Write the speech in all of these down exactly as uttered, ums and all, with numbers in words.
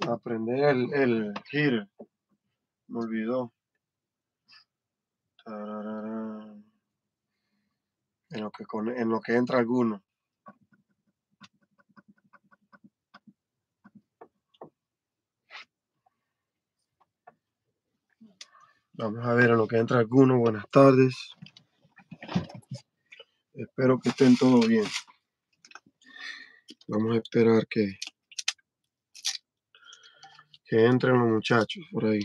a prender el, el heater. Me olvidó. Tararara. En lo que, con, en lo que entra alguno. Vamos a ver en lo que entra alguno. Buenas tardes. Espero que estén todo bien. Vamos a esperar que, que entren los muchachos por ahí.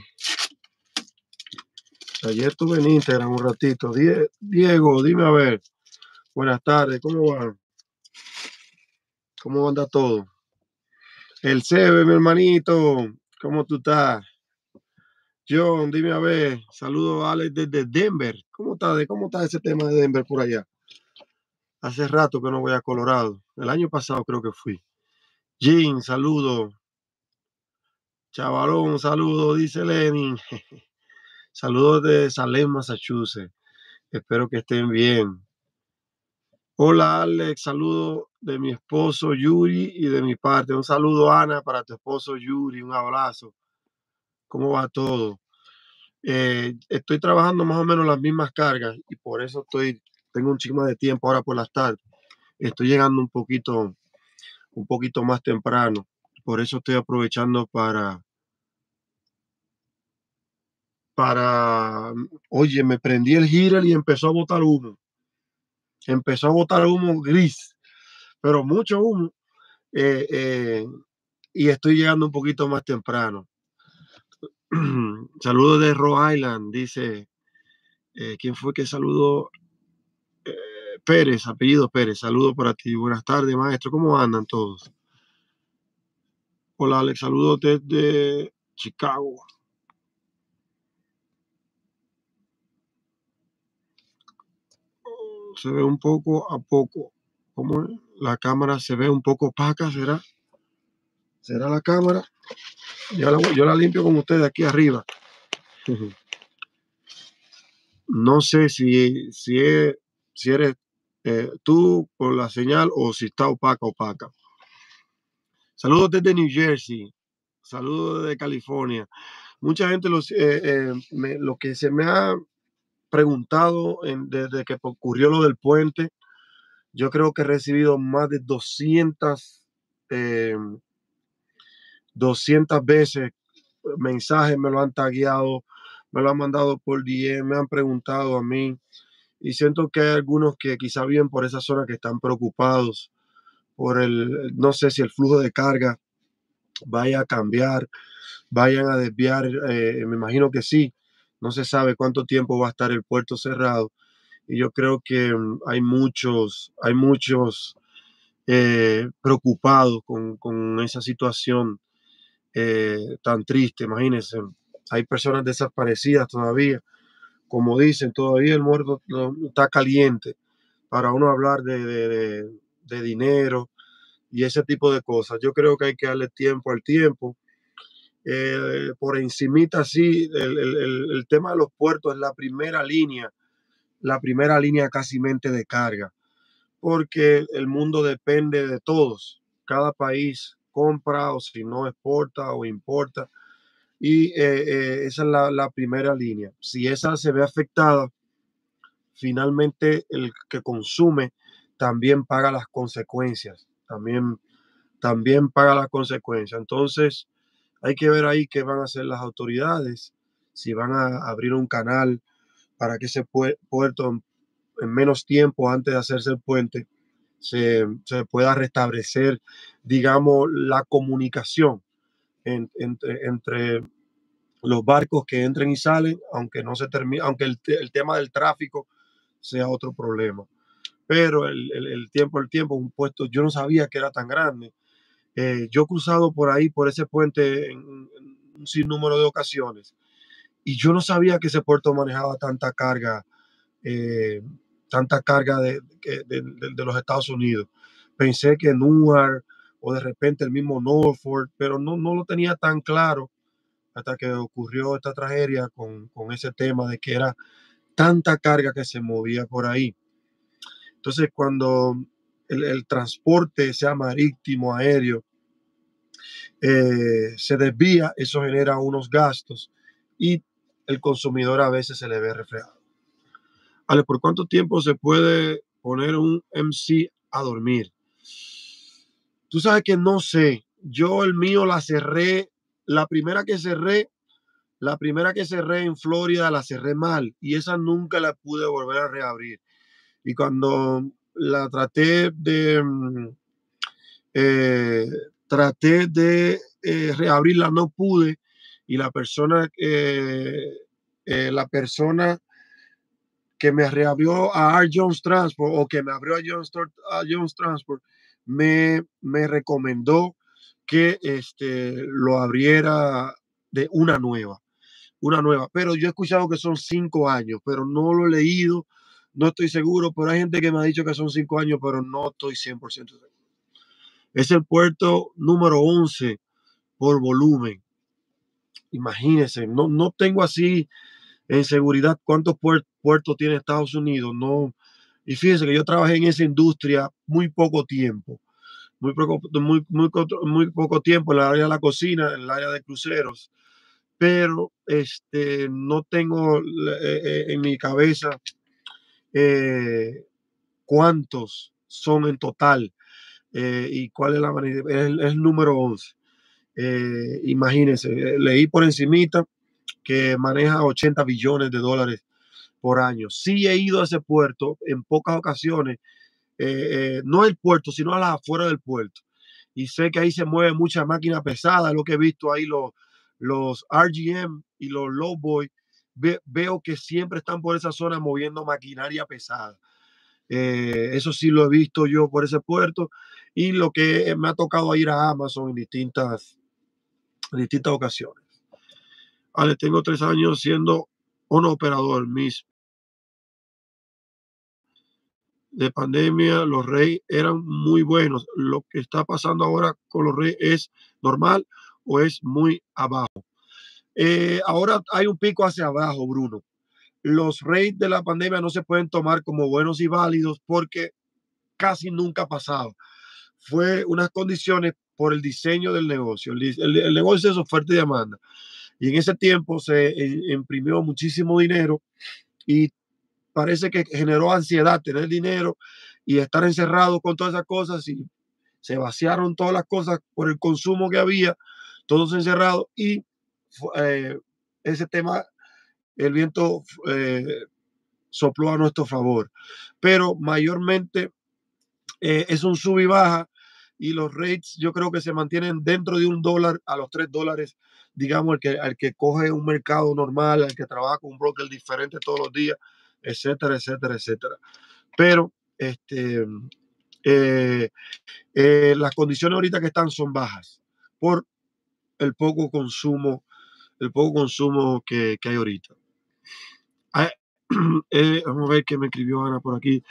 Ayer estuve en Instagram un ratito. Die- Diego, dime a ver. Buenas tardes, ¿cómo van? ¿Cómo anda todo? El Sebe, mi hermanito, ¿cómo tú estás? John, dime a ver. Saludos a Alex desde Denver. ¿Cómo está, de, ¿Cómo está ese tema de Denver por allá? Hace rato que no voy a Colorado. El año pasado creo que fui. Jim, saludo. Chavalón, saludo, dice Lenin. Saludos de Salem, Massachusetts. Espero que estén bien. Hola Alex, saludo de mi esposo Yuri y de mi parte. Un saludo Ana para tu esposo Yuri, un abrazo. ¿Cómo va todo? Eh, estoy trabajando más o menos las mismas cargas y por eso estoy, tengo un chisme de tiempo ahora por las tardes. Estoy llegando un poquito, un poquito más temprano. Por eso estoy aprovechando para, para, oye, me prendí el heater y empezó a botar humo. Empezó a botar humo gris, pero mucho humo. Eh, eh, y estoy llegando un poquito más temprano. Saludos de Rhode Island, dice, eh, ¿quién fue que saludó? Eh, Pérez, apellido Pérez, saludos para ti. Buenas tardes, maestro, ¿cómo andan todos? Hola, Alex, saludos desde Chicago. Se ve un poco a poco. ¿Cómo es? La cámara se ve un poco opaca, ¿será? ¿Será la cámara? Yo la, yo la limpio con ustedes aquí arriba. No sé si, si, es, si eres eh, tú por la señal o si está opaca, opaca. Saludos desde New Jersey. Saludos desde California. Mucha gente los, eh, eh, me, lo que se me ha preguntado en, desde que ocurrió lo del puente, yo creo que he recibido más de doscientas, eh, doscientas veces mensajes, me lo han tagueado, me lo han mandado por D M, me han preguntado a mí. Y siento que hay algunos que quizá viven por esa zona que están preocupados por el, no sé si el flujo de carga vaya a cambiar, vayan a desviar, eh, me imagino que sí, no se sabe cuánto tiempo va a estar el puerto cerrado. Y yo creo que um, hay muchos, hay muchos eh, preocupados con, con, esa situación eh, tan triste, imagínense. Hay personas desaparecidas todavía, como dicen, todavía el muerto no, está caliente para uno hablar de, de, de, de dinero y ese tipo de cosas. Yo creo que hay que darle tiempo al tiempo. Eh, por encimita, sí, el, el, el tema de los puertos es la primera línea, la primera línea casi mente de carga, porque el mundo depende de todos. Cada país compra o si no exporta o importa y eh, eh, esa es la, la primera línea. Si esa se ve afectada, finalmente el que consume también paga las consecuencias, también, también paga las consecuencias. Entonces, hay que ver ahí qué van a hacer las autoridades, si van a abrir un canal para que ese puerto en, en menos tiempo antes de hacerse el puente se, se pueda restablecer, digamos, la comunicación en, entre, entre los barcos que entren y salen, aunque no se termine, aunque el, el tema del tráfico sea otro problema. Pero el, el, el tiempo, el tiempo, un puesto, yo no sabía que era tan grande. Eh, yo he cruzado por ahí, por ese puente, en, en un sinnúmero de ocasiones, y yo no sabía que ese puerto manejaba tanta carga, eh, tanta carga de, de, de, de, los Estados Unidos. Pensé que Newark o de repente el mismo Norfolk, pero no, no lo tenía tan claro hasta que ocurrió esta tragedia con, con ese tema de que era tanta carga que se movía por ahí. Entonces, cuando el, el transporte sea marítimo, aéreo, eh, se desvía, eso genera unos gastos y el consumidor a veces se le ve reflejado. Ale, ¿por cuánto tiempo se puede poner un M C a dormir? Tú sabes que no sé. Yo el mío la cerré, la primera que cerré, la primera que cerré en Florida la cerré mal y esa nunca la pude volver a reabrir. Y cuando la traté de, mm, eh, traté de eh, reabrirla, no pude. Y la persona, eh, eh, la persona que me reabrió a R. Jones Transport o que me abrió a Jones, a Jones Transport, me, me recomendó que este, lo abriera de una nueva, una nueva. Pero yo he escuchado que son cinco años, pero no lo he leído, no estoy seguro, pero hay gente que me ha dicho que son cinco años, pero no estoy cien por ciento seguro. Es el puerto número once por volumen. Imagínense, no, no tengo así en seguridad cuántos puer- puertos tiene Estados Unidos, no. Y fíjense que yo trabajé en esa industria muy poco tiempo, muy poco, muy, muy, muy poco tiempo en el área de la cocina, en el área de cruceros, pero este, no tengo eh, eh, en mi cabeza eh, cuántos son en total eh, y cuál es la manera, es, el- es el número once. Eh, imagínense, eh, leí por encimita que maneja ochenta billones de dólares por año. Sí he ido a ese puerto en pocas ocasiones, eh, eh, no el puerto, sino a las afueras del puerto. Y sé que ahí se mueve mucha máquina pesada, lo que he visto ahí los, los R G M y los Lowboy, ve, veo que siempre están por esa zona moviendo maquinaria pesada. Eh, eso sí lo he visto yo por ese puerto y lo que me ha tocado ir a Amazon en distintas, en distintas ocasiones. Vale, tengo tres años siendo un operador. Mis de pandemia, los Reyes eran muy buenos. Lo que está pasando ahora con los Reyes es normal o es muy abajo. Eh, ahora hay un pico hacia abajo, Bruno. Los Reyes de la pandemia no se pueden tomar como buenos y válidos porque casi nunca ha pasado. Fue unas condiciones por el diseño del negocio. El, el, el negocio es oferta y demanda. Y en ese tiempo se eh, imprimió muchísimo dinero y parece que generó ansiedad tener dinero y estar encerrado con todas esas cosas y se vaciaron todas las cosas por el consumo que había, todos encerrados y eh, ese tema, el viento eh, sopló a nuestro favor. Pero mayormente eh, es un sub y baja y los rates yo creo que se mantienen dentro de un dólar a los tres dólares, digamos, el que, el que coge un mercado normal, el que trabaja con un broker diferente todos los días, etcétera, etcétera, etcétera. Pero este, eh, eh, las condiciones ahorita que están son bajas por el poco consumo, el poco consumo que, que hay ahorita. Ah, eh, vamos a ver qué me escribió Ana por aquí.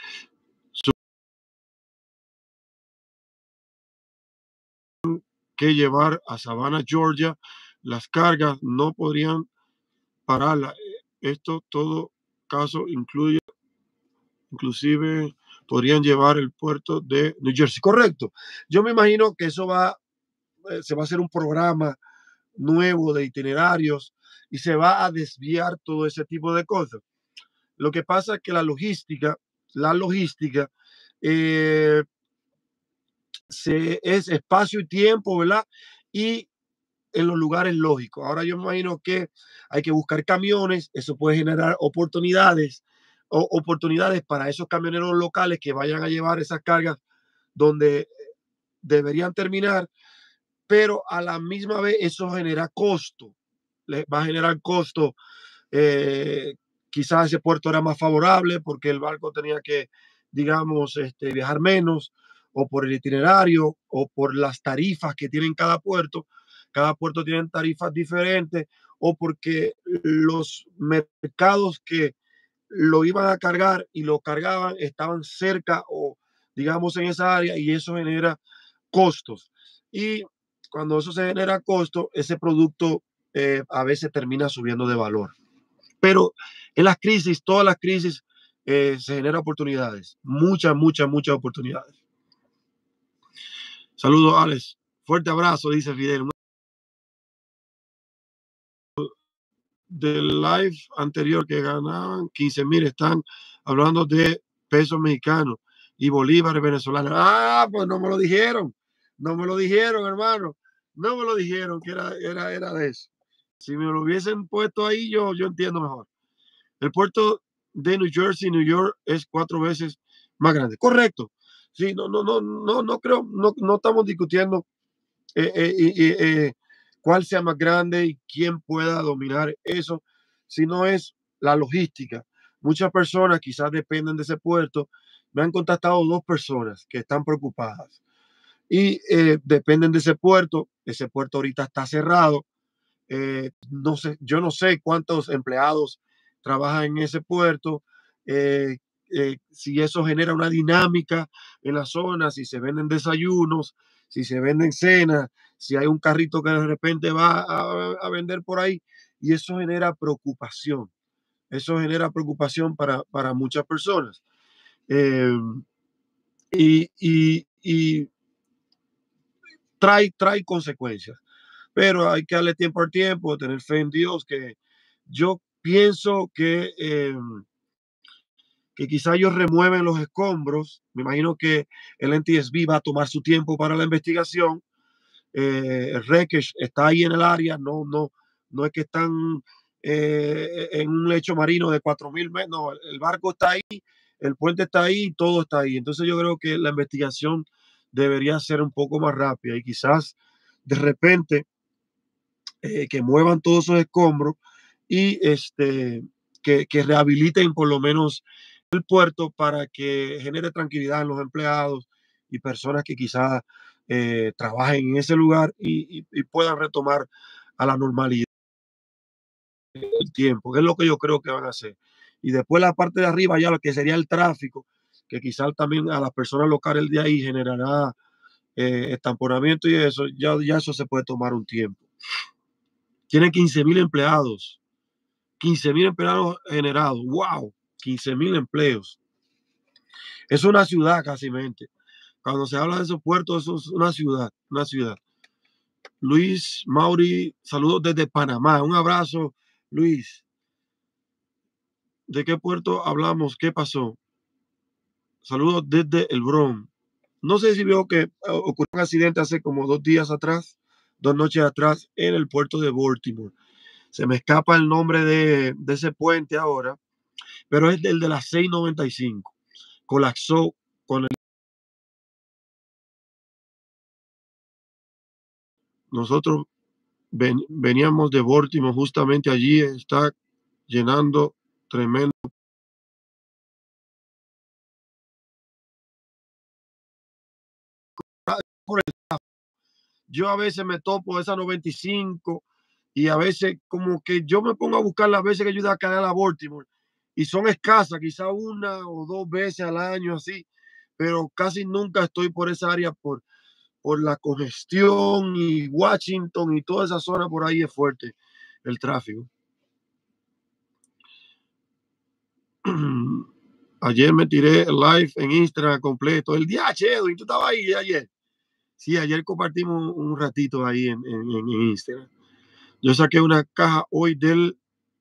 Que llevar a Savannah, Georgia, las cargas no podrían pararla. Esto todo caso incluye, inclusive podrían llevar el puerto de New Jersey. Correcto. Yo me imagino que eso va, eh, se va a hacer un programa nuevo de itinerarios y se va a desviar todo ese tipo de cosas. Lo que pasa es que la logística, la logística eh, se, es espacio y tiempo, ¿verdad? Y en los lugares lógicos. Ahora yo me imagino que hay que buscar camiones, eso puede generar oportunidades o oportunidades para esos camioneros locales que vayan a llevar esas cargas donde deberían terminar, pero a la misma vez eso genera costo, les va a generar costo. Eh, quizás ese puerto era más favorable porque el barco tenía que, digamos, este, viajar menos, o por el itinerario, o por las tarifas que tienen cada puerto. Cada puerto tiene tarifas diferentes, o porque los mercados que lo iban a cargar y lo cargaban estaban cerca o, digamos, en esa área, y eso genera costos. Y cuando eso se genera costo, ese producto eh, a veces termina subiendo de valor. Pero en las crisis, todas las crisis, eh, se generan oportunidades. Muchas, muchas, muchas oportunidades. Saludos, Alex. Fuerte abrazo, dice Fidel. Del live anterior que ganaban quince mil, están hablando de pesos mexicanos y bolívares venezolanos. Ah, pues no me lo dijeron, no me lo dijeron, hermano, no me lo dijeron que era, era, era de eso. Si me lo hubiesen puesto ahí, yo, yo entiendo mejor. El puerto de New Jersey, New York, es cuatro veces más grande. Correcto. Sí, no, no, no, no, no creo, no, no estamos discutiendo eh, eh, eh, eh, cuál sea más grande y quién pueda dominar eso, sino es la logística. Muchas personas quizás dependen de ese puerto. Me han contactado dos personas que están preocupadas y eh, dependen de ese puerto. Ese puerto ahorita está cerrado. Eh, no sé, yo no sé cuántos empleados trabajan en ese puerto, eh, eh, si eso genera una dinámica en la zona, si se venden desayunos, si se venden cenas, si hay un carrito que de repente va a, a vender por ahí, y eso genera preocupación. Eso genera preocupación para, para muchas personas. Eh, y, y, y trae, trae consecuencias, pero hay que darle tiempo al tiempo, tener fe en Dios, que yo pienso que, eh, que quizá ellos remueven los escombros. Me imagino que el N T S B va a tomar su tiempo para la investigación. Eh, el wreckage está ahí en el área, no, no, no es que están eh, en un lecho marino de cuatro mil metros, no, el barco está ahí, el puente está ahí, todo está ahí. Entonces yo creo que la investigación debería ser un poco más rápida y quizás de repente eh, que muevan todos esos escombros y este, que, que rehabiliten por lo menos el puerto para que genere tranquilidad en los empleados y personas que quizás eh, trabajen en ese lugar y, y, y puedan retomar a la normalidad el tiempo, que es lo que yo creo que van a hacer. Y después la parte de arriba, ya lo que sería el tráfico, que quizás también a las personas locales de ahí generará eh, estamponamiento y eso, ya, ya eso se puede tomar un tiempo. Tiene quince mil empleados, quince mil empleados generados. ¡Wow! quince mil empleos. Es una ciudad casi mente. Cuando se habla de esos puertos, eso es una ciudad, una ciudad. Luis Mauri, saludos desde Panamá. Un abrazo, Luis. ¿De qué puerto hablamos? ¿Qué pasó? Saludos desde el Bronx. No sé si veo que ocurrió un accidente hace como dos días atrás, dos noches atrás, en el puerto de Baltimore. Se me escapa el nombre de, de ese puente ahora, pero es el de las seis noventa y cinco. Colapsó con el... Nosotros ven, veníamos de Baltimore, justamente allí está llenando tremendo. Por el, yo a veces me topo esa noventa y cinco y a veces como que yo me pongo a buscar las veces que yo he ido a caer a Baltimore y son escasas, quizá una o dos veces al año así, pero casi nunca estoy por esa área por, por la congestión y Washington y toda esa zona por ahí es fuerte el tráfico. Ayer me tiré el live en Instagram completo. El día, Edwin, tú estabas ahí ayer. Sí, ayer compartimos un ratito ahí en, en, en Instagram. Yo saqué una caja hoy del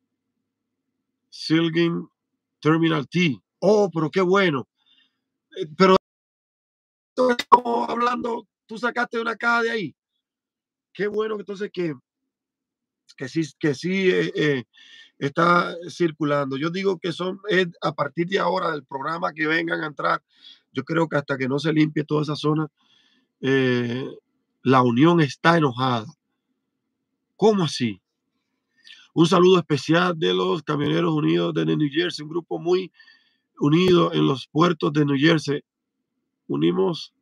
Silgin Terminal T. Oh, pero qué bueno. Eh, Pero estamos hablando, tú sacaste una caja de ahí. Qué bueno que entonces que, que sí, que sí eh, eh, está circulando. Yo digo que son eh, a partir de ahora del programa que vengan a entrar. Yo creo que hasta que no se limpie toda esa zona, eh, la Unión está enojada. ¿Cómo así? Un saludo especial de los Camioneros Unidos de New Jersey, un grupo muy unido en los puertos de New Jersey. Unimos,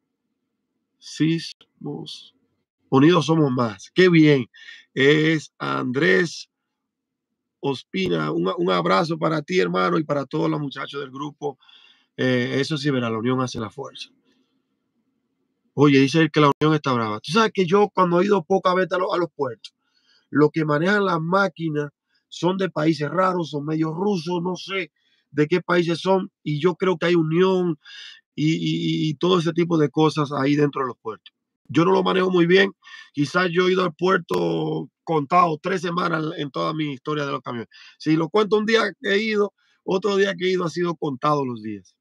sismos, unidos somos más. Qué bien. Es Andrés Ospina. Un, un abrazo para ti, hermano, y para todos los muchachos del grupo. Eh, eso sí, verá, la unión hace la fuerza. Oye, dice él que la unión está brava. Tú sabes que yo cuando he ido pocas veces a, lo, a los puertos, lo que manejan las máquinas son de países raros, son medio rusos, no sé de qué países son, y yo creo que hay unión y, y, y todo ese tipo de cosas ahí dentro de los puertos. yo no lo manejo muy bien. Quizás yo he ido al puerto contado tres semanas en toda mi historia de los camiones. Si lo cuento un día que he ido, otro día que he ido ha sido contado los días.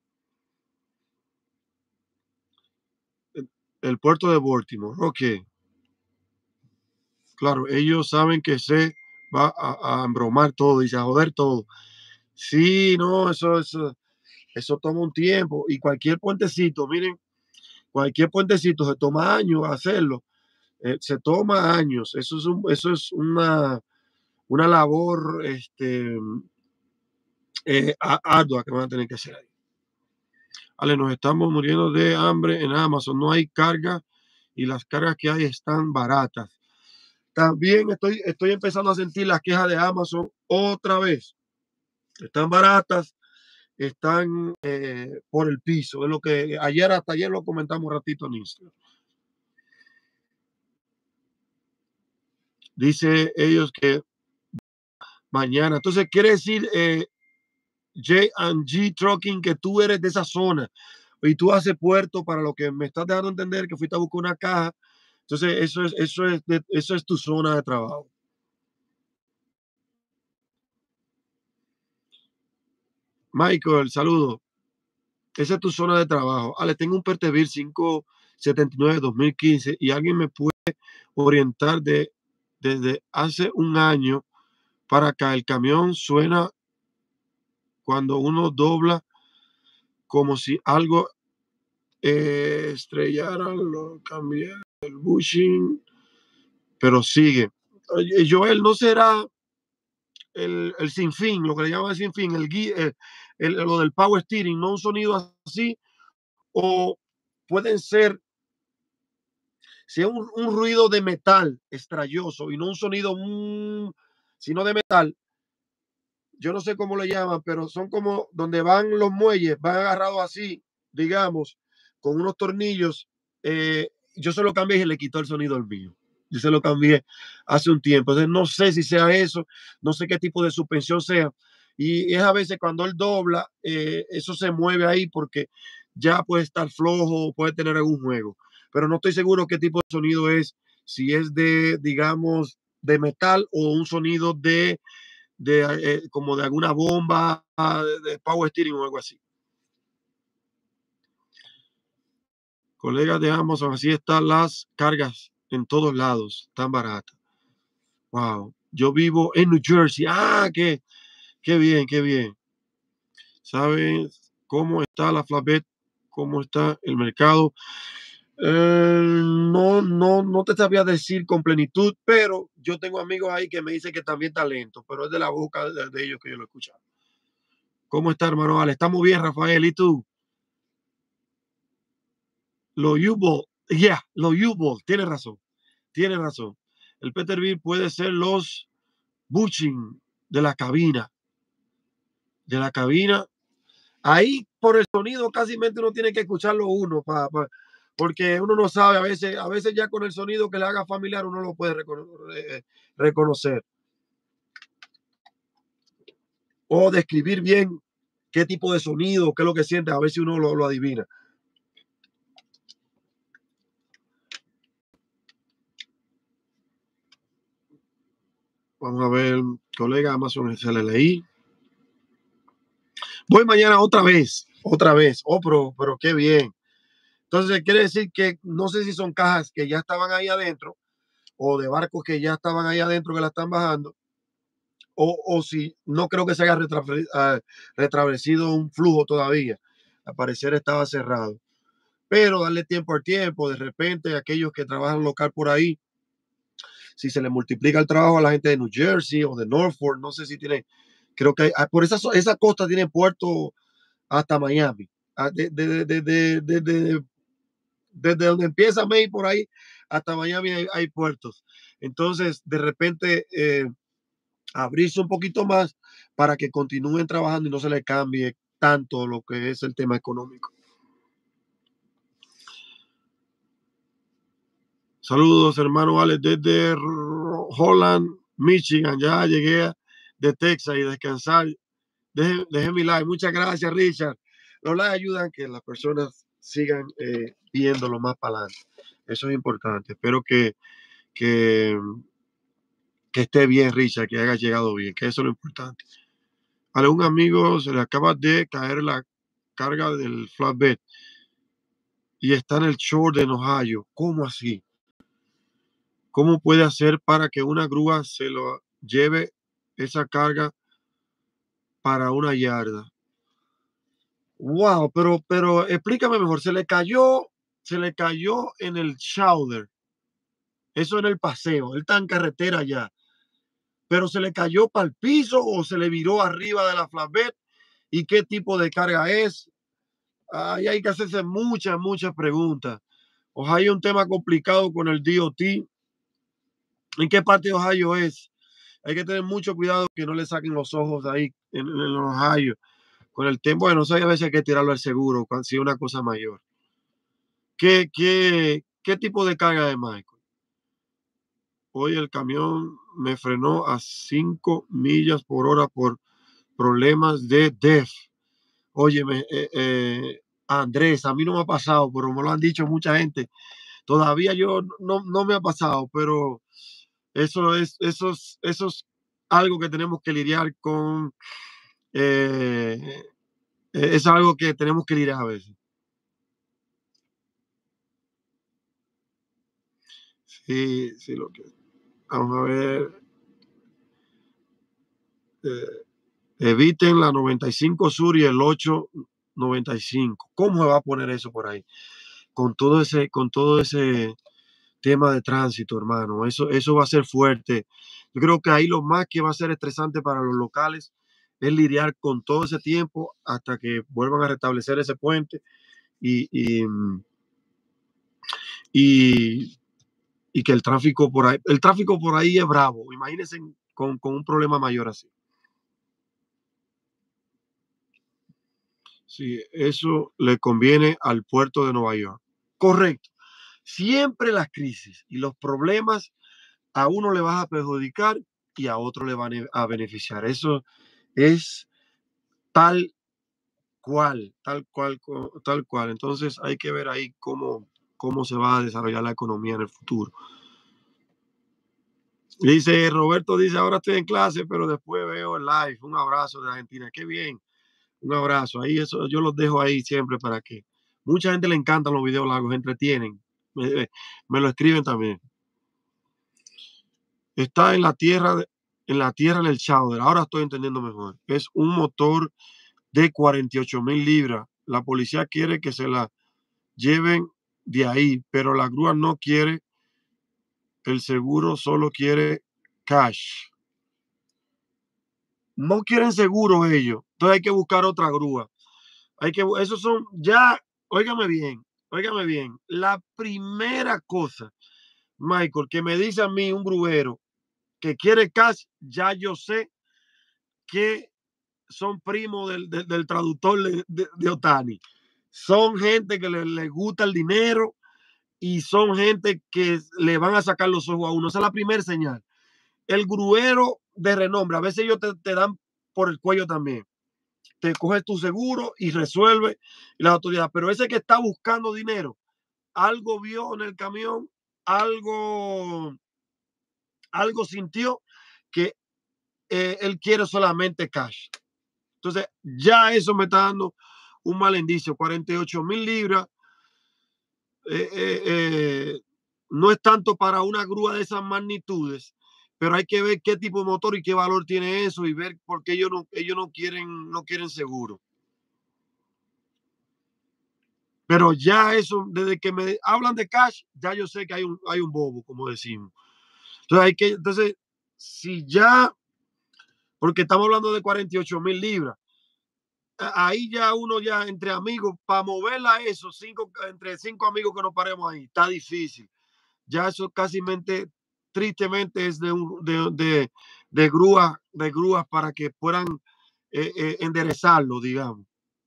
El, el puerto de Baltimore, ok. Claro, ellos saben que se va a, a embromar todo, dice, a joder todo. Sí, no, eso, eso, eso toma un tiempo. Y cualquier puentecito, miren, cualquier puentecito se toma años hacerlo. Eh, se toma años. Eso es, un, eso es una, una labor este, eh, ardua que van a tener que hacer ahí. Vale, nos estamos muriendo de hambre en Amazon. No hay carga y las cargas que hay están baratas. También estoy, estoy empezando a sentir las quejas de Amazon otra vez. Están baratas, están eh, por el piso. Es lo que ayer, hasta ayer lo comentamos un ratito en Instagram. Dice ellos que mañana. Entonces, quiere decir, eh, J and G Trucking, que tú eres de esa zona y tú haces puerto, para lo que me estás dejando entender, que fuiste a buscar una caja. Entonces, eso es, eso es, de, eso es tu zona de trabajo. Michael, saludo. Esa es tu zona de trabajo. Ale, tengo un Pertevir cinco setenta y nueve dos mil quince y alguien me puede orientar de, desde hace un año para acá. El camión suena cuando uno dobla como si algo eh, estrellara, lo cambié el bushing, pero sigue. Oye, Joel, ¿no será el, el sin fin, lo que le llaman el sin fin, el, el, el, lo del power steering, no un sonido así? O pueden ser, si es un, un ruido de metal estralloso y no un sonido, mmm, sino de metal, yo no sé cómo le llaman, pero son como donde van los muelles, van agarrados así, digamos, con unos tornillos. Eh, yo se lo cambié y le quitó el sonido al mío. Yo se lo cambié hace un tiempo. Entonces, no sé si sea eso, no sé qué tipo de suspensión sea. Y es a veces cuando él dobla, eh, eso se mueve ahí porque ya puede estar flojo, puede tener algún juego. Pero no estoy seguro qué tipo de sonido es, si es de, digamos, de metal o un sonido de de eh, como de alguna bomba de, de power steering o algo así. Colegas de Amazon, así están las cargas en todos lados, tan baratas. Wow. Yo vivo en New Jersey. Ah, qué, qué bien, qué bien. ¿Sabes cómo está la flatbed? ¿Cómo está el mercado? Eh, no, no, no te sabía decir con plenitud, pero yo tengo amigos ahí que me dicen que también está lento, pero es de la boca de, de ellos que yo lo he escuchado. ¿Cómo está, hermano Ale? Estamos bien, Rafael. ¿Y tú? Los U-Bolt, ya, yeah, los U-Bolt, tiene razón, tiene razón. El Peterbilt puede ser los bushing de la cabina, de la cabina. Ahí por el sonido casi uno tiene que escucharlo uno, pa, pa, porque uno no sabe, a veces, a veces ya con el sonido que le haga familiar uno lo puede recono eh, reconocer. O describir bien qué tipo de sonido, qué es lo que siente, a ver si uno lo, lo adivina. Vamos a ver, colega Amazon, se le leí. Voy mañana otra vez, otra vez. Oh, pero, pero qué bien. Entonces quiere decir que no sé si son cajas que ya estaban ahí adentro o de barcos que ya estaban ahí adentro que la están bajando, o, o si no creo que se haya restablecido un flujo todavía. Al parecer estaba cerrado. Pero darle tiempo al tiempo, de repente aquellos que trabajan local por ahí, si se le multiplica el trabajo a la gente de New Jersey o de Norfolk, no sé si tiene, creo que hay, por esa, esa costa tiene puerto hasta Miami. Desde de, de, de, de, desde donde empieza May por ahí hasta Miami hay, hay puertos. Entonces, de repente, eh, abrirse un poquito más para que continúen trabajando y no se le cambie tanto lo que es el tema económico. Saludos, hermano Alex, desde Holland, Michigan. Ya llegué de Texas y descansar. Deje, deje mi like. Muchas gracias, Richard. Los likes ayudan a que las personas sigan eh, viéndolo más para adelante. Eso es importante. Espero que, que, que esté bien, Richard, que haya llegado bien, que eso es lo importante. A algún amigo se le acaba de caer la carga del flatbed y está en el shore de Ohio. ¿Cómo así? ¿Cómo puede hacer para que una grúa se lo lleve esa carga para una yarda? Wow, pero, pero explícame mejor. Se le cayó, se le cayó en el shoulder. Eso en el paseo. Él está en carretera ya. Pero se le cayó para el piso o se le viró arriba de la flatbed. ¿Y qué tipo de carga es? Ahí hay que hacerse muchas, muchas preguntas. Ohio es un tema complicado con el D O T. ¿En qué parte de Ohio es? Hay que tener mucho cuidado que no le saquen los ojos ahí en, en Ohio. Con el tiempo, bueno, eso a veces hay que tirarlo al seguro cuando, si es una cosa mayor. ¿Qué, qué, qué tipo de carga de Michael? Hoy el camión me frenó a cinco millas por hora por problemas de D E F. Óyeme, eh, eh, Andrés, a mí no me ha pasado, pero me lo han dicho mucha gente. Todavía yo no, no me ha pasado, pero eso es, eso es, eso es algo que tenemos que lidiar con. Eh, es algo que tenemos que lidiar a veces. Sí, sí, lo que. Vamos a ver. Eh, eviten la noventa y cinco Sur y el ocho noventa y cinco. ¿Cómo se va a poner eso por ahí? Con todo ese, con todo ese tema de tránsito, hermano. Eso, eso va a ser fuerte. Yo creo que ahí lo más que va a ser estresante para los locales es lidiar con todo ese tiempo hasta que vuelvan a restablecer ese puente y, y, y, y que el tráfico por ahí, el tráfico por ahí es bravo. Imagínense con, con un problema mayor así. Sí, eso le conviene al puerto de Nueva York. Correcto. Siempre las crisis y los problemas a uno le van a perjudicar y a otro le van a beneficiar. Eso es tal cual, tal cual, tal cual. Entonces hay que ver ahí cómo, cómo se va a desarrollar la economía en el futuro. Dice Roberto, dice, ahora estoy en clase, pero después veo el live. Un abrazo de Argentina. Qué bien. Un abrazo. Ahí eso yo los dejo ahí siempre para que mucha gente le encantan los videos largos, entretienen. Me, me lo escriben también. Está en la tierra, en la tierra en el Chowder. Ahora estoy entendiendo mejor. Es un motor de cuarenta y ocho mil libras. La policía quiere que se la lleven de ahí, pero la grúa no quiere. El seguro solo quiere cash. No quieren seguro ellos. Entonces hay que buscar otra grúa. Hay que, esos son ya, óigame bien, óigame bien. La primera cosa, Michael, que me dice a mí un gruero que quiere cash, ya yo sé que son primos del, del, del traductor de, de, de, Otani. Son gente que le, le gusta el dinero y son gente que le van a sacar los ojos a uno. Esa es la primera señal. El gruero de renombre, a veces ellos te, te dan por el cuello también. Te coges tu seguro y resuelve la autoridad. Pero ese que está buscando dinero, algo vio en el camión, algo, algo sintió que eh, él quiere solamente cash. Entonces, ya eso me está dando un mal indicio. cuarenta y ocho mil libras eh, eh, eh, no es tanto para una grúa de esas magnitudes, pero hay que ver qué tipo de motor y qué valor tiene eso y ver por qué ellos no, ellos no quieren, no quieren seguro. Pero ya eso, desde que me hablan de cash, ya yo sé que hay un, hay un bobo, como decimos. Entonces, hay que, entonces, si ya, porque estamos hablando de cuarenta y ocho mil libras, ahí ya uno ya entre amigos, para moverla a eso, cinco, entre cinco amigos que nos paremos ahí, está difícil. Ya eso casi mente, tristemente es de, un, de, de, de grúas de grúas para que puedan eh, eh, enderezarlo, digamos.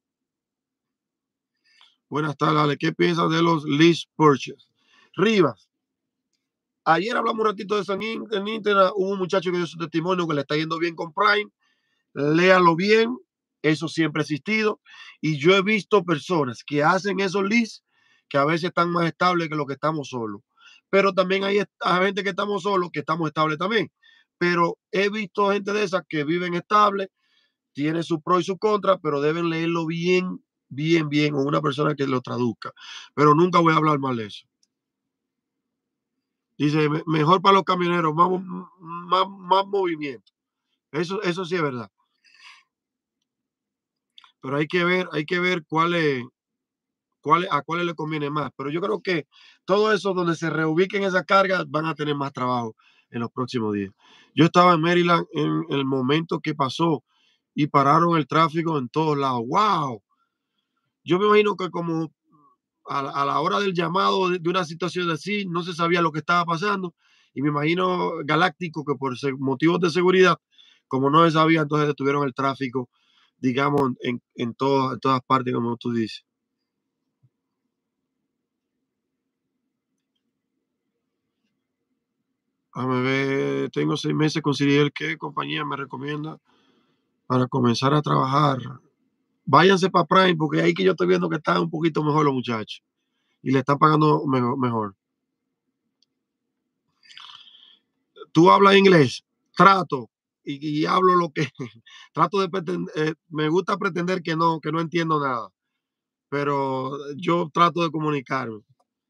Buenas tardes, Ale. ¿Qué piensas de los lease purchase? Rivas, ayer hablamos un ratito de eso en, en Internet. Hubo un muchacho que dio su testimonio que le está yendo bien con Prime. Léalo bien, eso siempre ha existido. Y yo he visto personas que hacen esos leads que a veces están más estables que los que estamos solos. Pero también hay, hay gente que estamos solos, que estamos estables también. Pero he visto gente de esas que viven estable, tiene su pro y su contra, pero deben leerlo bien, bien, bien, o una persona que lo traduzca. Pero nunca voy a hablar mal de eso. Dice, mejor para los camioneros, más, más, más movimiento. Eso, eso sí es verdad. Pero hay que ver, hay que ver cuáles, cuáles, a cuáles le conviene más. Pero yo creo que todo eso donde se reubiquen esas cargas van a tener más trabajo en los próximos días. Yo estaba en Maryland en el momento que pasó y pararon el tráfico en todos lados. ¡Wow! Yo me imagino que como a la, a la hora del llamado de, de, una situación así, no se sabía lo que estaba pasando. Y me imagino Galáctico que por motivos de seguridad, como no se sabía, entonces detuvieron el tráfico, digamos, en, en, todo, en todas partes, como tú dices. A ver, tengo seis meses con Siriel. ¿Qué compañía me recomienda para comenzar a trabajar? Váyanse para Prime, porque ahí que yo estoy viendo que están un poquito mejor los muchachos y le están pagando mejor. mejor. Tú hablas inglés, trato y, y hablo lo que trato de pretender, eh, me gusta pretender que no, que no entiendo nada, pero yo trato de comunicarme.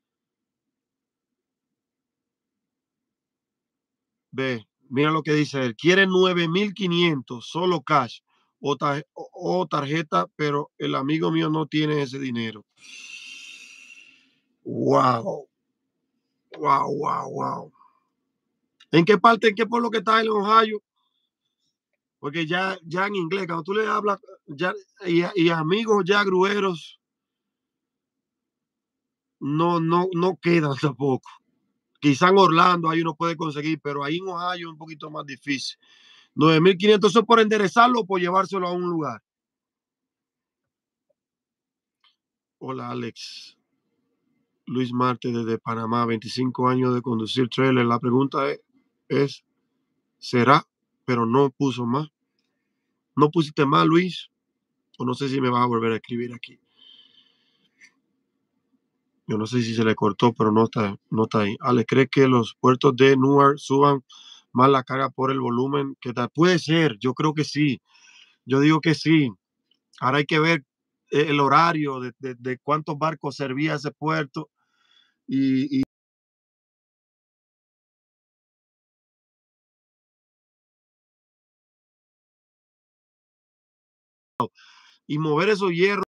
Ve, mira lo que dice él, quiere nueve mil quinientos solo cash o, tar o tarjeta, pero el amigo mío no tiene ese dinero. Wow, wow, wow, wow. ¿En qué parte, en qué pueblo que está en Ohio? Porque ya, ya en inglés, cuando tú le hablas, ya, y, y amigos ya grueros, no, no, no quedan tampoco. Quizá en Orlando ahí uno puede conseguir, pero ahí en Ohio es un poquito más difícil. nueve mil quinientos, ¿eso es por enderezarlo o por llevárselo a un lugar? Hola, Alex. Luis Marte desde Panamá, veinticinco años de conducir trailer. La pregunta es, es ¿será? Pero no puso más. ¿No pusiste más, Luis? O no sé si me vas a volver a escribir aquí. Yo no sé si se le cortó, pero no está, no está ahí. Ale, ¿cree que los puertos de Newark suban más la carga por el volumen? ¿Qué tal? Puede ser, yo creo que sí. Yo digo que sí. Ahora hay que ver el horario de, de, de cuántos barcos servía ese puerto y, y y mover esos hierros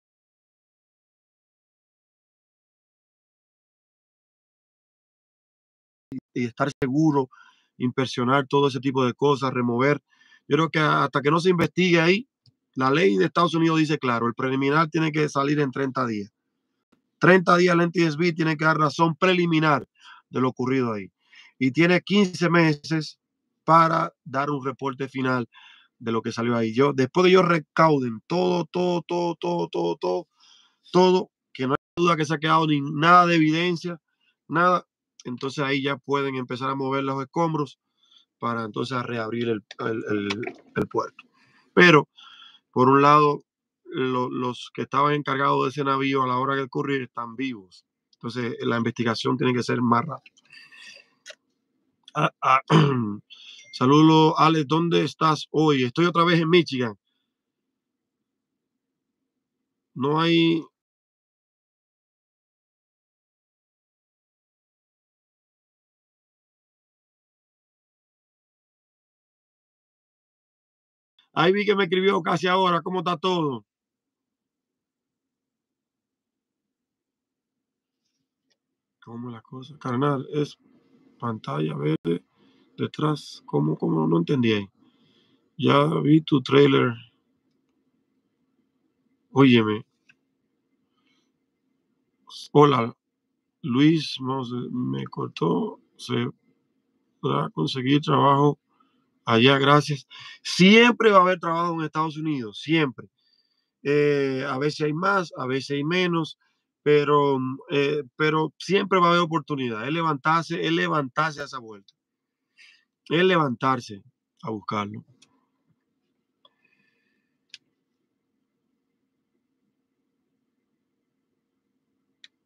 y estar seguro, inspeccionar todo ese tipo de cosas, remover. Yo creo que hasta que no se investigue ahí, la ley de Estados Unidos dice claro, el preliminar tiene que salir en treinta días. treinta días la N T S B tiene que dar razón preliminar de lo ocurrido ahí. Y tiene quince meses para dar un reporte final de lo que salió ahí. Yo, después que ellos recauden todo, todo, todo, todo, todo, todo, todo, que no hay duda que se ha quedado ni nada de evidencia, nada, entonces ahí ya pueden empezar a mover los escombros para entonces a reabrir el, el, el, el puerto. Pero, por un lado, lo, los que estaban encargados de ese navío a la hora de ocurrir están vivos. Entonces, la investigación tiene que ser más rápida. Ah, ah, saludos, Alex, ¿dónde estás hoy? Estoy otra vez en Michigan. No hay... Ahí vi que me escribió casi ahora, ¿cómo está todo? ¿Cómo es la cosa? Carnal, es pantalla verde detrás. ¿Cómo, cómo? No entendí ahí. Ya vi tu trailer. Óyeme. Hola, Luis, me cortó. Se va a conseguir trabajo allá, gracias. Siempre va a haber trabajo en Estados Unidos, siempre. Eh, a veces hay más, a veces hay menos, pero, eh, pero siempre va a haber oportunidad. Es levantarse, es levantarse a esa vuelta. Es levantarse a buscarlo.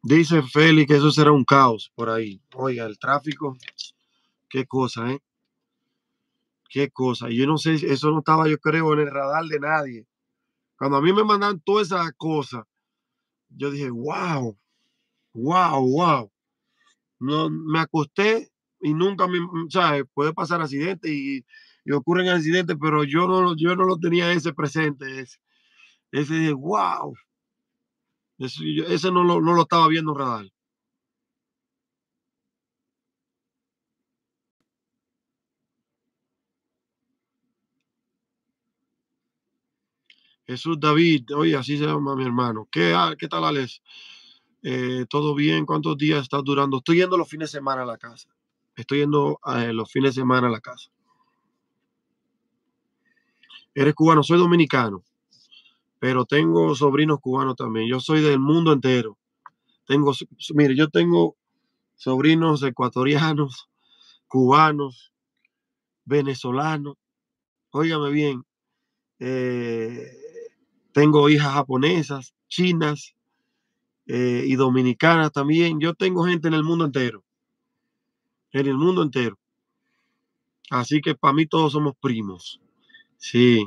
Dice Félix que eso será un caos por ahí. Oiga, el tráfico, qué cosa, ¿eh? Qué cosa. Y yo no sé, eso no estaba, yo creo, en el radar de nadie. Cuando a mí me mandan todas esas cosas, yo dije, wow, wow, wow. No, me acosté y nunca me, ¿sabes? Puede pasar accidentes y, y ocurren accidentes, pero yo no, yo no lo tenía ese presente, ese, ese dije, wow. Ese, ese no, lo, no lo estaba viendo en radar. Jesús David, oye, así se llama mi hermano. ¿Qué, qué tal, Alex? Eh, ¿Todo bien? ¿Cuántos días estás durando? Estoy yendo los fines de semana a la casa. Estoy yendo eh, los fines de semana a la casa. Eres cubano, soy dominicano, pero tengo sobrinos cubanos también. Yo soy del mundo entero. Tengo, mire, yo tengo sobrinos ecuatorianos, cubanos, venezolanos. Óigame bien, eh, tengo hijas japonesas, chinas, eh, y dominicanas también. Yo tengo gente en el mundo entero, en el mundo entero. Así que para mí todos somos primos. Sí.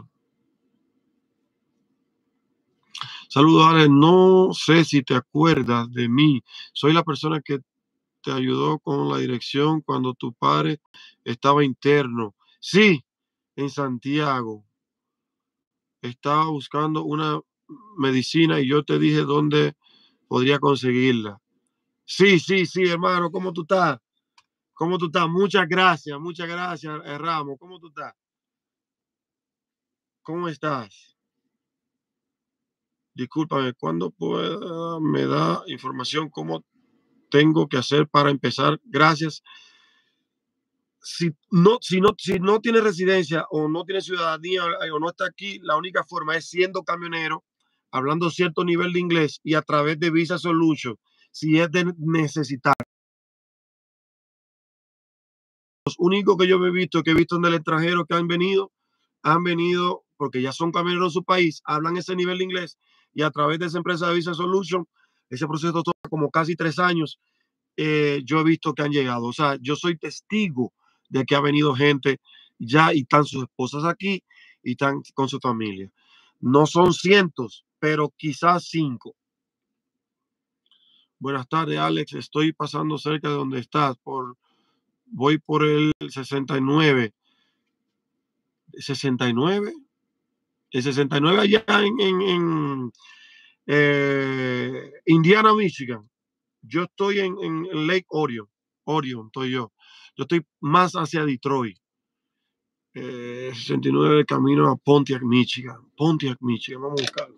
Saludos, Alex. No sé si te acuerdas de mí. Soy la persona que te ayudó con la dirección cuando tu padre estaba interno. Sí, en Santiago. Estaba buscando una medicina y yo te dije dónde podría conseguirla. Sí, sí, sí, hermano. ¿Cómo tú estás? ¿Cómo tú estás? Muchas gracias, muchas gracias, eh, Ramos. ¿Cómo tú estás? ¿Cómo estás? Discúlpame, ¿cuándo pueda me da información cómo tengo que hacer para empezar? Gracias. Si no, si no, si no tiene residencia o no tiene ciudadanía eh, o no está aquí, la única forma es siendo camionero, hablando cierto nivel de inglés y a través de Visa Solution, si es de necesitar. Los únicos que yo he visto, que he visto en el extranjero que han venido, han venido porque ya son camioneros en su país, hablan ese nivel de inglés y a través de esa empresa de Visa Solution, ese proceso toma como casi tres años, eh, yo he visto que han llegado. O sea, yo soy testigo de que ha venido gente ya y están sus esposas aquí y están con su familia. No son cientos, pero quizás cinco. Buenas tardes, Alex. Estoy pasando cerca de donde estás. Por, voy por el sesenta y nueve. ¿sesenta y nueve? El sesenta y nueve allá en, en, en eh, Indiana, Michigan. Yo estoy en, en Lake Orion. Orion, estoy yo. Yo estoy más hacia Detroit. Eh, sesenta y nueve camino a Pontiac, Michigan. Pontiac, Michigan. Vamos a buscarlo.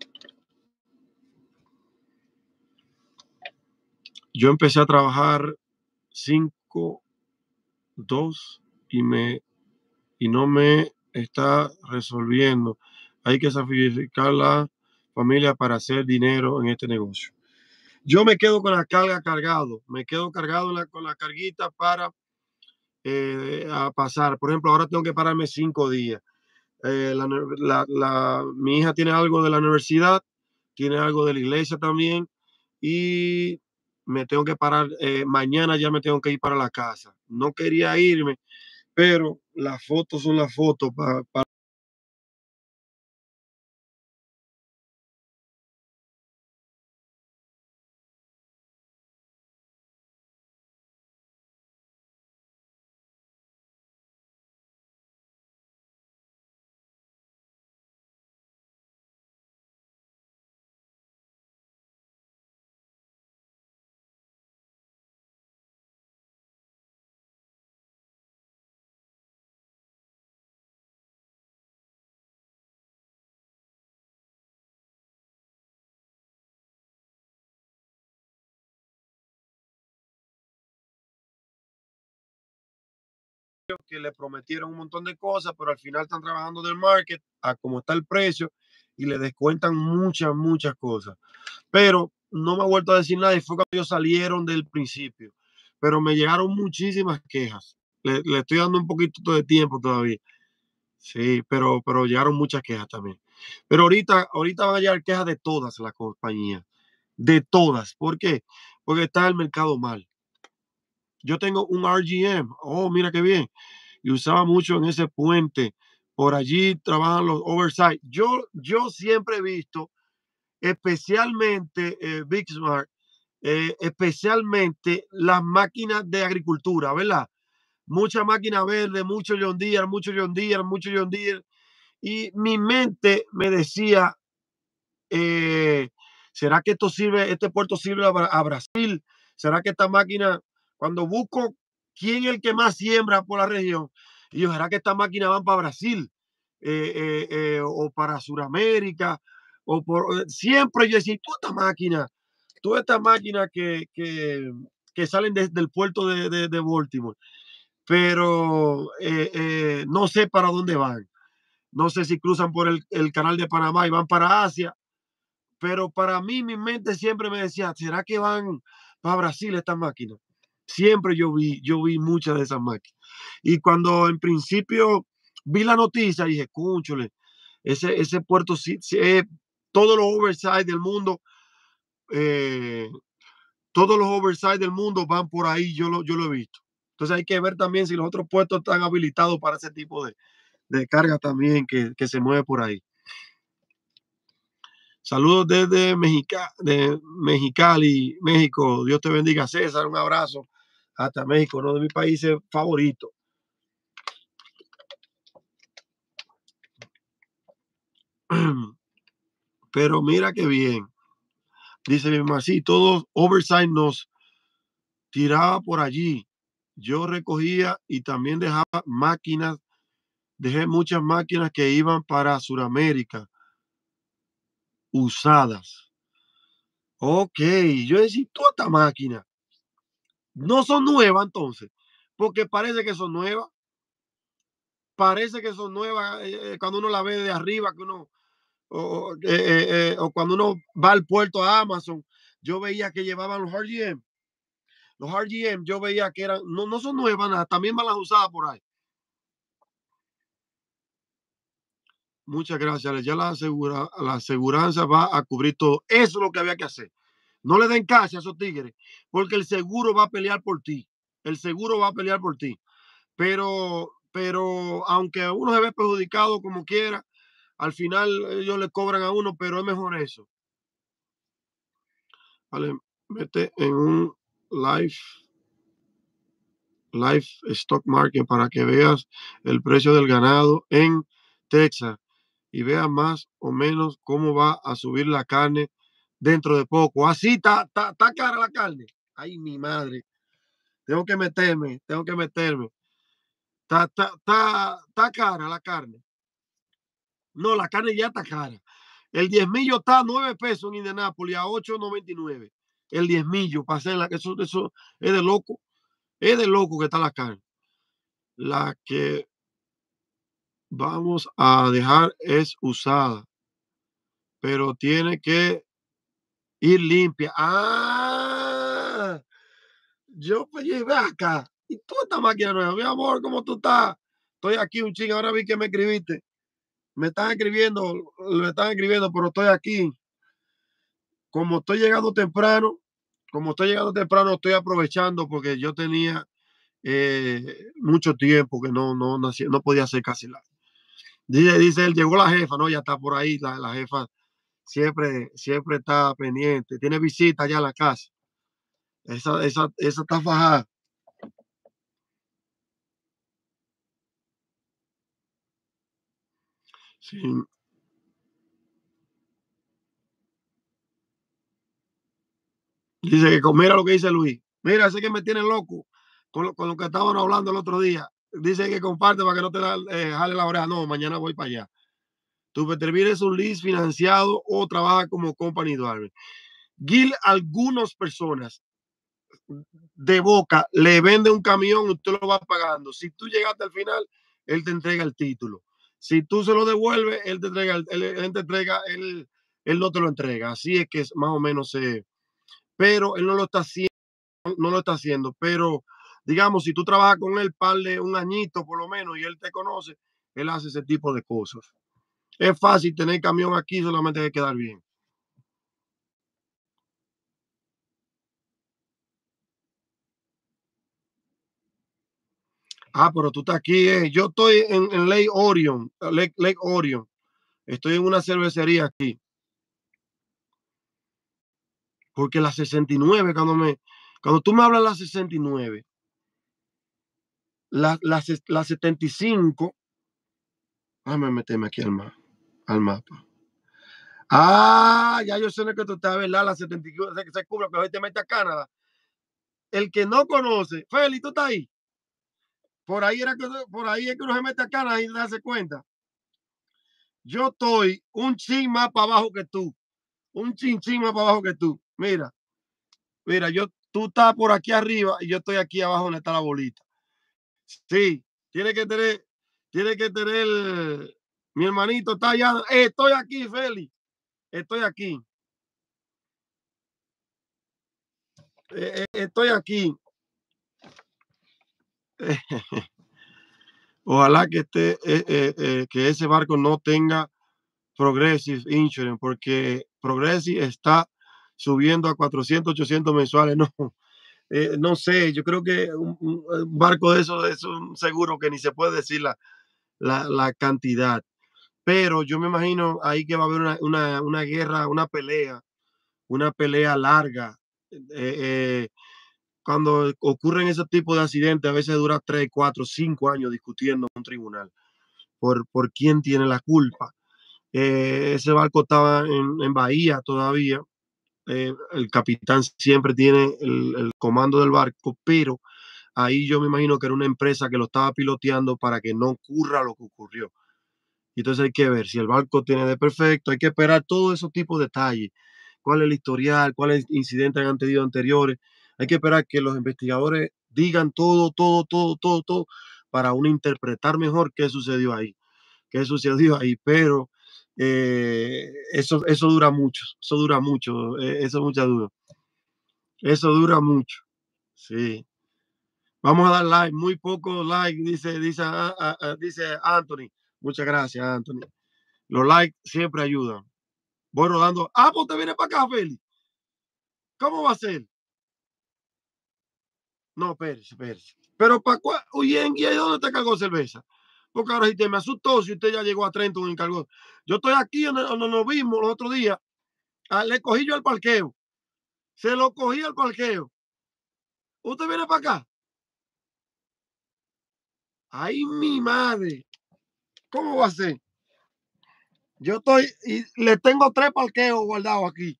Yo empecé a trabajar cinco dos y me y no me está resolviendo. Hay que sacrificar la familia para hacer dinero en este negocio. Yo me quedo con la carga cargado, me quedo cargado la, con la carguita para eh, a pasar. Por ejemplo, ahora tengo que pararme cinco días. Eh, la, la, la, mi hija tiene algo de la universidad, tiene algo de la iglesia también y me tengo que parar. Eh, mañana ya me tengo que ir para la casa. No quería irme, pero las fotos son las fotos para... Pa que le prometieron un montón de cosas, pero al final están trabajando del market a cómo está el precio y le descuentan muchas, muchas cosas. Pero no me ha vuelto a decir nada y fue cuando ellos salieron del principio. Pero me llegaron muchísimas quejas. Le, le estoy dando un poquito de tiempo todavía. Sí, pero, pero llegaron muchas quejas también. Pero ahorita, ahorita van a llegar quejas de todas las compañías. De todas. ¿Por qué? porque está el mercado mal. Yo tengo un R G M, oh, mira qué bien, y usaba mucho en ese puente. Por allí trabajan los oversight. Yo, yo siempre he visto, especialmente eh, Big Smart, eh, especialmente las máquinas de agricultura, ¿verdad? Mucha máquina verde, mucho John Deere, mucho John Deere, mucho John Deere. Y mi mente me decía, eh, ¿será que esto sirve, este puerto sirve a, a Brasil? ¿Será que esta máquina, cuando busco quién es el que más siembra por la región, y yo, ¿será que estas máquinas van para Brasil? Eh, eh, eh, o para Sudamérica, o por, eh, siempre yo decía, toda esta máquina, toda esta máquina que, que, que salen desde el puerto de, de, de Baltimore, pero eh, eh, no sé para dónde van. No sé si cruzan por el, el canal de Panamá y van para Asia, pero para mí mi mente siempre me decía, ¿será que van para Brasil estas máquinas? Siempre yo vi, yo vi muchas de esas máquinas. Y cuando en principio vi la noticia, dije, cúnchole, ese, ese puerto, sí, sí, eh, todos los oversight del mundo, eh, todos los oversight del mundo van por ahí, yo lo, yo lo he visto. Entonces hay que ver también si los otros puertos están habilitados para ese tipo de, de carga también que, que se mueve por ahí. Saludos desde Mexica, de Mexicali, México. Dios te bendiga, César. Un abrazo hasta México, uno de mis países favoritos. Pero mira qué bien. Dice mi mamá, sí, todos oversight nos tiraba por allí. Yo recogía y también dejaba máquinas, dejé muchas máquinas que iban para Sudamérica usadas. Ok, yo decía, toda esta máquina no son nuevas entonces, porque parece que son nuevas. Parece que son nuevas eh, eh, cuando uno la ve de arriba, que uno, o, o, eh, eh, eh, o cuando uno va al puerto a Amazon, yo veía que llevaban los R G M. Los R G M yo veía que eran, no, no son nuevas, nada, también van las usadas por ahí. Muchas gracias. Ya la, asegura, la aseguranza va a cubrir todo. Eso es lo que había que hacer. No le den cash a esos tigres, porque el seguro va a pelear por ti. El seguro va a pelear por ti. Pero, pero aunque uno se ve perjudicado como quiera, al final ellos le cobran a uno, pero es mejor eso. Vale, mete en un live, live stock market para que veas el precio del ganado en Texas y veas más o menos cómo va a subir la carne dentro de poco. Así está, está, está cara la carne. Ay, mi madre. Tengo que meterme, tengo que meterme. Está, está, está, está cara la carne. No, la carne ya está cara. El diezmillo está a nueve pesos en Indianápolis, a ocho noventa y nueve. El diezmillo, para hacerla, que eso, eso es de loco. Es de loco que está la carne. La que vamos a dejar es usada, pero tiene que ir limpia. Ah, yo pues ve acá. Y tú esta máquina nueva, mi amor, ¿cómo tú estás? Estoy aquí un ching, ahora vi que me escribiste. Me están escribiendo, me están escribiendo, pero estoy aquí. Como estoy llegando temprano, como estoy llegando temprano, estoy aprovechando porque yo tenía eh, mucho tiempo que no, no, no, no podía hacer casi nada. Dice, dice él, llegó la jefa, ¿no? Ya está por ahí, la, la jefa siempre, siempre está pendiente, tiene visita ya a la casa. Esa, esa, esa está fajada. Sí. Dice que mira lo que dice Luis. Mira, ese que me tiene loco con lo, con lo que estaban hablando el otro día. Dice que comparte para que no te da, eh, jale la oreja. No, mañana voy para allá. Tu Peterbilt es un lease financiado o trabaja como company driver. Gil, algunas personas de boca le vende un camión y usted lo va pagando. Si tú llegaste al final, él te entrega el título. Si tú se lo devuelves, él te entrega, él, él te entrega, él, él no te lo entrega. Así es que es más o menos se. Eh, pero él no lo está haciendo, no lo está haciendo. Pero digamos, si tú trabajas con él, par de un añito por lo menos y él te conoce, él hace ese tipo de cosas. Es fácil tener camión aquí, solamente hay que quedar bien. Ah, pero tú estás aquí, eh. Yo estoy en, en Lake Orion, Lake, Lake Orion. Estoy en una cervecería aquí. Porque la sesenta y nueve, cuando me, cuando tú me hablas de la sesenta y nueve, la, la, la setenta y cinco, déjame meterme aquí al, ma, al mapa. Ah, ya yo sé en el que tú estás, ¿verdad? La setenta y cinco se, se cubre, que hoy te mete a Canadá. El que no conoce, Feli, tú estás ahí. Por ahí, era que, por ahí es que uno se mete a Canadá y darse cuenta. Yo estoy un chin más para abajo que tú. Un chin chin más para abajo que tú. Mira, mira, yo, tú estás por aquí arriba y yo estoy aquí abajo donde está la bolita. Sí, tiene que tener, tiene que tener, mi hermanito está allá. Eh, estoy aquí, Feli. Estoy aquí. Eh, eh, estoy aquí. Ojalá que esté, eh, eh, eh, que ese barco no tenga Progressive Insurance, porque Progressive está subiendo a cuatrocientos, ochocientos mensuales. No, eh, no sé, yo creo que un, un, barco de eso es un seguro que ni se puede decir la, la, la cantidad. Pero yo me imagino ahí que va a haber una, una, una guerra, una pelea, una pelea larga. Eh, eh, cuando ocurren ese tipo de accidentes, a veces dura tres, cuatro, cinco años discutiendo en un tribunal por, por quién tiene la culpa. Eh, ese barco estaba en, en Bahía todavía. Eh, el capitán siempre tiene el, el comando del barco, pero ahí yo me imagino que era una empresa que lo estaba piloteando para que no ocurra lo que ocurrió. Y entonces hay que ver si el barco tiene de perfecto, hay que esperar todos esos tipos de detalles. ¿Cuál es el historial? ¿Cuáles incidentes han tenido anteriores? Hay que esperar que los investigadores digan todo, todo, todo, todo, todo, para uno interpretar mejor qué sucedió ahí, qué sucedió ahí. Pero eh, eso, eso dura mucho, eso dura mucho, eh, eso mucha duda. Eso dura mucho, sí. Vamos a dar like, muy poco like, dice, dice, uh, uh, uh, dice Anthony. Muchas gracias, Anthony. Los likes siempre ayudan. Voy rodando. Ah, pues te viene para acá, Feli. ¿Cómo va a ser? No, espérese, espérese. Pero para cuál, oye, ¿y ahí dónde te cargó cerveza? Porque ahora si te me asustó si usted ya llegó a Trenton y cargó. Yo estoy aquí donde, donde nos vimos los otros días. Ah, le cogí yo al parqueo. Se lo cogí al parqueo. ¿Usted viene para acá? Ay, mi madre. ¿Cómo va a ser? Yo estoy y le tengo tres parqueos guardados aquí.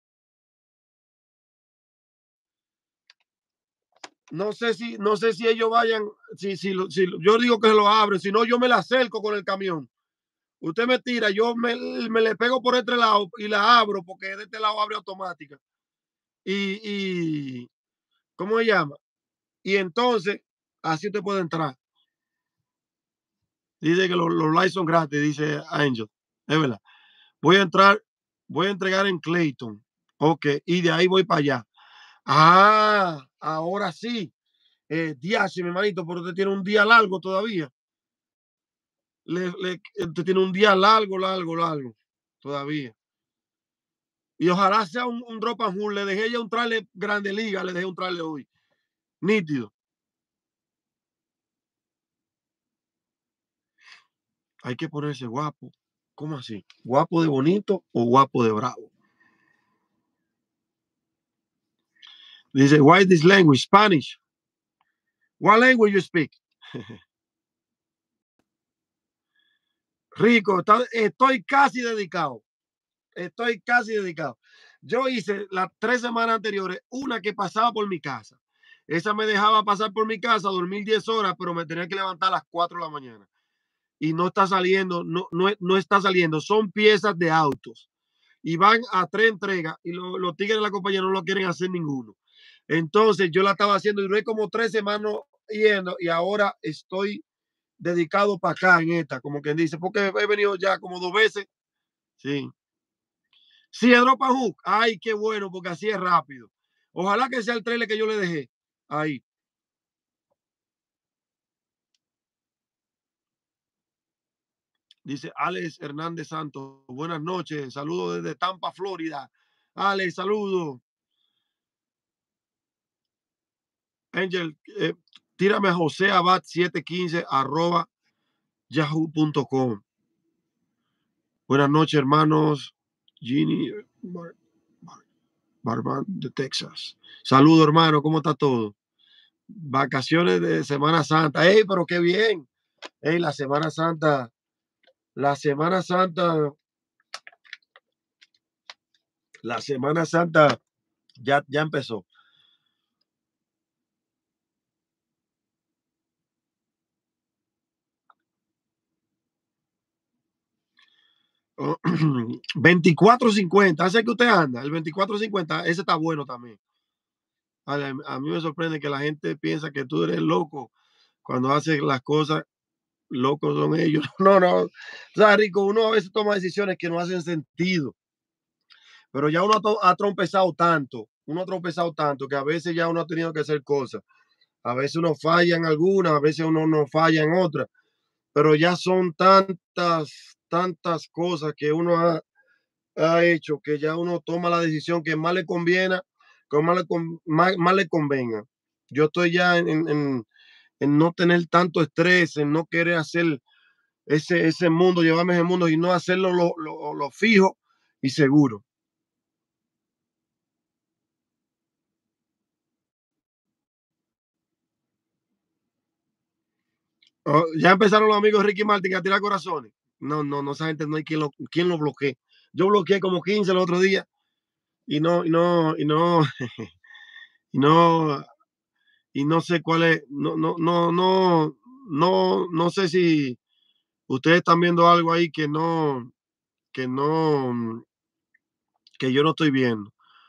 No sé si, no sé si ellos vayan, si, si, si yo digo que lo abren, si no, yo me la acerco con el camión. Usted me tira, yo me, me le pego por este lado y la abro, porque de este lado abre automática. Y, y ¿cómo se llama? Y entonces, así usted puede entrar. Dice que los, los likes son gratis, dice Angel. Es verdad. Voy a entrar, voy a entregar en Clayton. Ok, y de ahí voy para allá. Ah, ahora sí. Eh, día, mi hermanito, pero usted tiene un día largo todavía. Le, le, usted tiene un día largo, largo, largo, todavía. Y ojalá sea un, un drop and hold. Le dejé ya un trailer grande liga, le dejé un trailer hoy. Nítido. Hay que ponerse guapo. ¿Cómo así? ¿Guapo de bonito o guapo de bravo? Dice, why this language? Spanish. What language you speak? Rico, está, estoy casi dedicado. Estoy casi dedicado. Yo hice las tres semanas anteriores una que pasaba por mi casa. Esa me dejaba pasar por mi casa, dormir diez horas, pero me tenía que levantar a las cuatro de la mañana. Y no está saliendo, no, no, no está saliendo. Son piezas de autos. Y van a tres entregas y lo, los tigres de la compañía no lo quieren hacer ninguno. Entonces yo la estaba haciendo y duré como tres semanas yendo y ahora estoy dedicado para acá en esta, como quien dice, porque he venido ya como dos veces. Sí. Sí, es drop and hook. Ay, qué bueno, porque así es rápido. Ojalá que sea el trailer que yo le dejé. Ahí. Dice Alex Hernández Santos. Buenas noches. Saludos desde Tampa, Florida. Alex, saludos. Angel, eh, tírame a joseabad setecientos quince arroba yahoo punto com. Buenas noches, hermanos. Ginny Bar Bar Barban de Texas. Saludo, hermano. ¿Cómo está todo? Vacaciones de Semana Santa. ¡Ey, pero qué bien! ¡Ey, la Semana Santa! La Semana Santa. La Semana Santa ya, ya empezó. veinticuatro cincuenta, ¿hace que usted anda? El veinticuatro cincuenta, ese está bueno también. A, a mí me sorprende que la gente piensa que tú eres loco cuando haces las cosas, locos son ellos. No, no, o sea, Rico, uno a veces toma decisiones que no hacen sentido, pero ya uno ha trompezado tanto, uno ha trompezado tanto que a veces ya uno ha tenido que hacer cosas. A veces uno falla en algunas, a veces uno no falla en otras, pero ya son tantas, tantas cosas que uno ha, ha hecho que ya uno toma la decisión que más le conviene, que más le, más, más le convenga. Yo estoy ya en, en, en, no tener tanto estrés, en no querer hacer ese, ese mundo, llevarme ese mundo y no hacerlo lo, lo, lo fijo y seguro. Oh, ya empezaron los amigos Ricky Martin a tirar corazones. No, no, no, esa gente no hay quien lo, quien lo bloquee. Yo bloqueé como quince el otro día y no, y no, y no, y no, y no sé cuál es, no, no, no, no, no, no sé si ustedes están viendo algo ahí que no, que no, que yo no estoy viendo.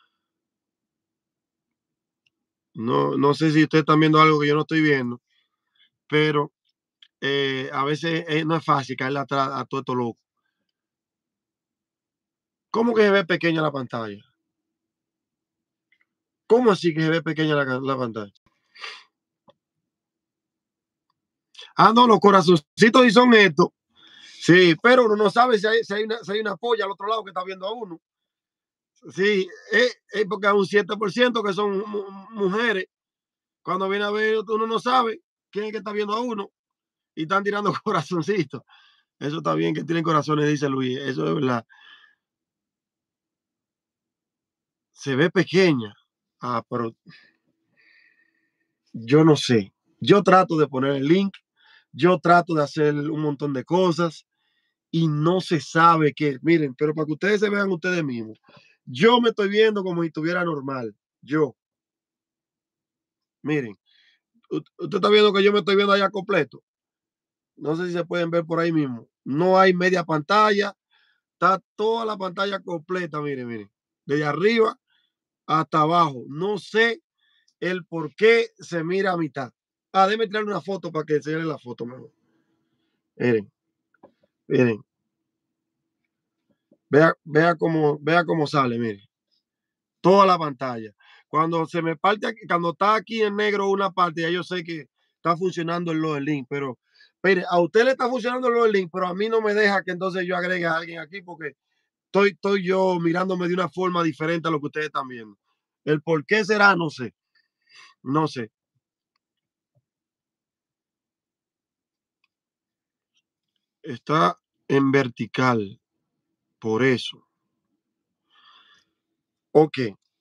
No, no sé si ustedes están viendo algo que yo no estoy viendo, pero eh, a veces eh, no es fácil caerle atrás a todo esto loco. ¿Cómo que se ve pequeña la pantalla? ¿Cómo así que se ve pequeña la, la pantalla? Ah, no, los corazoncitos y son estos. Sí, pero uno no sabe si hay, si hay, una, si hay una polla al otro lado que está viendo a uno. Sí, es, es porque hay un siete por ciento que son mujeres. Cuando viene a ver, uno no sabe quién es que está viendo a uno y están tirando corazoncitos. Eso está bien que tienen corazones, dice Luis. Eso es verdad. Se ve pequeña. Ah, pero yo no sé. Yo trato de poner el link. Yo trato de hacer un montón de cosas y no se sabe qué. Miren, pero para que ustedes se vean ustedes mismos. Yo me estoy viendo como si estuviera normal. Yo. Miren. Usted está viendo que yo me estoy viendo allá completo. No sé si se pueden ver por ahí mismo. No hay media pantalla. Está toda la pantalla completa. Miren, miren. Desde arriba hasta abajo. No sé el por qué se mira a mitad. Ah, déjeme traerle una foto para que enseñarle la foto mejor. Miren, miren. Vea, vea cómo, vea cómo sale, miren. Toda la pantalla. Cuando se me parte, cuando está aquí en negro una parte, ya yo sé que está funcionando el load link, pero mire, a usted le está funcionando el load link, pero a mí no me deja que entonces yo agregue a alguien aquí porque estoy, estoy yo mirándome de una forma diferente a lo que ustedes están viendo. El por qué será, no sé. No sé. Está en vertical. Por eso. Ok.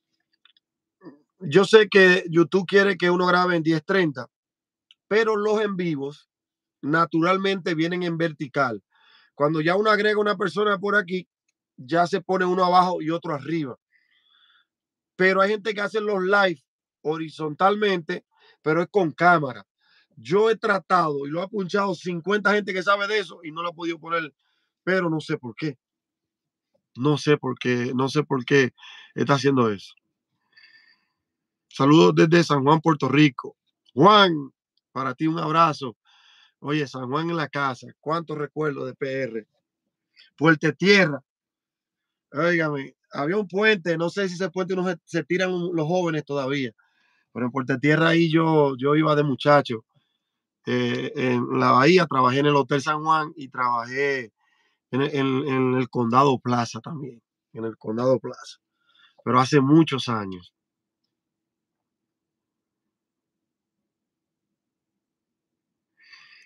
Yo sé que YouTube quiere que uno grabe en diez treinta, pero los en vivos naturalmente vienen en vertical. Cuando ya uno agrega una persona por aquí, ya se pone uno abajo y otro arriba. Pero hay gente que hace los live horizontalmente, pero es con cámara. Yo he tratado y lo ha punchado cincuenta gente que sabe de eso y no lo ha podido poner, pero no sé por qué. No sé por qué, no sé por qué está haciendo eso. Saludos desde San Juan, Puerto Rico. Juan, para ti un abrazo. Oye, San Juan en la casa. ¿Cuántos recuerdos de P R? Puerto Tierra. Óigame, había un puente, no sé si ese puente no se, se tiran los jóvenes todavía, pero en Puerto Tierra ahí yo, yo iba de muchacho. Eh, en la bahía trabajé en el Hotel San Juan y trabajé en, en, en el Condado Plaza también, en el Condado Plaza, pero hace muchos años.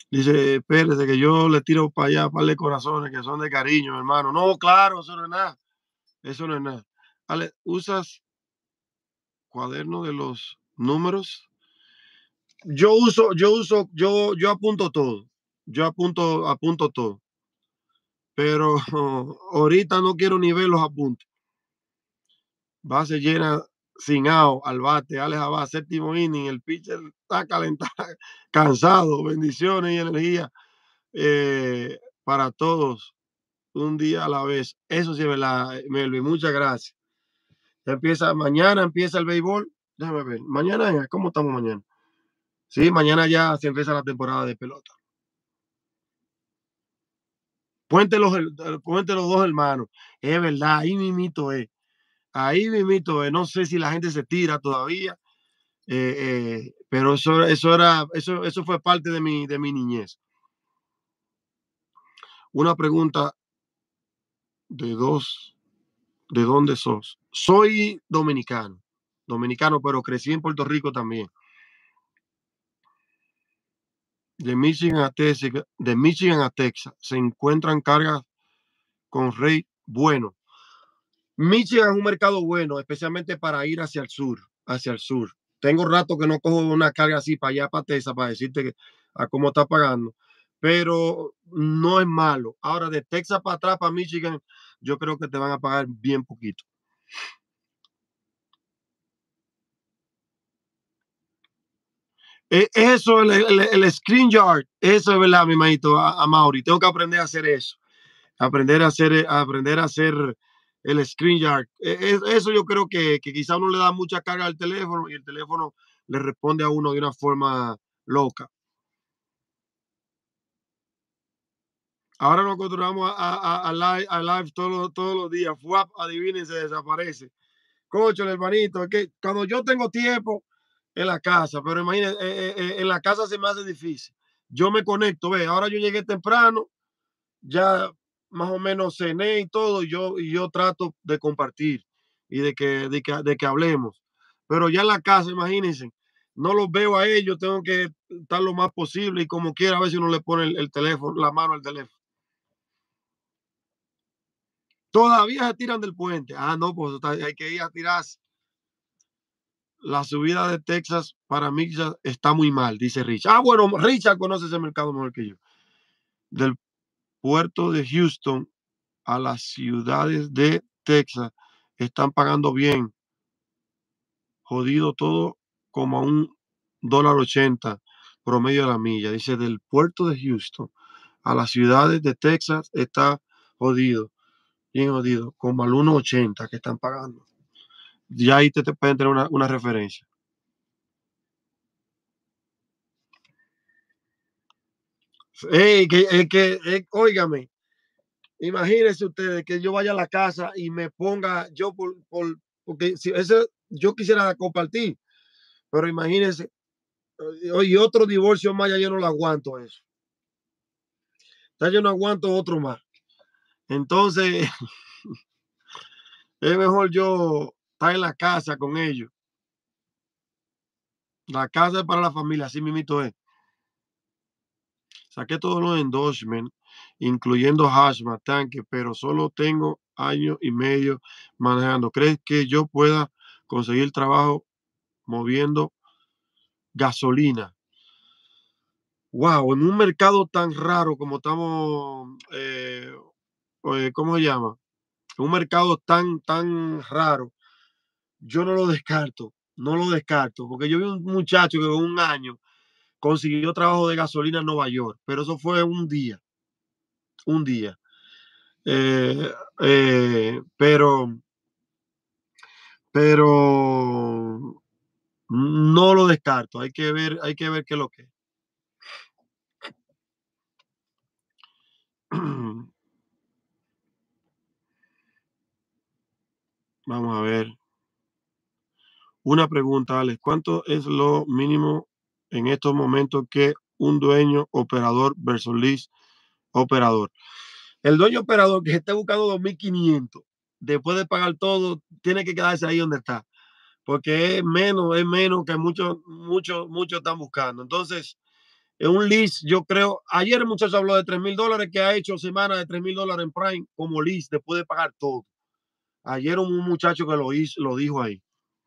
Dice, espérese que yo le tiro para allá, par de corazones que son de cariño, hermano. No, claro, eso no es nada. Eso no es nada. Ale, ¿usas cuaderno de los números? Yo uso, yo uso, yo, yo apunto todo. Yo apunto, apunto todo. Pero ahorita no quiero ni ver los apuntes. Base llena sin out al bate, Alex Abad, séptimo inning, el pitcher está calentado, cansado, bendiciones y energía eh, para todos, un día a la vez. Eso sí es verdad, Melvin, muchas gracias. Ya empieza, mañana empieza el béisbol, déjame ver, mañana, ¿cómo estamos mañana? Sí, mañana ya se empieza la temporada de pelota. Puente los, puente los dos hermanos, es verdad, ahí mimito es, ahí mimito es, no sé si la gente se tira todavía. Eh, eh, pero eso, eso era, eso, eso fue parte de mi, de mi niñez. Una pregunta de dos, ¿de dónde sos? Soy dominicano, dominicano, pero crecí en Puerto Rico también. De Michigan a Texas, de Michigan a Texas se encuentran cargas con rate bueno. Michigan es un mercado bueno, especialmente para ir hacia el sur, hacia el sur. Tengo rato que no cojo una carga así para allá, para Texas, para decirte que, a cómo está pagando, pero no es malo. Ahora, de Texas para atrás, para Michigan, yo creo que te van a pagar bien poquito. Eh, Eso, el, el, el screen yard, eso es verdad, mi manito, a, a Mauri. Tengo que aprender a hacer eso. Aprender a hacer, a aprender a hacer el screen yard. E, eso yo creo que, que quizá uno le da mucha carga al teléfono y el teléfono le responde a uno de una forma loca. Ahora nos acostumbramos a, a, a, live, a live todos, todos los días. Fuap, adivinen, se desaparece. Cocho, el hermanito, es que cuando yo tengo tiempo en la casa, pero imagínense, eh, eh, en la casa se me hace difícil. Yo me conecto, ve, ahora yo llegué temprano, ya más o menos cené y todo, y yo, y yo trato de compartir y de que, de, que, de que hablemos. Pero ya en la casa, imagínense, no los veo a ellos, tengo que estar lo más posible y como quiera, a ver si uno le pone el, el teléfono, la mano al teléfono. Todavía se tiran del puente. Ah, no, pues hay que ir a tirarse. La subida de Texas para mí está muy mal, dice Richard. Ah, bueno, Richard conoce ese mercado mejor que yo. Del puerto de Houston a las ciudades de Texas están pagando bien. Jodido todo como a un dólar ochenta promedio de la milla. Dice del puerto de Houston a las ciudades de Texas está jodido, bien jodido, como al uno ochenta que están pagando. Ya ahí te, te pueden tener una, una referencia. Ey, que, eh, que, eh, óigame, imagínense ustedes que yo vaya a la casa y me ponga yo por, por porque si ese, yo quisiera compartir, pero imagínense, y otro divorcio más, ya yo no lo aguanto eso. Ya yo no aguanto otro más. Entonces, es mejor yo estar en la casa con ellos. La casa es para la familia, así mismo es. Saqué todos los endorsements, incluyendo hazmat, tanque, pero solo tengo año y medio manejando. ¿Crees que yo pueda conseguir trabajo moviendo gasolina? Wow, en un mercado tan raro como estamos, eh, eh, ¿cómo se llama? Un mercado tan, tan raro, yo no lo descarto, no lo descarto, porque yo vi un muchacho que con un año consiguió trabajo de gasolina en Nueva York, pero eso fue un día, un día. Eh, eh, pero, pero no lo descarto, hay que ver, hay que ver qué es lo que es. Vamos a ver. Una pregunta, Alex. ¿Cuánto es lo mínimo en estos momentos que un dueño operador versus lease operador? El dueño operador que esté buscando dos mil quinientos, después de pagar todo, tiene que quedarse ahí donde está, porque es menos, es menos que muchos, muchos, muchos están buscando. Entonces, En un lease, yo creo, ayer el muchacho habló de tres mil dólares que ha hecho semana de tres mil dólares en Prime como lease después de pagar todo. Ayer un muchacho que lo hizo, lo dijo ahí.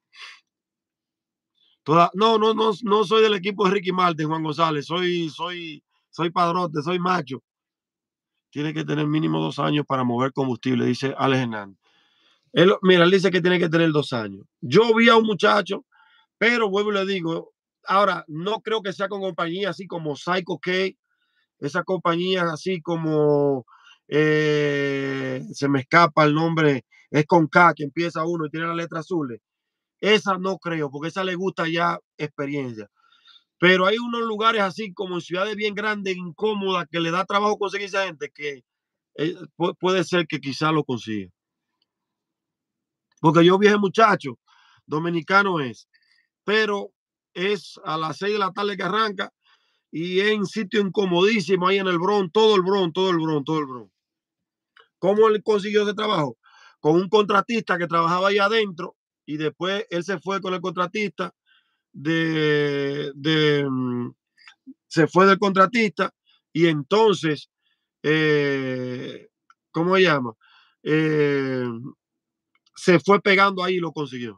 Toda, no, no, no, no soy del equipo de Ricky Martin, Juan González. Soy, soy, soy padrote, soy macho. Tiene que tener mínimo dos años para mover combustible, dice Alex Hernández. Él, mira, él dice que tiene que tener dos años. Yo vi a un muchacho, pero vuelvo y le digo, ahora, no creo que sea con compañías así como Psycho K, esas compañías así como, eh, se me escapa el nombre, es con K, que empieza uno y tiene la letra azul. Esa no creo, porque esa le gusta ya experiencia. Pero hay unos lugares así como en ciudades bien grandes, incómodas, que le da trabajo conseguir esa gente que eh, puede ser que quizá lo consiga. Porque yo vi a ese muchacho, dominicano es, pero es a las seis de la tarde que arranca y es en sitio incomodísimo ahí en el Bronx, todo el Bronx, todo el Bronx, todo el Bronx. ¿Cómo él consiguió ese trabajo? Con un contratista que trabajaba ahí adentro y después él se fue con el contratista de, de se fue del contratista y entonces, eh, ¿cómo se llama? Eh, se fue pegando ahí y lo consiguió.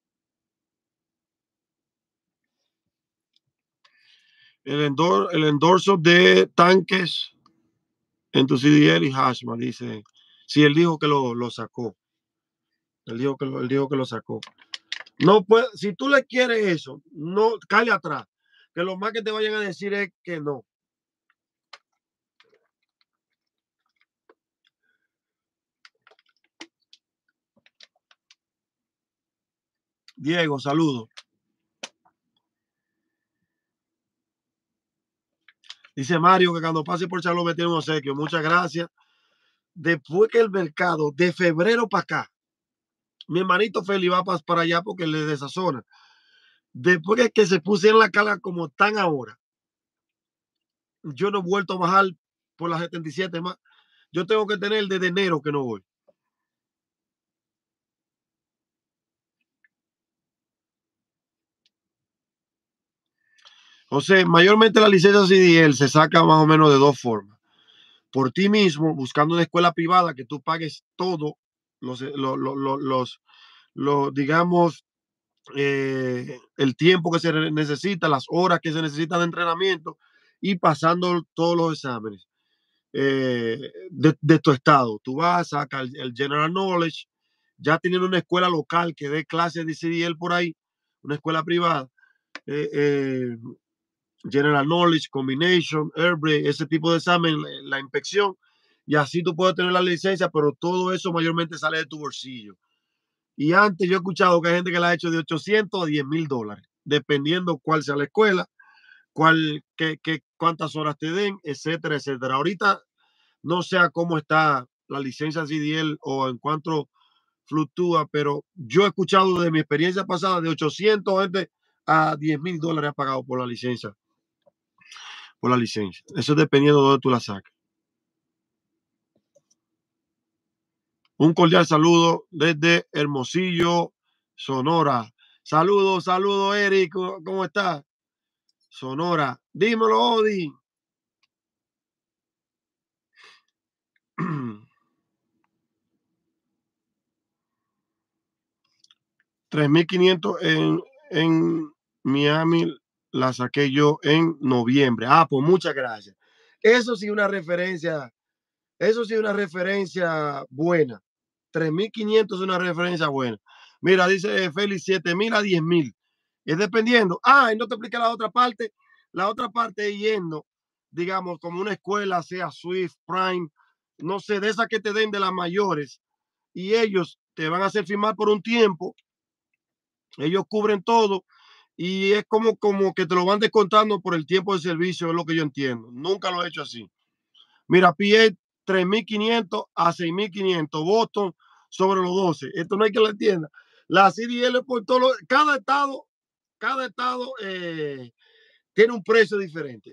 El, endor, el endorso de tanques en tu C D L y Hashman, dice. Sí, él dijo que lo, lo sacó. Él dijo que lo, él dijo que lo sacó. No puede, si tú le quieres eso, no, cae atrás. Que lo más que te vayan a decir es que no. Diego, saludos. Dice Mario que cuando pase por Charlotte me tiene un obsequio. Muchas gracias. Después que el mercado, de febrero para acá, mi hermanito Feli va para allá porque le desazona. Después que, que se pusieron la carga como están ahora, yo no he vuelto a bajar por las setenta y siete más. Yo tengo que tener desde enero que no voy. O sea, mayormente la licencia C D L se saca más o menos de dos formas. Por ti mismo, buscando una escuela privada que tú pagues todo, los, los, los, los, los digamos, eh, el tiempo que se necesita, las horas que se necesitan de entrenamiento y pasando todos los exámenes eh, de, de, tu estado. Tú vas, sacas el, el General Knowledge, ya teniendo una escuela local que dé clases de C D L por ahí, una escuela privada, eh, eh, General Knowledge, Combination, Airbreak, ese tipo de examen, la inspección, y así tú puedes tener la licencia, pero todo eso mayormente sale de tu bolsillo. Y antes yo he escuchado que hay gente que la ha hecho de ochocientos a diez mil dólares, dependiendo cuál sea la escuela, cuál, qué, qué, cuántas horas te den, etcétera, etcétera. Ahorita no sé cómo está la licencia C D L o en cuánto fluctúa, pero yo he escuchado de mi experiencia pasada de ochocientos a diez mil dólares ha pagado por la licencia. Por la licencia. Eso es dependiendo de dónde tú la saques. Un cordial saludo desde Hermosillo, Sonora. Saludos, saludos, Eric. ¿Cómo estás? Sonora. Dímelo, Odi. tres mil quinientos en, en Miami la saqué yo en noviembre. Ah, pues muchas gracias. Eso sí, una referencia, eso sí, una referencia buena. tres mil quinientos es una referencia buena. Mira, dice Félix, siete mil a diez mil. Es dependiendo. Ah, y no te expliqué la otra parte. La otra parte es yendo, digamos, como una escuela, sea Swift, Prime, no sé, de esas que te den de las mayores. Y ellos te van a hacer firmar por un tiempo. Ellos cubren todo. Y es como, como que te lo van descontando por el tiempo de servicio, es lo que yo entiendo. Nunca lo he hecho así. Mira, P A tres mil quinientos a seis mil quinientos. Boston sobre los doce. Esto no hay que lo entienda. La C D L por todo lo, cada estado, cada estado eh, tiene un precio diferente.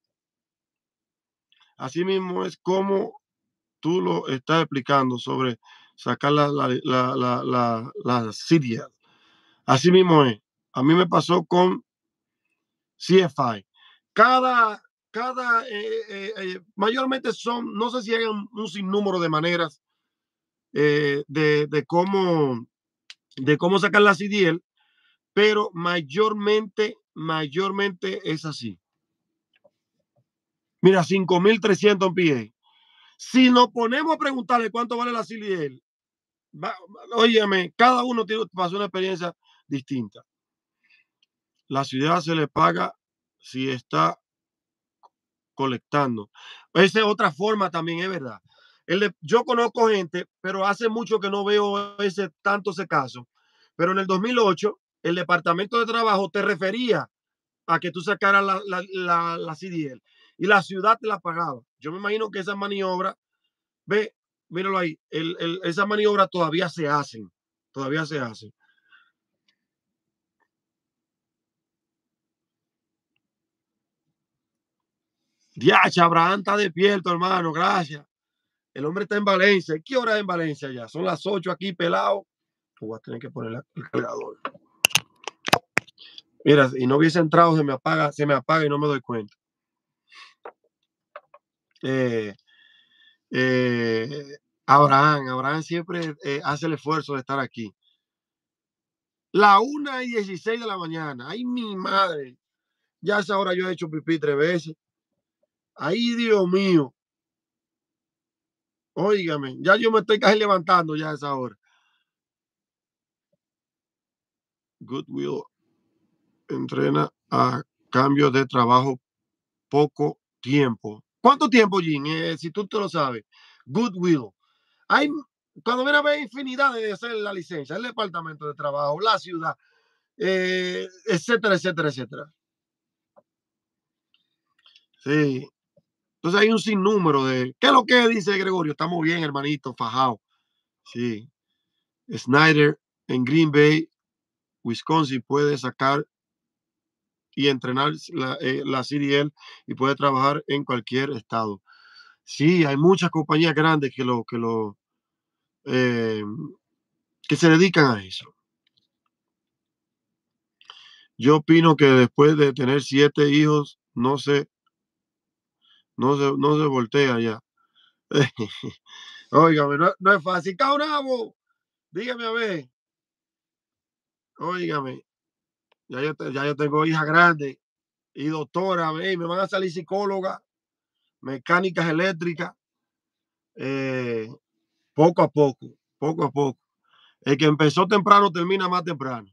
Así mismo es como tú lo estás explicando sobre sacar la, la, la, la, la, la C D L. Así mismo es. A mí me pasó con C F I. cada, cada, eh, eh, eh, mayormente son, no sé si hay un, un sinnúmero de maneras eh, de, de, cómo, de cómo sacar la C D L, pero mayormente, mayormente es así. Mira, cinco mil trescientos P A. Si nos ponemos a preguntarle cuánto vale la C D L, va, óyeme, cada uno tiene, pasó una experiencia distinta. La ciudad se le paga si está colectando. Esa es otra forma también, es verdad. El de, yo conozco gente, pero hace mucho que no veo ese, tanto ese caso. Pero en el dos mil ocho, el Departamento de Trabajo te refería a que tú sacaras la, la, la, la C D L y la ciudad te la pagaba. Yo me imagino que esa maniobra, ve, míralo ahí, el, el, esa maniobra todavía se hacen, todavía se hacen. Diacha, Abraham está despierto, hermano, gracias. El hombre está en Valencia. ¿Qué hora es en Valencia ya? Son las ocho aquí, pelado. Voy a tener que poner el cargador. Mira, si no hubiese entrado, se me apaga, se me apaga y no me doy cuenta. Eh, eh, Abraham, Abraham siempre eh, hace el esfuerzo de estar aquí. La una y dieciséis de la mañana. Ay, mi madre. Ya a esa hora yo he hecho pipí tres veces. Ay, Dios mío. Óigame, ya yo me estoy casi levantando ya a esa hora. Goodwill entrena a cambio de trabajo poco tiempo. ¿Cuánto tiempo, Jim? Eh, si tú te lo sabes. Goodwill. Hay, cuando viene a ver infinidad de hacer la licencia, el departamento de trabajo, la ciudad, eh, etcétera, etcétera, etcétera. Sí. Entonces hay un sinnúmero de. ¿Qué es lo que dice Gregorio? Estamos bien, hermanito, fajado. Sí. Snyder en Green Bay, Wisconsin, puede sacar y entrenar la, eh, la C D L y puede trabajar en cualquier estado. Sí, hay muchas compañías grandes que lo que lo eh, que se dedican a eso. Yo opino que después de tener siete hijos, no se, no se, no se voltea ya. Óigame, no, no es fácil. Caunabo, dígame a ver. Óigame, ya yo, te, ya yo tengo hija grande y doctora, me van a salir psicóloga, mecánicas eléctricas, eh, poco a poco, poco a poco. El que empezó temprano termina más temprano.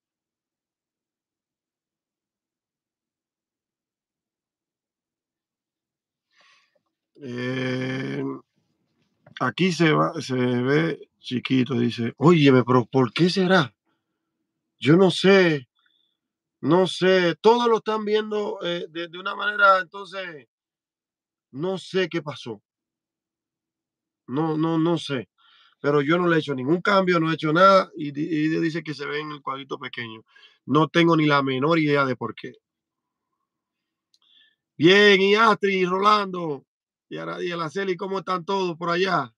Eh, aquí se, va, se ve chiquito, dice, óyeme, pero ¿por qué será? Yo no sé, no sé, todos lo están viendo eh, de, de, una manera, entonces, no sé qué pasó, no, no, no sé, pero yo no le he hecho ningún cambio, no he hecho nada y, y dice que se ve en el cuadrito pequeño. No tengo ni la menor idea de por qué. Bien, y Astrid, y Rolando, y Araceli, ¿cómo están todos por allá?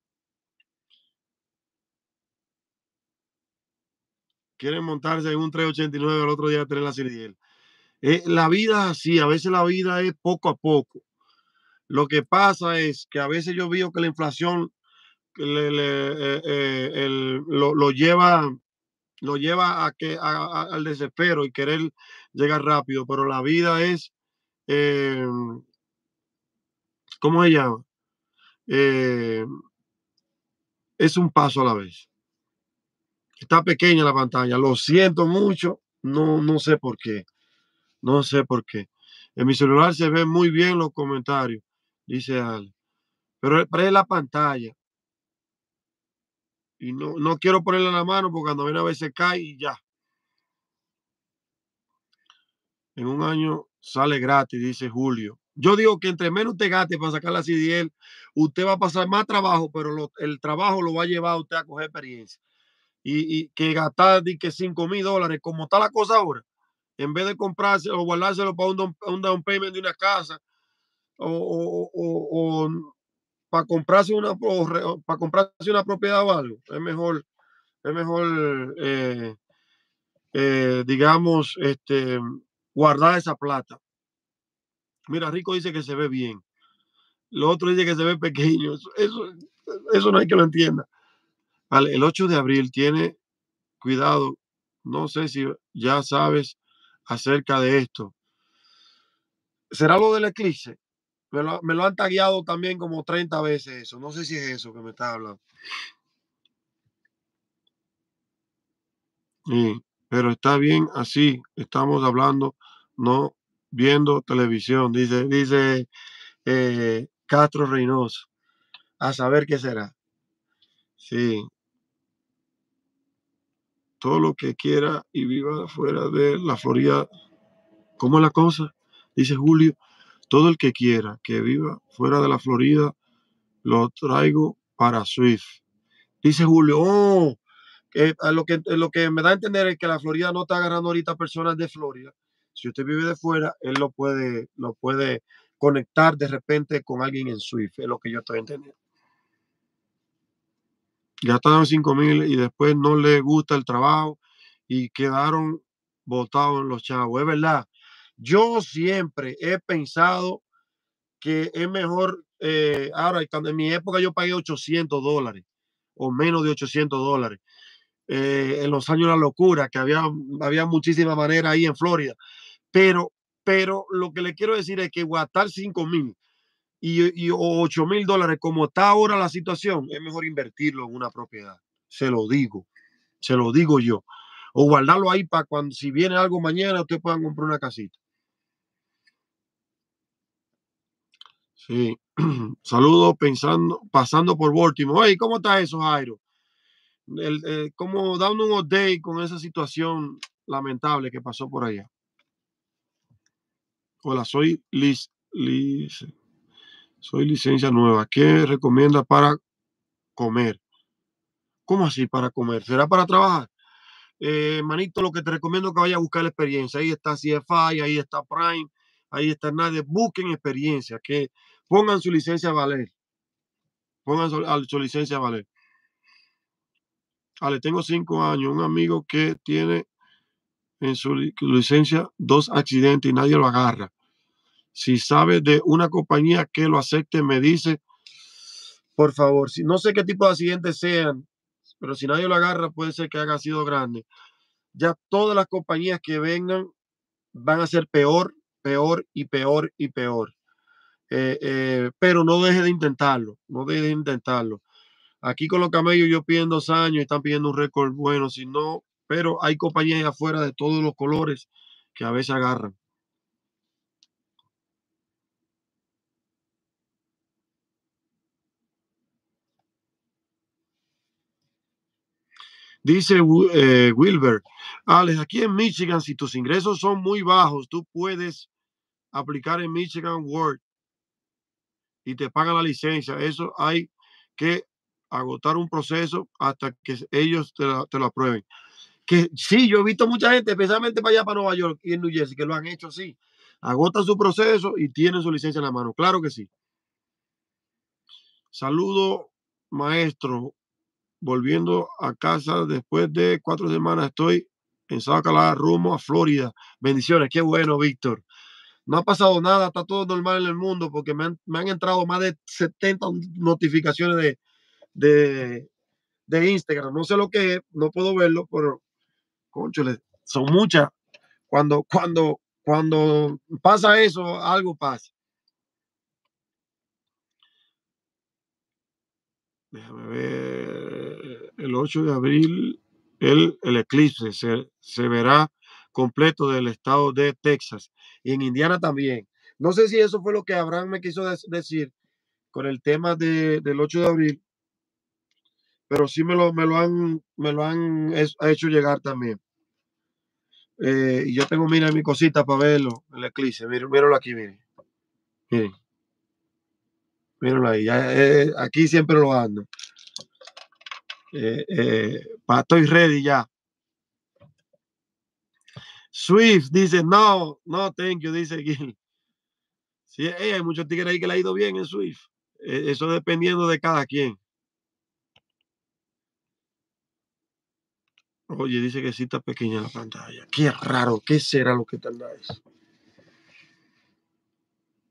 Quieren montarse en un trescientos ochenta y nueve al otro día tener la Ciridiel. Eh, la vida así, a veces la vida es poco a poco. Lo que pasa es que a veces yo veo que la inflación le, le, eh, eh, el, lo, lo, lleva lo lleva a que a, a, al desespero y querer llegar rápido, pero la vida es eh, ¿cómo se llama? Eh, es un paso a la vez. Está pequeña la pantalla, lo siento mucho, no, no sé por qué, no sé por qué. En mi celular se ven muy bien los comentarios, dice Al, pero, pero es la pantalla. Y no, no quiero ponerle la mano porque cuando viene a veces cae y ya. En un año sale gratis, dice Julio. Yo digo que entre menos usted gaste para sacar la C D L, usted va a pasar más trabajo, pero lo, el trabajo lo va a llevar a usted a coger experiencia. Y, y que gastar de que cinco mil dólares, como está la cosa ahora, en vez de comprarse o guardárselo para un, un down payment de una casa o, o, o, o para comprarse una o, para comprarse una propiedad o algo, es mejor, es mejor eh, eh, digamos, este, guardar esa plata. Mira, Rico dice que se ve bien. Lo otro dice que se ve pequeño. Eso, eso, eso no hay que lo entienda. Vale, el ocho de abril tiene, cuidado, no sé si ya sabes acerca de esto. ¿Será lo del eclipse? Me lo, me lo han tagueado también como treinta veces eso. No sé si es eso que me está hablando. Sí, pero está bien así. Estamos hablando, no viendo televisión. Dice, dice eh, Castro Reynoso. A saber qué será. Sí, todo lo que quiera y viva fuera de la Florida. ¿Cómo es la cosa? Dice Julio. Todo el que quiera que viva fuera de la Florida, lo traigo para Swift. Dice Julio, oh, que a lo que, lo que me da a entender es que la Florida no está agarrando ahorita personas de Florida. Si usted vive de fuera, él lo puede, lo puede conectar de repente con alguien en Swift, es lo que yo estoy entendiendo. Gastaron cinco mil y después no le gusta el trabajo y quedaron botados en los chavos. Es verdad. Yo siempre he pensado que es mejor, eh, ahora, cuando en mi época yo pagué ochocientos dólares o menos de ochocientos dólares. Eh, en los años de la locura, que había, había muchísimas maneras ahí en Florida. Pero, pero lo que le quiero decir es que gastar cinco mil y, y ocho mil dólares, como está ahora la situación, es mejor invertirlo en una propiedad. Se lo digo, se lo digo yo. O guardarlo ahí para cuando, si viene algo mañana, usted pueda comprar una casita. Sí. Saludos pensando, pasando por Baltimore. Hey, ¿cómo está eso, Jairo? El, eh, ¿Cómo dando un update con esa situación lamentable que pasó por allá? Hola, soy Liz, Liz, soy licencia nueva. ¿Qué recomienda para comer? ¿Cómo así para comer? ¿Será para trabajar? Eh, manito, lo que te recomiendo es que vaya a buscar la experiencia. Ahí está C F I, ahí está Prime, ahí está nadie. Busquen experiencia, que pongan su licencia a valer. Pongan su, a, su licencia a valer. Vale, tengo cinco años. Un amigo que tiene en su licencia dos accidentes y nadie lo agarra. Si sabe de una compañía que lo acepte, me dice, por favor. Si, no sé qué tipo de accidentes sean, pero si nadie lo agarra, puede ser que haya sido grande. Ya todas las compañías que vengan van a ser peor, peor y peor y peor. Eh, eh, pero no deje de intentarlo, no deje de intentarlo. Aquí con los camellos yo piden dos años y están pidiendo un récord bueno, si no, pero hay compañías afuera de todos los colores que a veces agarran. Dice eh, Wilber, Alex, aquí en Michigan, si tus ingresos son muy bajos, tú puedes aplicar en Michigan Word y te pagan la licencia. Eso hay que agotar un proceso hasta que ellos te, la, te lo aprueben. Que sí, yo he visto mucha gente, especialmente para allá, para Nueva York y en New Jersey, que lo han hecho así. Agotan su proceso y tienen su licencia en la mano. Claro que sí. Saludo, maestro. Volviendo a casa después de cuatro semanas, estoy en South Carolina, rumbo a Florida. Bendiciones, qué bueno, Víctor. No ha pasado nada, está todo normal en el mundo porque me han, me han entrado más de setenta notificaciones de, de, de Instagram. No sé lo que es, no puedo verlo, pero, conchole, son muchas. Cuando, cuando, cuando pasa eso, algo pasa. Déjame ver. El ocho de abril, el, el eclipse se, se verá completo del estado de Texas y en Indiana también. No sé si eso fue lo que Abraham me quiso de decir con el tema de, del ocho de abril, pero sí me lo, me lo han, me lo han hecho llegar también. Eh, y yo tengo, mira, mi cosita para verlo, el eclipse. Miren, míralo aquí, miren. Miren, mírenlo ahí. Ya, eh, aquí siempre lo ando. Eh, eh, pa, estoy ready ya. Swift dice, no, no, thank you, dice Gil. Sí, hey, hay muchos tigres ahí que le ha ido bien en Swift. Eh, eso dependiendo de cada quien. Oye, dice que sí está pequeña la pantalla. Qué raro, ¿qué será lo que tarda eso?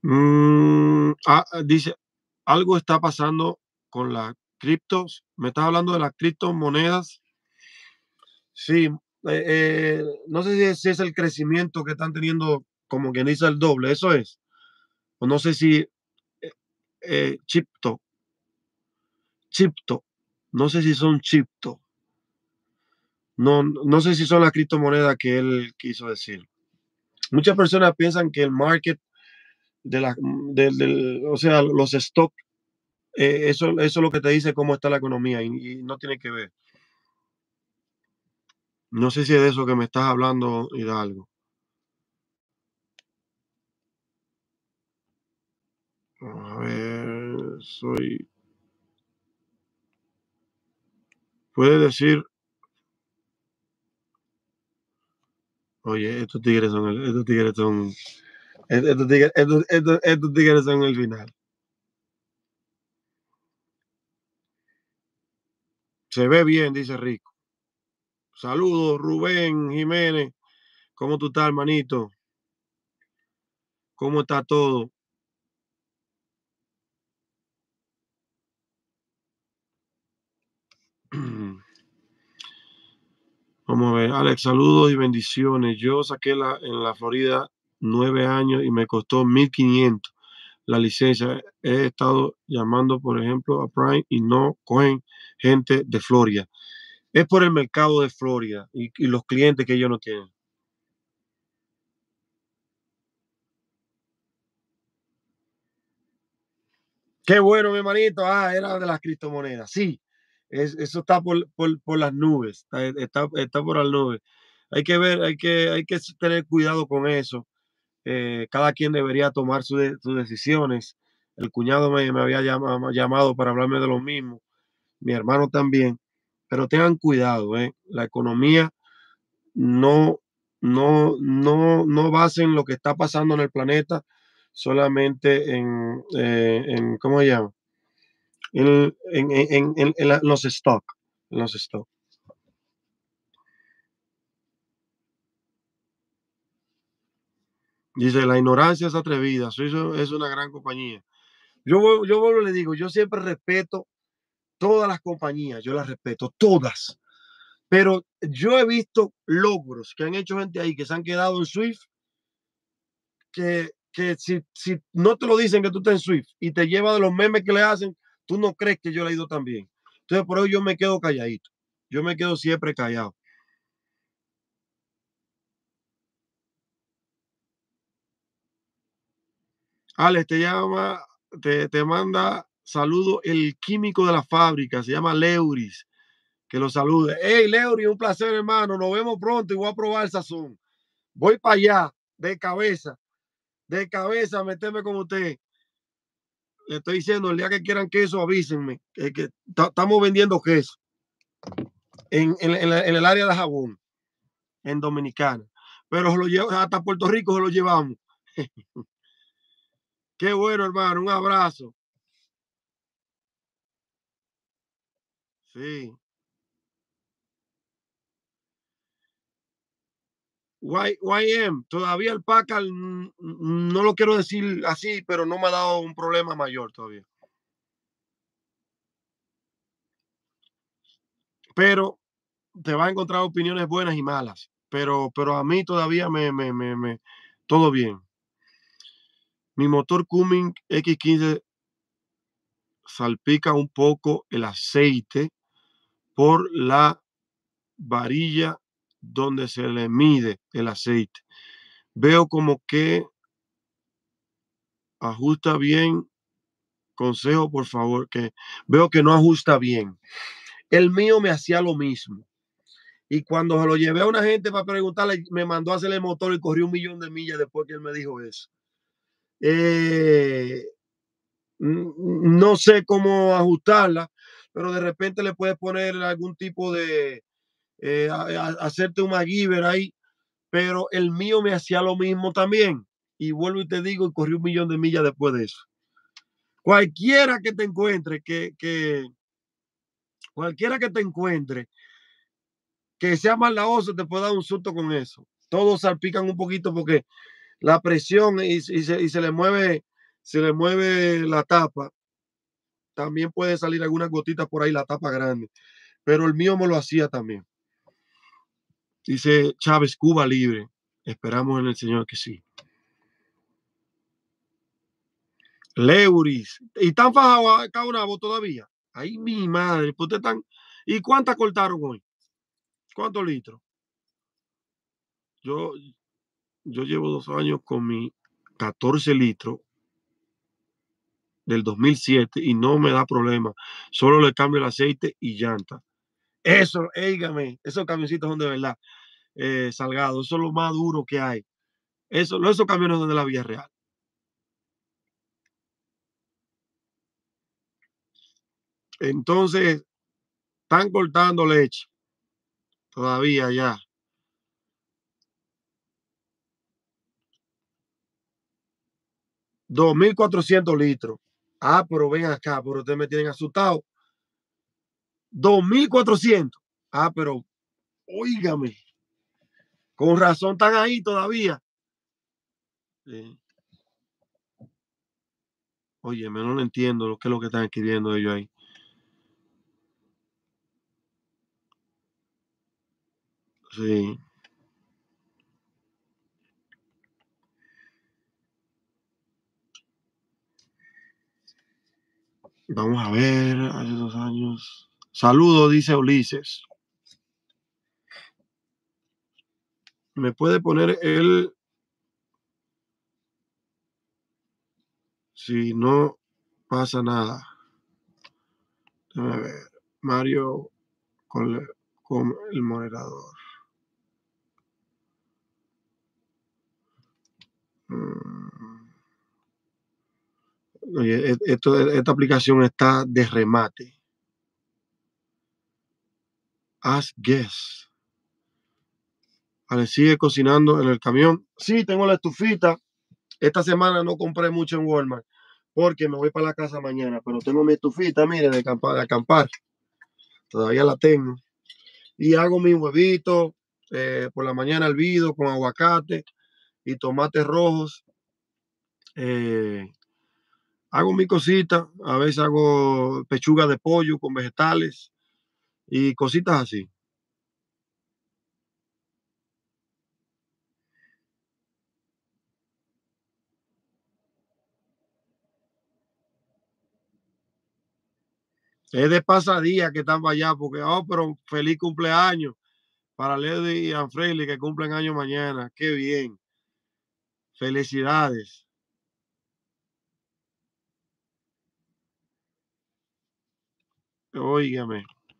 Mm, ah, ah, dice, algo está pasando con las criptos. ¿Me estás hablando de las criptomonedas? Sí, eh, eh, no sé si es, si es el crecimiento que están teniendo, como quien dice el doble, eso es. O no sé si eh, eh, chipto, chipto, no sé si son chipto. No, no sé si son las criptomonedas que él quiso decir. Muchas personas piensan que el market de la, del, del- o sea, los stocks, eh, eso, eso es lo que te dice cómo está la economía y, y no tiene que ver. No sé si es de eso que me estás hablando, Hidalgo. A ver, soy. Puede decir, oye, estos tigres son el, estos tigres son, estos tigres, estos, estos, estos tigres son el final. Se ve bien, dice Rico. Saludos, Rubén Jiménez. ¿Cómo tú estás, hermanito? ¿Cómo está todo? Vamos a ver, Alex, saludos y bendiciones. Yo saqué la, en la Florida nueve años y me costó mil quinientos la licencia. He estado llamando, por ejemplo, a Prime y no cogen gente de Florida. Es por el mercado de Florida y, y los clientes que ellos no tienen. Qué bueno, mi hermanito. Ah, era de las criptomonedas. Sí, es, eso está por, por, por las nubes. Está, está, está, por las nubes. Hay que ver, hay que, hay que tener cuidado con eso. Eh, cada quien debería tomar su de, sus decisiones. El cuñado me, me había llamado, llamado para hablarme de lo mismo. Mi hermano también. Pero tengan cuidado, ¿eh? La economía no, no, no, no basen lo que está pasando en el planeta solamente en, eh, en ¿cómo se llama? En, en, en, en, en la, los stocks. Los stock. Dice, la ignorancia es atrevida, eso es una gran compañía. Yo, yo vuelvo y le digo, yo siempre respeto todas las compañías, yo las respeto, todas. Pero yo he visto logros que han hecho gente ahí que se han quedado en Swift, que, que si, si no te lo dicen que tú estás en Swift y te lleva de los memes que le hacen, tú no crees que yo le he ido tan bien. Entonces, por eso yo me quedo calladito. Yo me quedo siempre callado. Alex te llama, te, te manda saludo el químico de la fábrica, se llama Leuris, que lo salude. Hey, Leuris, un placer, hermano. Nos vemos pronto y voy a probar el sazón. Voy para allá, de cabeza, de cabeza, a meterme con usted. Le estoy diciendo, el día que quieran queso, avísenme. Que, que estamos vendiendo queso en, en, en, la, en, el área de Jabón, en Dominicana. Pero se lo llevo, hasta Puerto Rico se lo llevamos. Qué bueno, hermano. Un abrazo. Sí. Y, YM, todavía el Packard, no lo quiero decir así, pero no me ha dado un problema mayor todavía. Pero te vas a encontrar opiniones buenas y malas. Pero, pero a mí todavía me, me, me, me todo bien. Mi motor Cumming X quince salpica un poco el aceite por la varilla donde se le mide el aceite. Veo como que ajusta bien. Consejo, por favor, que veo que no ajusta bien. El mío me hacía lo mismo. Y cuando se lo llevé a una gente para preguntarle, me mandó a hacer el motor y corrió un millón de millas después que él me dijo eso. Eh, no sé cómo ajustarla, pero de repente le puedes poner algún tipo de, eh, a, a, hacerte un MacGyver ahí, pero el mío me hacía lo mismo también. Y vuelvo y te digo, y corrió un millón de millas después de eso. Cualquiera que te encuentre, que, que cualquiera que te encuentre, que sea maldadoso, te puede dar un susto con eso. Todos salpican un poquito porque la presión y, y, se, y se le mueve se le mueve la tapa, también puede salir algunas gotitas por ahí, la tapa grande. Pero el mío me lo hacía también. Dice Chávez, Cuba libre. Esperamos en el Señor que sí. Leuris. ¿Y están fajados a Caonabo todavía? Ay, mi madre. Pues ustedes están... ¿Y cuántas cortaron hoy? ¿Cuántos litros? Yo, yo llevo dos años con mi catorce litros del dos mil siete y no me da problema. Solo le cambio el aceite y llanta. Eso, éigame, esos camioncitos son de verdad, eh, Salgado. Eso es lo más duro que hay. Eso, esos camiones son de la Vía Real. Entonces, están cortando leche todavía ya. dos mil cuatrocientos litros. Ah, pero ven acá, pero ustedes me tienen asustado. dos mil cuatrocientos. Ah, pero óigame, con razón están ahí todavía. Sí. Oye, me no lo entiendo lo que es lo que están escribiendo ellos ahí. Sí. Vamos a ver, hace dos años. Saludos, dice Ulises. ¿Me puede poner el... Si no pasa nada? Déjame ver. Mario con, con el moderador. Mm. Oye, esto, esta aplicación está de remate. Ask guess. Vale, sigue cocinando en el camión. Sí, tengo la estufita. Esta semana no compré mucho en Walmart porque me voy para la casa mañana, pero tengo mi estufita, mire, de acampar. De acampar. Todavía la tengo. Y hago mis huevitos eh, por la mañana hervido con aguacate y tomates rojos. Eh, hago mi cosita. A veces hago pechuga de pollo con vegetales y cositas así. Es de pasadía que están para allá, porque, oh, pero feliz cumpleaños para Lady y Anfreyli que cumplen años mañana. Qué bien. Felicidades. Óigame.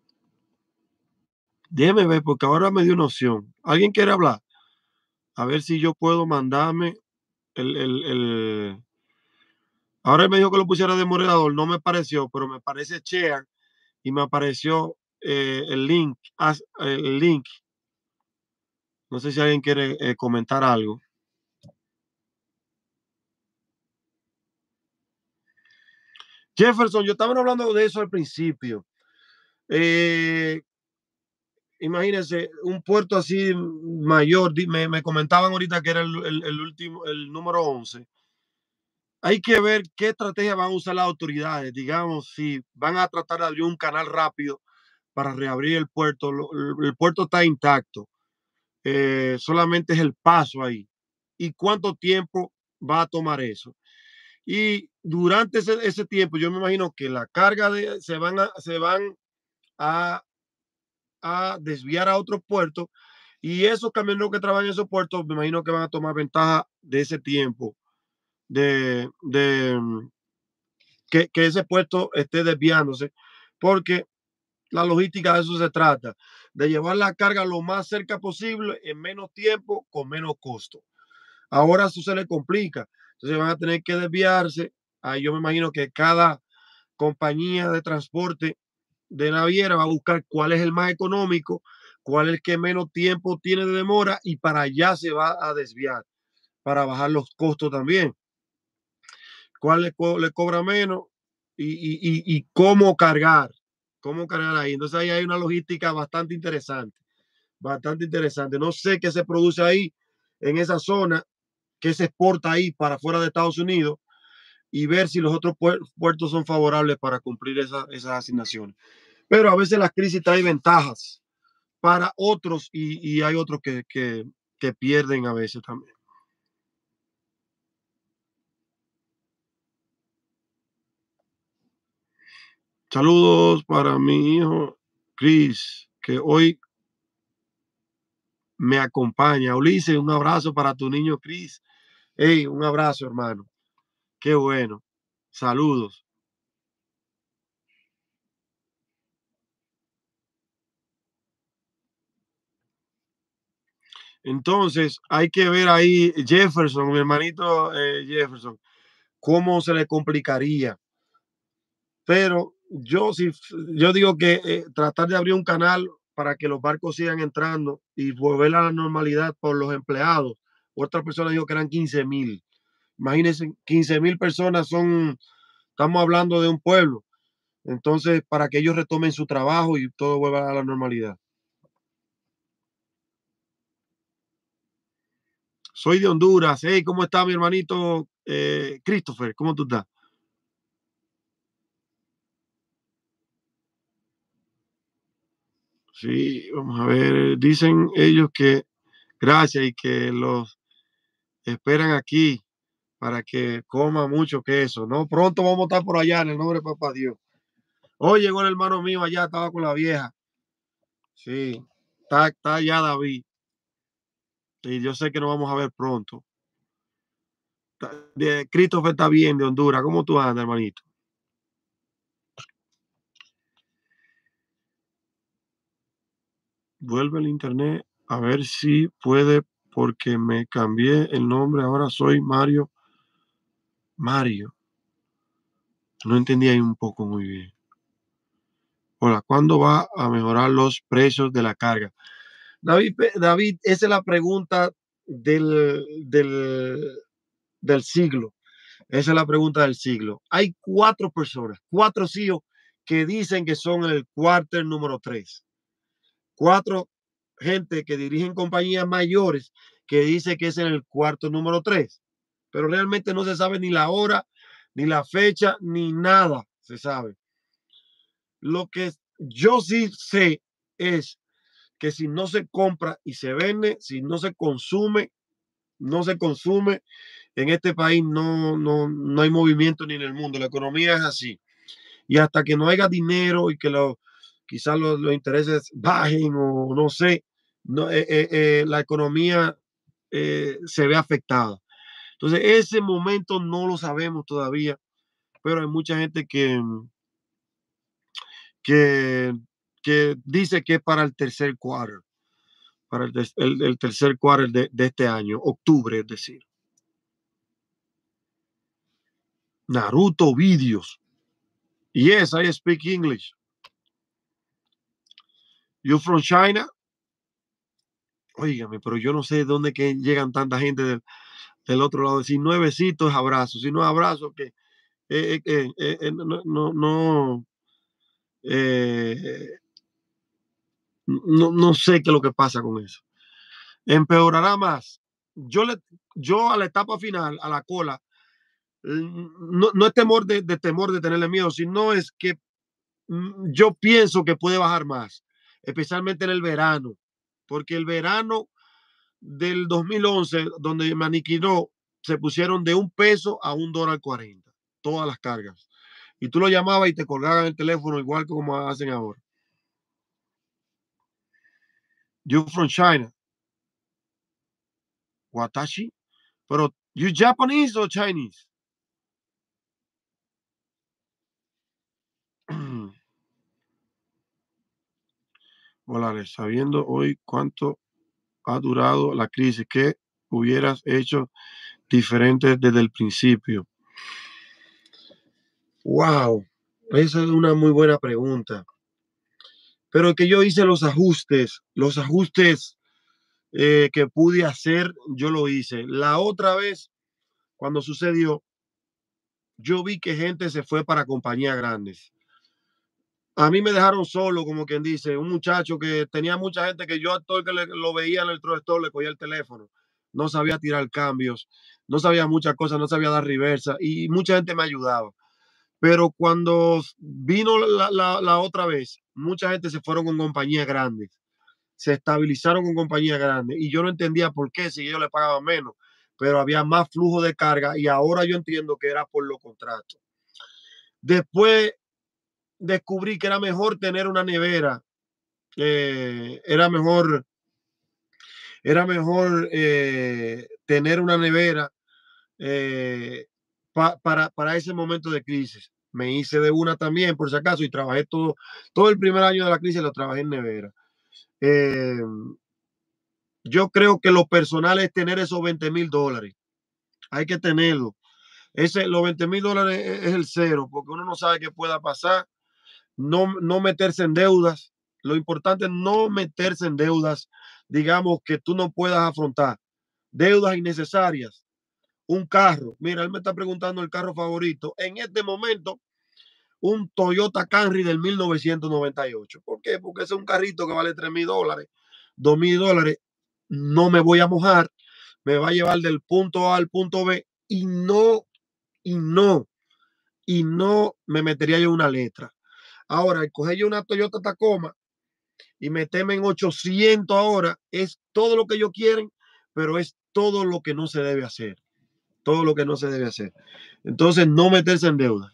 Déjeme ver, porque ahora me dio una opción. ¿Alguien quiere hablar? A ver si yo puedo mandarme el, el, el... Ahora él me dijo que lo pusiera de moderador, no me pareció, pero me parece Chean y me apareció eh, el link, el link. No sé si alguien quiere eh, comentar algo. Jefferson, yo estaba hablando de eso al principio. Eh, imagínense, un puerto así mayor, me, me, comentaban ahorita que era el, el, el último, el número once. Hay que ver qué estrategia van a usar las autoridades, digamos, si van a tratar de abrir un canal rápido para reabrir el puerto. El, el puerto está intacto, eh, solamente es el paso ahí. ¿Y cuánto tiempo va a tomar eso? Y durante ese, ese tiempo, yo me imagino que la carga de, se van a, se van a, a desviar a otros puertos y esos camioneros que trabajan en esos puertos, me imagino que van a tomar ventaja de ese tiempo, de, de que, que ese puerto esté desviándose, porque la logística de eso se trata, de llevar la carga lo más cerca posible en menos tiempo, con menos costo. Ahora eso se le complica, entonces van a tener que desviarse. Ahí yo me imagino que cada compañía de transporte de naviera va a buscar cuál es el más económico, cuál es el que menos tiempo tiene de demora y para allá se va a desviar para bajar los costos también. ¿Cuál le, co le cobra menos? Y, y, y, y, cómo cargar, cómo cargar ahí. Entonces ahí hay una logística bastante interesante, bastante interesante. No sé qué se produce ahí en esa zona, qué se exporta ahí para fuera de Estados Unidos y ver si los otros puertos son favorables para cumplir esa, esas asignaciones. Pero a veces las crisis traen ventajas para otros y, y hay otros que, que, que pierden a veces también. Saludos para mi hijo Chris, que hoy me acompaña. Ulises, un abrazo para tu niño Chris. Hey, un abrazo, hermano. Qué bueno. Saludos. Entonces, hay que ver ahí, Jefferson, mi hermanito eh, Jefferson, cómo se le complicaría. Pero yo sí, yo digo que eh, tratar de abrir un canal para que los barcos sigan entrando y volver a la normalidad por los empleados. Otra persona dijo que eran quince mil. Imagínense, quince mil personas son, estamos hablando de un pueblo. Entonces, para que ellos retomen su trabajo y todo vuelva a la normalidad. Soy de Honduras. Hey, ¿cómo está mi hermanito eh, Christopher? ¿Cómo tú estás? Sí, vamos a ver. Dicen ellos que gracias y que los esperan aquí para que coma mucho queso. No, pronto vamos a estar por allá en el nombre de Papá Dios. Hoy llegó el hermano mío allá, estaba con la vieja. Sí, está, está allá David. Y yo sé que nos vamos a ver pronto. De, Christopher está bien de Honduras. ¿Cómo tú andas, hermanito? Vuelve el internet a ver si puede, porque me cambié el nombre. Ahora soy Mario. Mario. No entendí ahí un poco muy bien. Hola, ¿cuándo va a mejorar los precios de la carga? David, David, esa es la pregunta del, del, del siglo. Esa es la pregunta del siglo. Hay cuatro personas, cuatro C E O que dicen que son el cuarter número tres. Cuatro gente que dirigen compañías mayores que dice que es en el cuarto número tres. Pero realmente no se sabe ni la hora, ni la fecha, ni nada se sabe. Lo que yo sí sé es que si no se compra y se vende, si no se consume, no se consume, en este país no, no, no hay movimiento ni en el mundo. La economía es así. Y hasta que no haya dinero y que lo, quizás los, los intereses bajen o no sé, no, eh, eh, eh, la economía eh, se ve afectada. Entonces, ese momento no lo sabemos todavía, pero hay mucha gente que, que, que dice que es para el tercer quarter, para el, el, el tercer quarter de, de este año, octubre, es decir. Naruto videos. Yes, I speak English. You from China? Óigame, pero yo no sé de dónde que llegan tanta gente del, del otro lado. Si no es besito, es abrazo. Si no es abrazo, que eh, eh, eh, eh, no, no, no, eh, no, no sé qué es lo que pasa con eso. Empeorará más. Yo, le, yo a la etapa final, a la cola, no, no es temor de, de temor de tenerle miedo, sino es que mm, yo pienso que puede bajar más, especialmente en el verano, porque el verano del dos mil once, donde me aniquiló, se pusieron de un peso a un dólar cuarenta, todas las cargas. Y tú lo llamabas y te colgaban el teléfono igual que como hacen ahora. You from China. Watashi. Pero, you Japanese o Chinese? Hola, sabiendo hoy cuánto ha durado la crisis, ¿qué hubieras hecho diferente desde el principio? Wow, esa es una muy buena pregunta. Pero que yo hice los ajustes, los ajustes eh, que pude hacer, yo lo hice. La otra vez, cuando sucedió, yo vi que gente se fue para compañías grandes. A mí me dejaron solo, como quien dice, un muchacho que tenía mucha gente que yo a todo el que le, lo veía en el store le cogía el teléfono. no sabía tirar cambios, no sabía muchas cosas, no sabía dar reversa y mucha gente me ayudaba. Pero cuando vino la, la, la otra vez, mucha gente se fueron con compañías grandes, se estabilizaron con compañías grandes y yo no entendía por qué si ellos le pagaban menos, pero había más flujo de carga y ahora yo entiendo que era por los contratos. Después descubrí que era mejor tener una nevera, eh, era mejor, era mejor eh, tener una nevera eh, pa, para, para ese momento de crisis. Me hice de una también, por si acaso, y trabajé todo, todo el primer año de la crisis, lo trabajé en nevera. Eh, yo creo que lo personal es tener esos veinte mil dólares. Hay que tenerlo. Ese, los veinte mil dólares es el cero, porque uno no sabe qué pueda pasar. No, no meterse en deudas. Lo importante es no meterse en deudas, digamos, que tú no puedas afrontar. Deudas innecesarias. Un carro. Mira, él me está preguntando el carro favorito. En este momento, un Toyota Camry del mil novecientos noventa y ocho. ¿Por qué? Porque ese es un carrito que vale tres mil dólares, dos mil dólares. No me voy a mojar. Me va a llevar del punto A al punto B y no, y no, y no me metería yo una letra. Ahora, el coger yo una Toyota Tacoma y meterme en ochocientos ahora es todo lo que ellos quieren, pero es todo lo que no se debe hacer. Todo lo que no se debe hacer. Entonces, no meterse en deuda.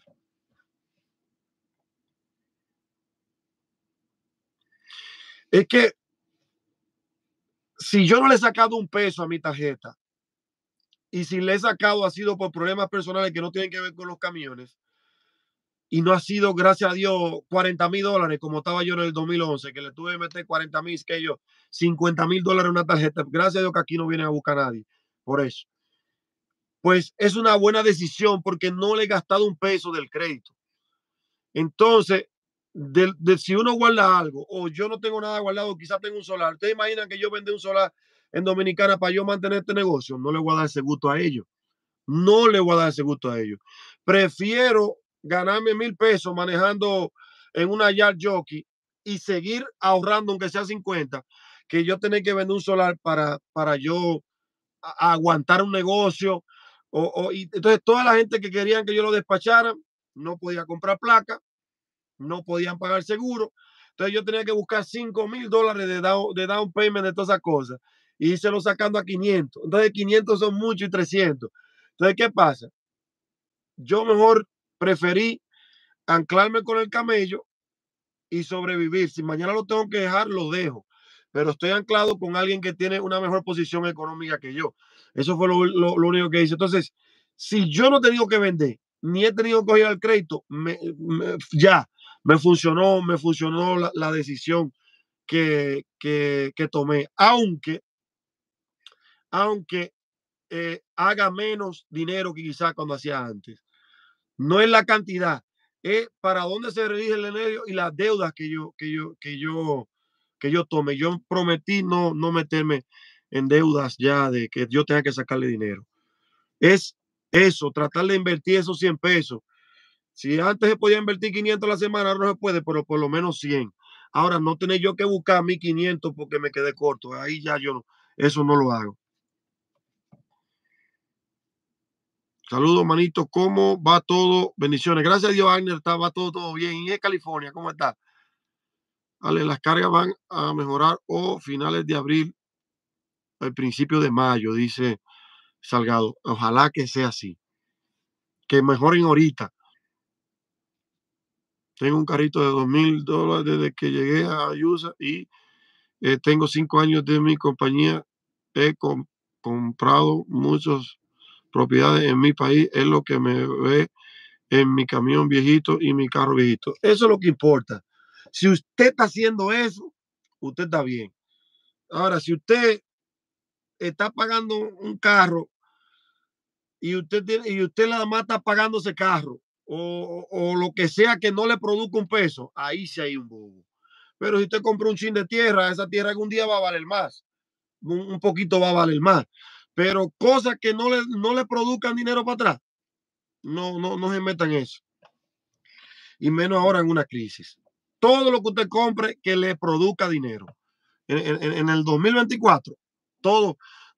Es que si yo no le he sacado un peso a mi tarjeta y si le he sacado ha sido por problemas personales que no tienen que ver con los camiones y no ha sido, gracias a Dios, cuarenta mil dólares como estaba yo en el dos mil once, que le tuve que meter cuarenta mil, que yo, cincuenta mil dólares en una tarjeta. Gracias a Dios que aquí no vienen a buscar a nadie por eso. Pues es una buena decisión porque no le he gastado un peso del crédito. Entonces, de, de, si uno guarda algo o yo no tengo nada guardado, quizás tengo un solar. ¿Ustedes imaginan que yo vendí un solar en Dominicana para yo mantener este negocio? No le voy a dar ese gusto a ellos. No le voy a dar ese gusto a ellos. Prefiero ganarme mil pesos manejando en una yard jockey y seguir ahorrando, aunque sea cincuenta, que yo tener que vender un solar para, para yo a, a aguantar un negocio. O, o, y entonces, toda la gente que querían que yo lo despachara no podía comprar placa, no podían pagar seguro. Entonces yo tenía que buscar cinco mil dólares de down, de down payment de todas esas cosas y se lo sacando a quinientos. Entonces quinientos son mucho y trescientos. Entonces, ¿qué pasa? Yo mejor preferí anclarme con el camello y sobrevivir. Si mañana lo tengo que dejar, lo dejo. Pero estoy anclado con alguien que tiene una mejor posición económica que yo. Eso fue lo, lo, lo único que hice. Entonces, si yo no he tenido que vender, ni he tenido que coger al crédito, me, me, ya, me funcionó, me funcionó la, la decisión que, que, que, tomé. Aunque, aunque eh, haga menos dinero que quizás cuando hacía antes. No es la cantidad, es para dónde se dirige el dinero y las deudas que yo, que yo, que yo, que yo tome. Yo prometí no, no meterme en deudas ya de que yo tenga que sacarle dinero. Es eso, tratar de invertir esos cien pesos. Si antes se podía invertir quinientos a la semana, ahora no se puede, pero por lo menos cien. Ahora, no tener yo que buscar mil quinientos porque me quedé corto. Ahí ya yo no, eso no lo hago. Saludos, manito. ¿Cómo va todo? Bendiciones. Gracias a Dios, Agner, está, va todo, todo bien. ¿Y en California? ¿Cómo está? Vale, las cargas van a mejorar o finales de abril, al principio de mayo, dice Salgado. Ojalá que sea así. Que mejoren ahorita. Tengo un carrito de dos mil dólares desde que llegué a Ayusa y eh, tengo cinco años de mi compañía. He com comprado muchas propiedades en mi país. Es lo que me ve en mi camión viejito y mi carro viejito. Eso es lo que importa. Si usted está haciendo eso, usted está bien. Ahora, si usted está pagando un carro y usted tiene, y usted nada más está pagando ese carro o, o, lo que sea que no le produzca un peso, ahí sí hay un bobo. Pero si usted compra un chin de tierra, esa tierra algún día va a valer más. Un, un poquito va a valer más. Pero cosas que no le, no le produzcan dinero para atrás, no, no, no se metan en eso. Y menos ahora en una crisis. Todo lo que usted compre que le produzca dinero. En, en, en el dos mil veinticuatro, todo,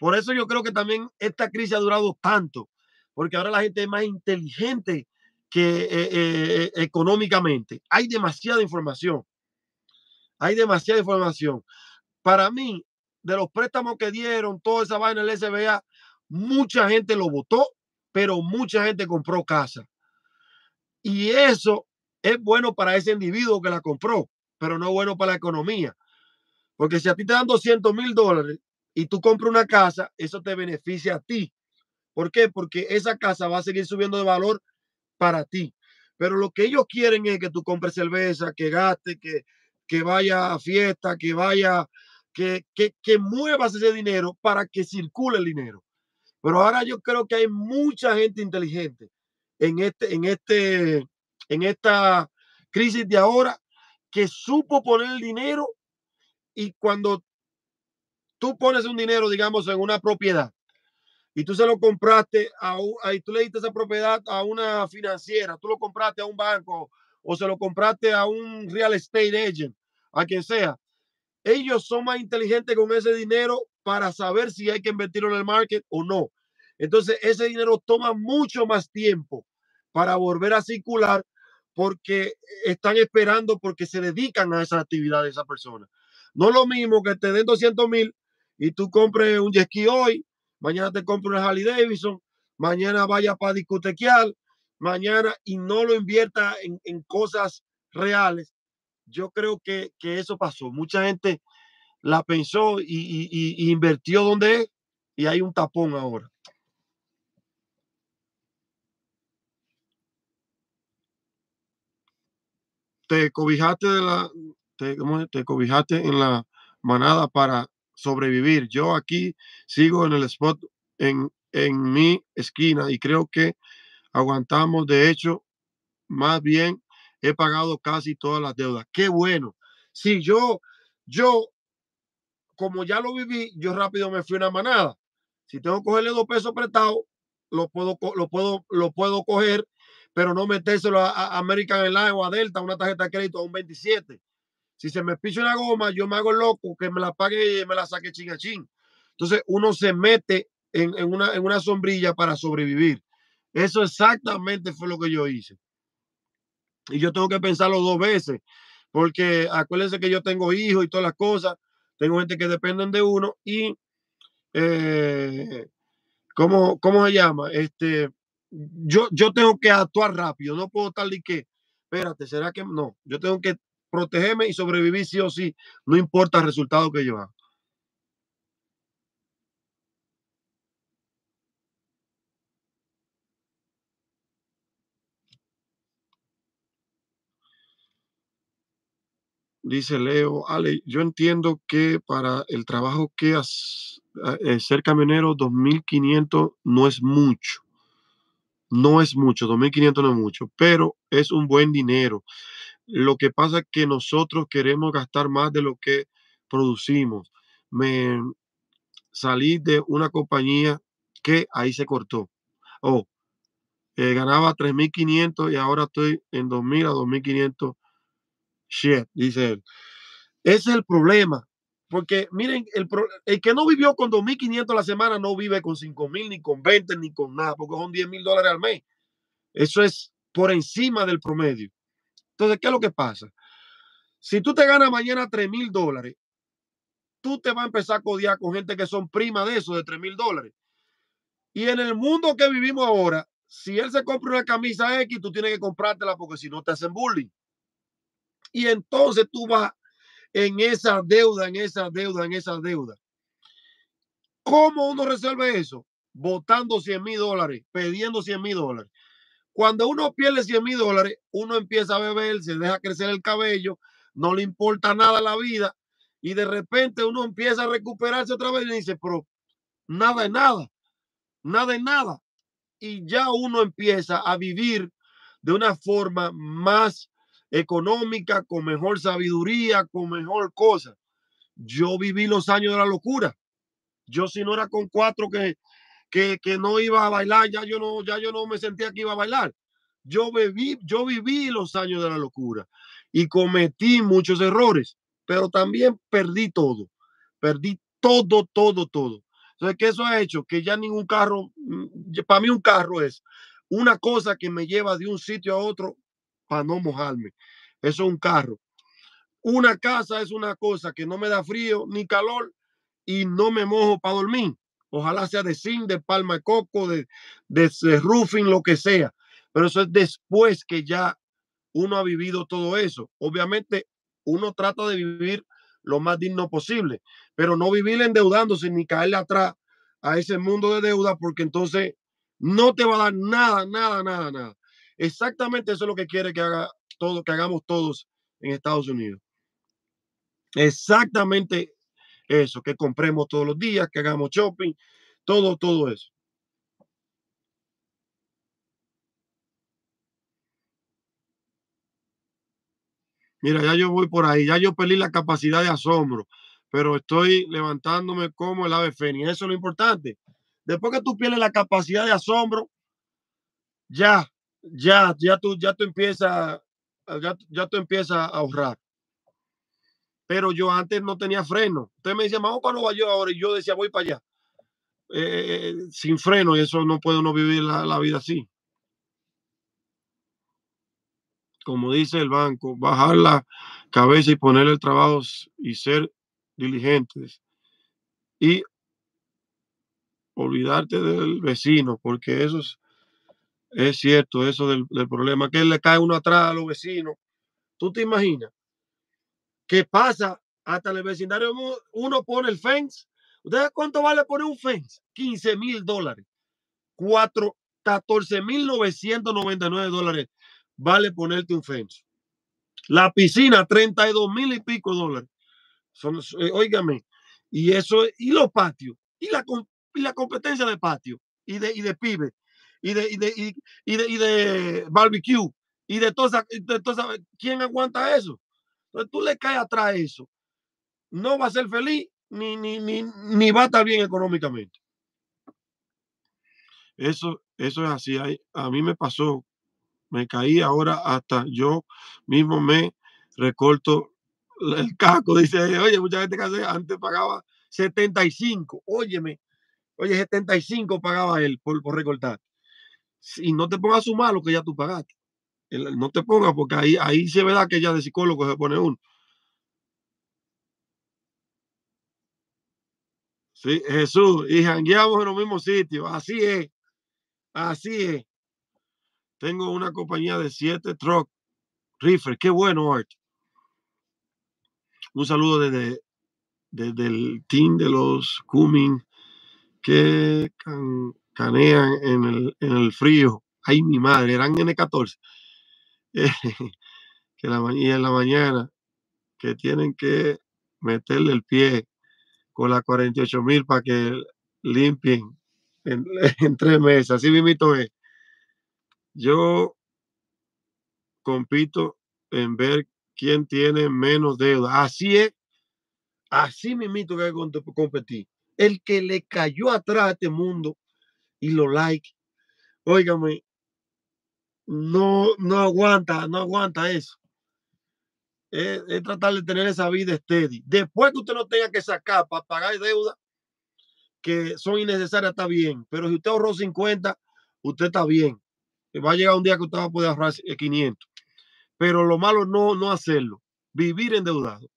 Por eso yo creo que también esta crisis ha durado tanto, porque ahora la gente es más inteligente que eh, eh, económicamente. Hay demasiada información, hay demasiada información. Para mí, de los préstamos que dieron, toda esa vaina en el S B A, mucha gente lo votó, pero mucha gente compró casa. Y eso es bueno para ese individuo que la compró, pero no es bueno para la economía. Porque si a ti te dan doscientos mil dólares y tú compras una casa, eso te beneficia a ti. ¿Por qué? Porque esa casa va a seguir subiendo de valor para ti. Pero lo que ellos quieren es que tú compres cerveza, que gaste, que, que vaya a fiesta, que vaya, que, que, que muevas ese dinero para que circule el dinero. Pero ahora yo creo que hay mucha gente inteligente en este, en este, en esta crisis de ahora que supo poner el dinero, y cuando tú pones un dinero, digamos, en una propiedad y tú se lo compraste a, a tú le diste esa propiedad a una financiera, tú lo compraste a un banco o se lo compraste a un real estate agent, a quien sea, ellos son más inteligentes con ese dinero para saber si hay que invertirlo en el market o no. Entonces, ese dinero toma mucho más tiempo para volver a circular porque están esperando, porque se dedican a esa actividad de esa persona. No es lo mismo que te den doscientos mil y tú compres un jet ski hoy, mañana te compres una Harley Davidson, mañana vaya para discotequear, mañana, y no lo invierta en, en cosas reales. Yo creo que, que eso pasó. Mucha gente la pensó y, y, y, invirtió donde es, y hay un tapón ahora. Te cobijaste de la, te, ¿cómo te cobijaste en la manada para sobrevivir. Yo aquí sigo en el spot en, en mi esquina y creo que aguantamos. De hecho, más bien he pagado casi todas las deudas. Qué bueno. Sí, yo, yo, como ya lo viví, yo rápido me fui a una manada. Si tengo que cogerle dos pesos prestados, lo puedo, lo puedo, lo puedo coger, pero no metérselo a, a American Airlines o a Delta, una tarjeta de crédito a un veintisiete. Si se me picha una goma, yo me hago el loco, que me la pague y me la saque chin a chin. Entonces uno se mete en, en, una, en una sombrilla para sobrevivir. Eso exactamente fue lo que yo hice. Y yo tengo que pensarlo dos veces, porque acuérdense que yo tengo hijos y todas las cosas, tengo gente que dependen de uno y, eh, ¿cómo, ¿cómo se llama? Este, yo, yo tengo que actuar rápido, no puedo estar de que, espérate, ¿será que no? Yo tengo que protegerme y sobrevivir sí o sí, no importa el resultado que yo haga. Dice Leo, Ale, yo entiendo que para el trabajo que has, eh, ser camionero, dos mil quinientos no es mucho, no es mucho, dos mil quinientos no es mucho, pero es un buen dinero. Lo que pasa es que nosotros queremos gastar más de lo que producimos. Me salí de una compañía que ahí se cortó. Oh, eh, ganaba tres mil quinientos y ahora estoy en dos mil a dos mil quinientos. Shit, dice él. Ese es el problema. Porque miren, el, pro, el que no vivió con dos mil quinientos a la semana no vive con cinco mil, ni con veinte, ni con nada, porque son diez mil dólares al mes. Eso es por encima del promedio. Entonces, ¿qué es lo que pasa? Si tú te ganas mañana tres mil dólares, tú te vas a empezar a codiar con gente que son prima de eso, de tres mil dólares. Y en el mundo que vivimos ahora, si él se compra una camisa X, tú tienes que comprártela porque si no te hacen bullying. Y entonces tú vas en esa deuda, en esa deuda, en esa deuda. ¿Cómo uno resuelve eso? Votando cien mil dólares, pidiendo cien mil dólares. Cuando uno pierde cien mil dólares, uno empieza a beber, se deja crecer el cabello, no le importa nada la vida y de repente uno empieza a recuperarse otra vez y dice, pero nada es nada, nada es nada. Y ya uno empieza a vivir de una forma más económica, con mejor sabiduría, con mejor cosa. Yo viví los años de la locura. Yo si no era con cuatro que, que, que no iba a bailar, ya yo no, ya yo no me sentía que iba a bailar. Yo viví, yo viví los años de la locura y cometí muchos errores, pero también perdí todo. Perdí todo, todo, todo. Entonces, ¿qué eso ha hecho? Que ya ningún carro, para mí un carro es una cosa que me lleva de un sitio a otro para no mojarme. Eso es un carro. Una casa es una cosa que no me da frío ni calor y no me mojo para dormir. Ojalá sea de zinc, de palma de coco, de, de, de roofing, lo que sea. Pero eso es después que ya uno ha vivido todo eso. Obviamente, uno trata de vivir lo más digno posible, pero no vivir endeudándose ni caerle atrás a ese mundo de deuda, porque entonces no te va a dar nada, nada, nada, nada. Exactamente eso es lo que quiere que haga todo, que hagamos todos en Estados Unidos. Exactamente eso, que compremos todos los días, que hagamos shopping, todo, todo eso. Mira, ya yo voy por ahí, ya yo perdí la capacidad de asombro, pero estoy levantándome como el ave fénix. Eso es lo importante. Después que tú pierdes la capacidad de asombro, ya, ya, ya tú, ya tú empiezas, ya, ya tú empiezas a ahorrar. Pero yo antes no tenía freno. Usted me dice, vamos para Nueva York ahora, y yo decía, voy para allá. Eh, sin freno, y eso no puede uno vivir la, la vida así. Como dice el banco, bajar la cabeza y poner el trabajo y ser diligentes y olvidarte del vecino, porque eso es, es cierto, eso del, del, problema, que le cae uno atrás a los vecinos. ¿Tú te imaginas qué pasa hasta en el vecindario? Uno pone el fence. ¿Ustedes cuánto vale poner un fence? quince mil dólares. cuatro, catorce mil novecientos noventa y nueve dólares vale ponerte un fence. La piscina, treinta y dos mil y pico dólares. Son, eh, óigame, y eso, y los patios, y la, y la competencia de patio, y de, y de pibe, y de, y de, y, y de, y de barbecue, y de todas de toda, ¿quién aguanta eso? Entonces tú le caes atrás a eso, no va a ser feliz, ni, ni, ni, ni va a estar bien económicamente. Eso, eso es así. A mí me pasó, me caí ahora hasta yo mismo me recorto el casco. Dice, oye, mucha gente que hace, antes pagaba setenta y cinco, óyeme, oye, setenta y cinco pagaba él por, por recortar. Y no te pongas a sumar lo que ya tú pagaste. No te pongas, porque ahí, ahí sí es verdad que ya de psicólogo se pone uno. Sí, Jesús, y jangueamos en los mismos sitios. Así es, así es. Tengo una compañía de siete truck reefer. Qué bueno, Art. Un saludo desde, desde el team de los Cumming que can, canean en el, en el frío. Ay, mi madre, eran N catorce. Eh, que la, y en la mañana que tienen que meterle el pie con la cuarenta y ocho mil para que limpien en, en, tres meses. Así mismo es. Yo compito en ver quién tiene menos deuda. Así es, así mismo que hay que competir. El que le cayó atrás a este mundo y lo like, óigame, no, no aguanta, no aguanta eso. Es, es, tratar de tener esa vida steady. Después que usted no tenga que sacar para pagar deuda que son innecesarias, está bien. Pero si usted ahorró cincuenta, usted está bien. Va a llegar un día que usted va a poder ahorrar quinientos. Pero lo malo es no, no hacerlo. Vivir endeudado.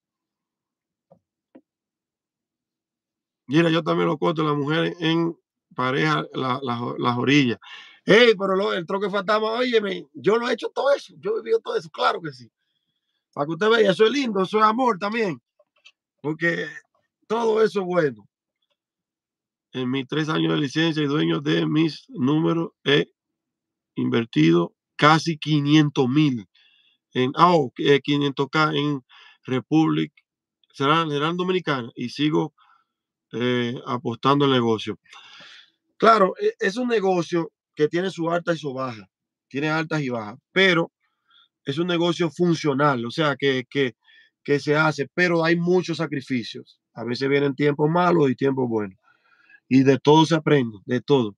Mira, yo también lo corto, la mujer en pareja, la, la, las orillas. Hey, pero lo, el troque fantasma, óyeme, yo lo he hecho todo eso. Yo he vivido todo eso, claro que sí. Para que usted vea, eso es lindo, eso es amor también. Porque todo eso es bueno. En mis tres años de licencia y dueño de mis números, he invertido casi quinientos mil en oh, quinientos K en República, serán, serán Dominicana, y sigo eh, apostando al negocio. Claro, es un negocio que tiene su alta y su baja, tiene altas y bajas, pero es un negocio funcional, o sea, que, que, que se hace, pero hay muchos sacrificios. A veces vienen tiempos malos y tiempos buenos. Y de todo se aprende, de todo.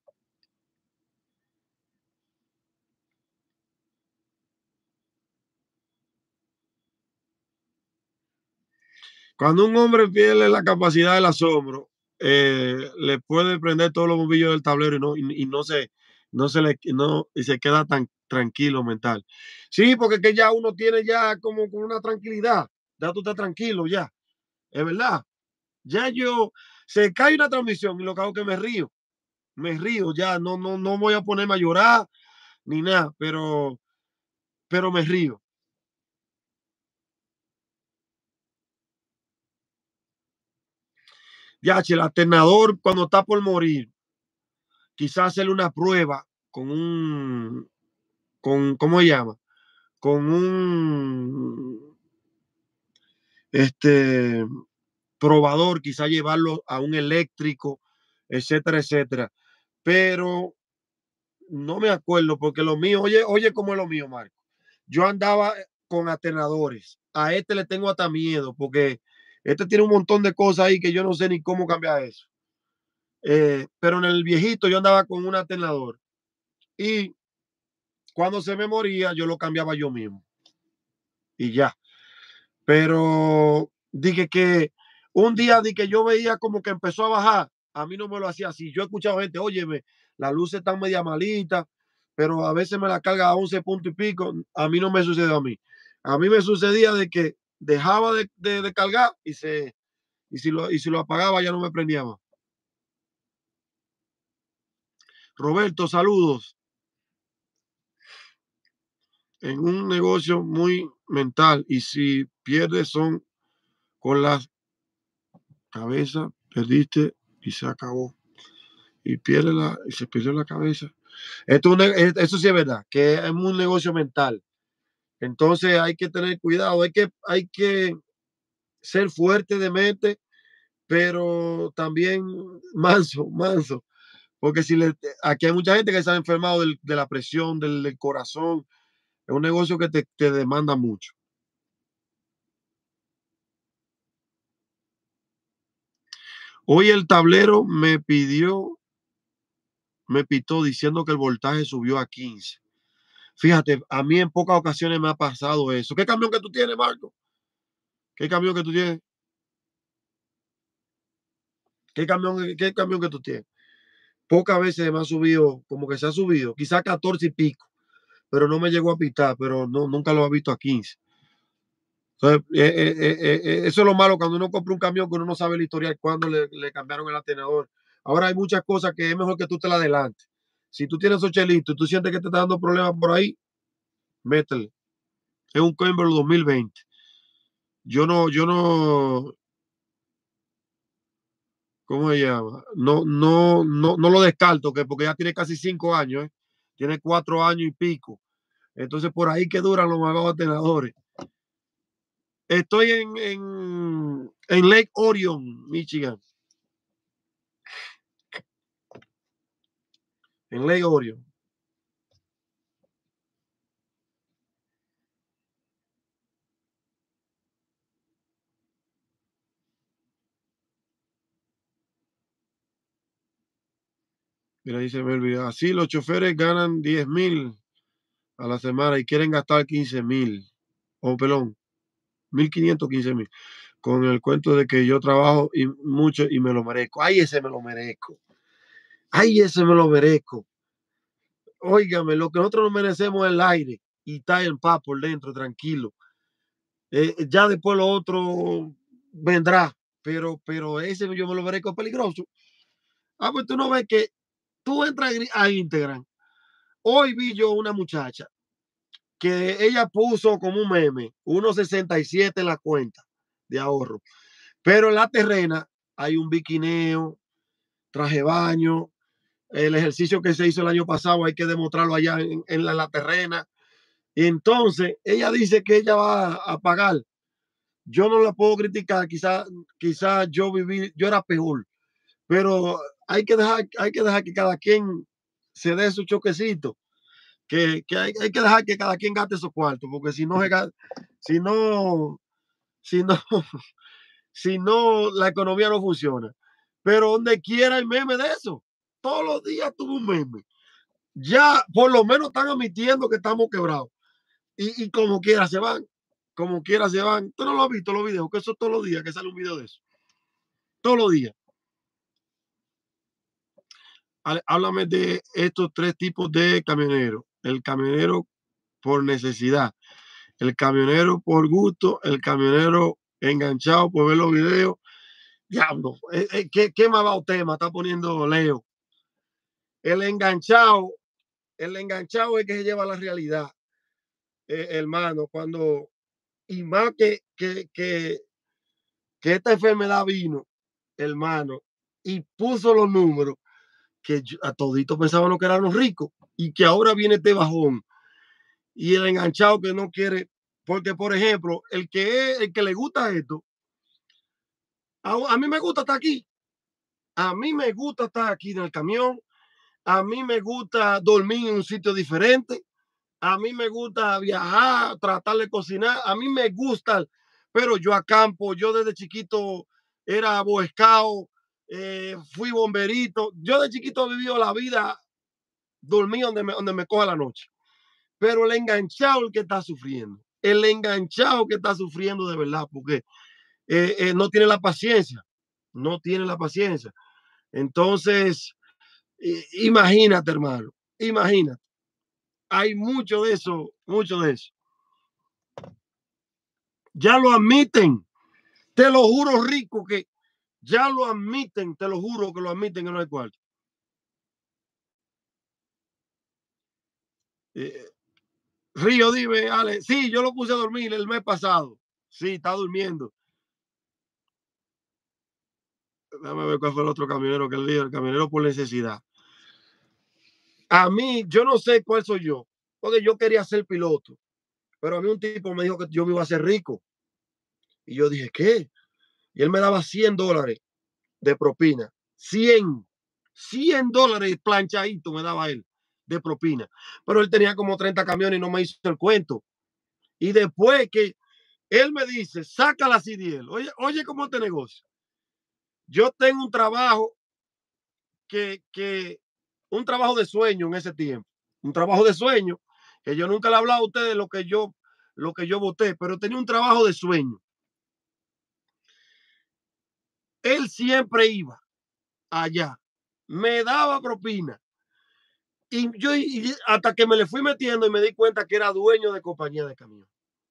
Cuando un hombre pierde la capacidad del asombro, eh, le puede prender todos los bombillos del tablero y no, y, y no se, no se le, no, y se queda tan tranquilo mental. Sí, porque es que ya uno tiene ya como, como una tranquilidad, ya tú estás tranquilo ya, es verdad. Ya yo, se cae una transmisión y lo que hago es que me río, me río ya, no, no, no voy a ponerme a llorar ni nada, pero, pero me río. Ya, che, el alternador cuando está por morir, quizás hacerle una prueba con un, con, ¿cómo se llama? Con un, este, probador, quizás llevarlo a un eléctrico, etcétera, etcétera. Pero no me acuerdo porque lo mío, oye, oye, cómo es lo mío, Marco. Yo andaba con alternadores. A este le tengo hasta miedo porque este tiene un montón de cosas ahí que yo no sé ni cómo cambiar eso. Eh, pero en el viejito yo andaba con un alternador y cuando se me moría yo lo cambiaba yo mismo y ya. Pero dije que un día di que yo veía como que empezó a bajar, a mí no me lo hacía así. Yo he escuchado gente, óyeme, las luces están media malitas, pero a veces me la carga a once puntos y pico. A mí no me sucedió a mí. A mí me sucedía de que dejaba de, de, de cargar y, se, y, si lo, y si lo apagaba ya no me prendía más. Roberto, saludos. En un negocio muy mental y si pierdes son con la cabeza, perdiste y se acabó. Y pierde la, y se perdió la cabeza. Esto, eso sí es verdad, que es un negocio mental. Entonces hay que tener cuidado, hay que, hay que ser fuerte de mente, pero también manso, manso. Porque si le, aquí hay mucha gente que se ha enfermado del, de la presión, del, del, corazón. Es un negocio que te, te demanda mucho. Hoy el tablero me pidió, me pitó diciendo que el voltaje subió a quince. Fíjate, a mí en pocas ocasiones me ha pasado eso. ¿Qué camión que tú tienes, Marco? ¿Qué camión que tú tienes? ¿Qué camión, qué camión que tú tienes? Pocas veces me ha subido, como que se ha subido, quizás catorce y pico, pero no me llegó a pitar, pero no, nunca lo he visto a quince. Entonces, eh, eh, eh, eh, eh, eso es lo malo cuando uno compra un camión que uno no sabe el historial, cuando le, le cambiaron el atenedor. Ahora hay muchas cosas que es mejor que tú te la adelantes. Si tú tienes esos chelitos y tú sientes que te está dando problemas por ahí, métele. Es un Coimbra dos mil veinte. Yo no, yo no, ¿cómo se llama? No, no, no, no lo descarto, que porque ya tiene casi cinco años, ¿eh? Tiene cuatro años y pico. Entonces por ahí que duran los malvados tenedores. Estoy en, en, en Lake Orion, Michigan. En Lake Orion. Mira, dice Melvin, así los choferes ganan diez mil a la semana y quieren gastar quince mil. O, oh, perdón, mil quinientos, quince mil. Con el cuento de que yo trabajo y mucho y me lo merezco. Ay, ese me lo merezco. Ay, ese me lo merezco. Óigame, lo que nosotros nos merecemos es el aire y estar en paz por dentro, tranquilo. Eh, ya después lo otro vendrá, pero, pero ese yo me lo merezco peligroso. Ah, pues tú no ves que tú entras a Instagram. Hoy vi yo una muchacha que ella puso como un meme, uno sesenta y siete en la cuenta de ahorro, pero en la terrena hay un biquineo, traje de baño, el ejercicio que se hizo el año pasado hay que demostrarlo allá en, en, la, en la terrena. Y entonces ella dice que ella va a pagar. Yo no la puedo criticar, quizás quizá yo viví, yo era peor, pero hay que dejar, hay que dejar que cada quien se dé su choquecito, que, que hay, hay, que dejar que cada quien gaste su cuarto, porque si no, si no, si no, si no, la economía no funciona. Pero donde quiera hay meme de eso. Todos los días tuvo un meme. Ya por lo menos están admitiendo que estamos quebrados. Y, y como quiera se van, como quiera se van. Tú no lo has visto los videos, que eso todos los días que sale un video de eso. Todos los días. Háblame de estos tres tipos de camioneros. El camionero por necesidad, el camionero por gusto, el camionero enganchado por ver los videos. Diablo, eh, eh, ¿qué, qué más va usted? Me está poniendo Leo. El enganchado, el enganchado es que se lleva la realidad, eh, hermano, cuando, y más que, que, que, que esta enfermedad vino, hermano, y puso los números que a toditos pensaban que eran los ricos y que ahora viene este bajón y el enganchado que no quiere, porque por ejemplo, el que es, el que le gusta esto, a, a mí me gusta estar aquí, a mí me gusta estar aquí en el camión, a mí me gusta dormir en un sitio diferente, a mí me gusta viajar, tratar de cocinar, a mí me gusta, pero yo a campo, yo desde chiquito era boy scout, eh, fui bomberito, yo de chiquito he vivido la vida, dormí donde me, donde me coja la noche, pero el enganchado el que está sufriendo, el enganchado que está sufriendo de verdad, porque eh, eh, no tiene la paciencia, no tiene la paciencia. Entonces, eh, imagínate, hermano, imagínate. Hay mucho de eso, mucho de eso. Ya lo admiten, te lo juro, Rico, que ya lo admiten, te lo juro que lo admiten que no hay cuarto. Eh, Río, dime, Ale, sí, yo lo puse a dormir el mes pasado. Sí, está durmiendo. Déjame ver cuál fue el otro camionero que él dijo, el camionero por necesidad. A mí, yo no sé cuál soy yo, porque yo quería ser piloto, pero a mí un tipo me dijo que yo me iba a hacer rico. Y yo dije, ¿qué? Y él me daba cien dólares de propina. cien, cien dólares planchadito me daba él de propina. Pero él tenía como treinta camiones y no me hizo el cuento. Y después que él me dice, saca la C D L. Oye, oye, ¿cómo te negocio? Yo tengo un trabajo que, que, un trabajo de sueño en ese tiempo. Un trabajo de sueño que yo nunca le he hablado a ustedes lo que yo, lo que yo voté, pero tenía un trabajo de sueño. Él siempre iba allá, me daba propina. Y yo y hasta que me le fui metiendo y me di cuenta que era dueño de compañía de camión.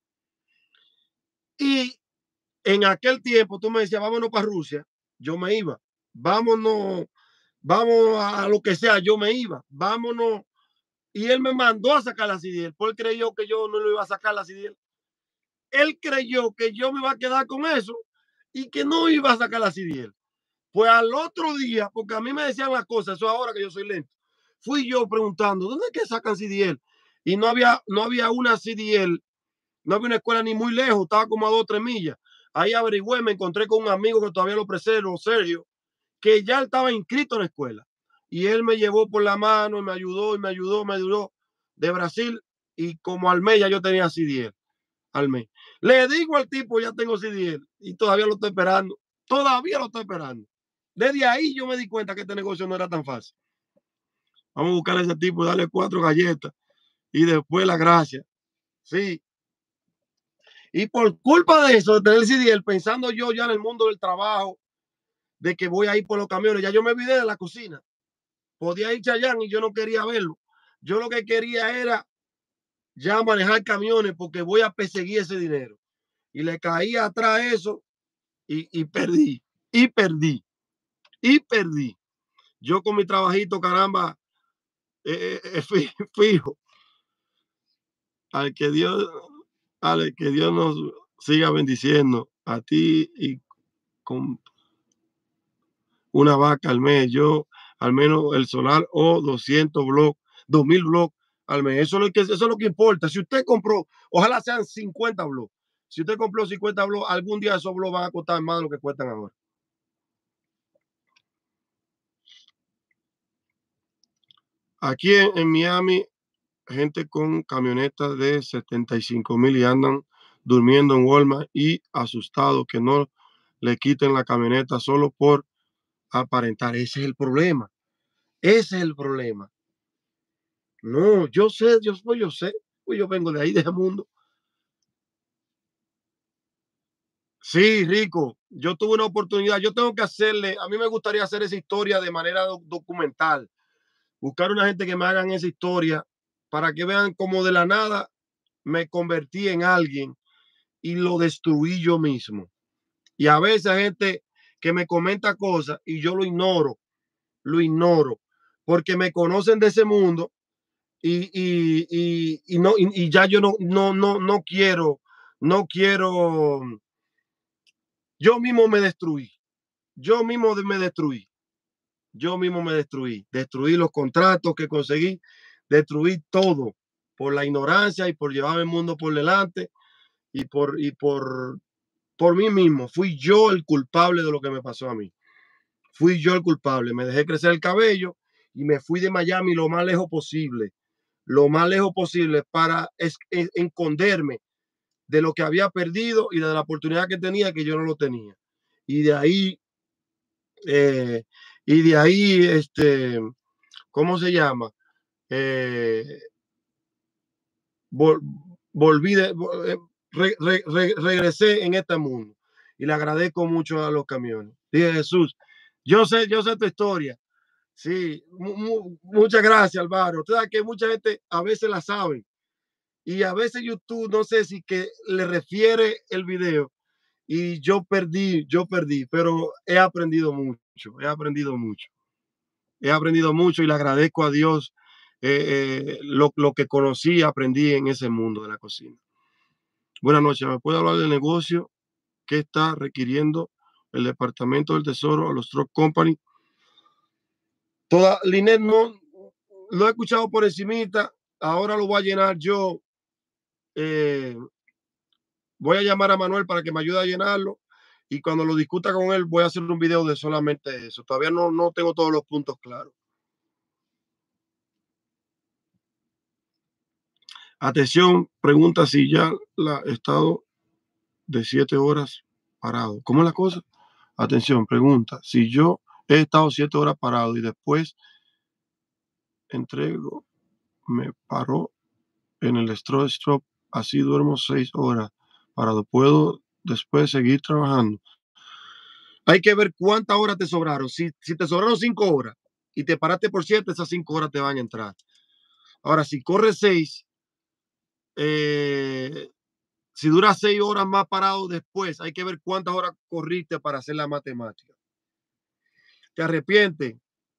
Y en aquel tiempo tú me decías, vámonos para Rusia, yo me iba. Vámonos, vamos a lo que sea, yo me iba. Vámonos. Y él me mandó a sacar la C D L, porque él creyó que yo no lo iba a sacar la C D L. Él creyó que yo me iba a quedar con eso y que no iba a sacar la C D L. Pues al otro día, porque a mí me decían las cosas, eso ahora que yo soy lento, fui yo preguntando, ¿dónde es que sacan C D L? Y no había, no había una C D L, no había una escuela ni muy lejos, estaba como a dos o tres millas. Ahí averigüé, me encontré con un amigo que todavía lo preservo, Sergio, que ya estaba inscrito en la escuela. Y él me llevó por la mano y me ayudó y me ayudó, me ayudó de Brasil. Y como al mes ya yo tenía C D L, al mes. Le digo al tipo, ya tengo C D L y todavía lo estoy esperando. Todavía lo estoy esperando. Desde ahí yo me di cuenta que este negocio no era tan fácil. Vamos a buscar a ese tipo y darle cuatro galletas y después la gracia. Sí. Y por culpa de eso, de tener C D L, pensando yo ya en el mundo del trabajo, de que voy a ir por los camiones, ya yo me olvidé de la cocina. Podía ir Chayán y yo no quería verlo. Yo lo que quería era ya manejar camiones porque voy a perseguir ese dinero. Y le caí atrás eso y, y perdí, y perdí, y perdí. Yo con mi trabajito, caramba, eh, eh, fijo. Al que Dios, al que Dios nos siga bendiciendo a ti y con una vaca al mes, yo al menos el solar o doscientos blogs, dos mil blogs al mes. Eso es, lo que, eso es lo que importa. Si usted compró, ojalá sean cincuenta blogs. Si usted compró cincuenta blogs, algún día esos blogs van a costar más de lo que cuestan ahora. Aquí en, en Miami, gente con camionetas de setenta y cinco mil y andan durmiendo en Walmart y asustados que no le quiten la camioneta solo por aparentar. Ese es el problema. Ese es el problema. No, yo sé, yo, pues yo sé, pues yo vengo de ahí, de ese mundo. Sí, Rico, yo tuve una oportunidad, yo tengo que hacerle, a mí me gustaría hacer esa historia de manera do- documental, buscar una gente que me hagan esa historia para que vean cómo de la nada me convertí en alguien y lo destruí yo mismo. Y a veces hay gente que me comenta cosas y yo lo ignoro, lo ignoro, porque me conocen de ese mundo y, y, y, y no, y, y, ya yo no, no, no, no quiero, no quiero, yo mismo me destruí, yo mismo me destruí, yo mismo me destruí, destruí los contratos que conseguí, destruí todo por la ignorancia y por llevar el mundo por delante y por, y por, por mí mismo. Fui yo el culpable de lo que me pasó a mí. Fui yo el culpable. Me dejé crecer el cabello y me fui de Miami lo más lejos posible, lo más lejos posible para es, es, esconderme de lo que había perdido y de la oportunidad que tenía que yo no lo tenía. Y de ahí, eh, y de ahí, este, ¿cómo se llama? Eh, vol, volví, de, eh, re, re, re, regresé en este mundo y le agradezco mucho a los camiones. Dije, Jesús, yo sé, yo sé tu historia. Sí, mu, mu, muchas gracias, Álvaro. Usted sabe que mucha gente a veces la sabe y a veces YouTube no sé si que le refiere el video y yo perdí, yo perdí, pero he aprendido mucho, he aprendido mucho, he aprendido mucho y le agradezco a Dios eh, eh, lo, lo que conocí, aprendí en ese mundo de la cocina. Buenas noches, ¿me puede hablar del negocio que está requiriendo el Departamento del Tesoro a los Truck Company? Toda, Linet, no, lo he escuchado por encimita, ahora lo voy a llenar yo. Eh, voy a llamar a Manuel para que me ayude a llenarlo y cuando lo discuta con él voy a hacer un video de solamente eso. Todavía no, no tengo todos los puntos claros. Atención, pregunta si ya la he estado de siete horas parado. ¿Cómo es la cosa? Atención, pregunta si yo he estado siete horas parado y después entrego, me paró en el straw stop, así duermo seis horas parado. ¿Puedo después seguir trabajando? Hay que ver cuántas horas te sobraron. Si, si te sobraron cinco horas y te paraste por siete, esas cinco horas te van a entrar. Ahora, si corres seis, eh, si dura seis horas más parado después, hay que ver cuántas horas corriste para hacer la matemática. ¿Te arrepientes?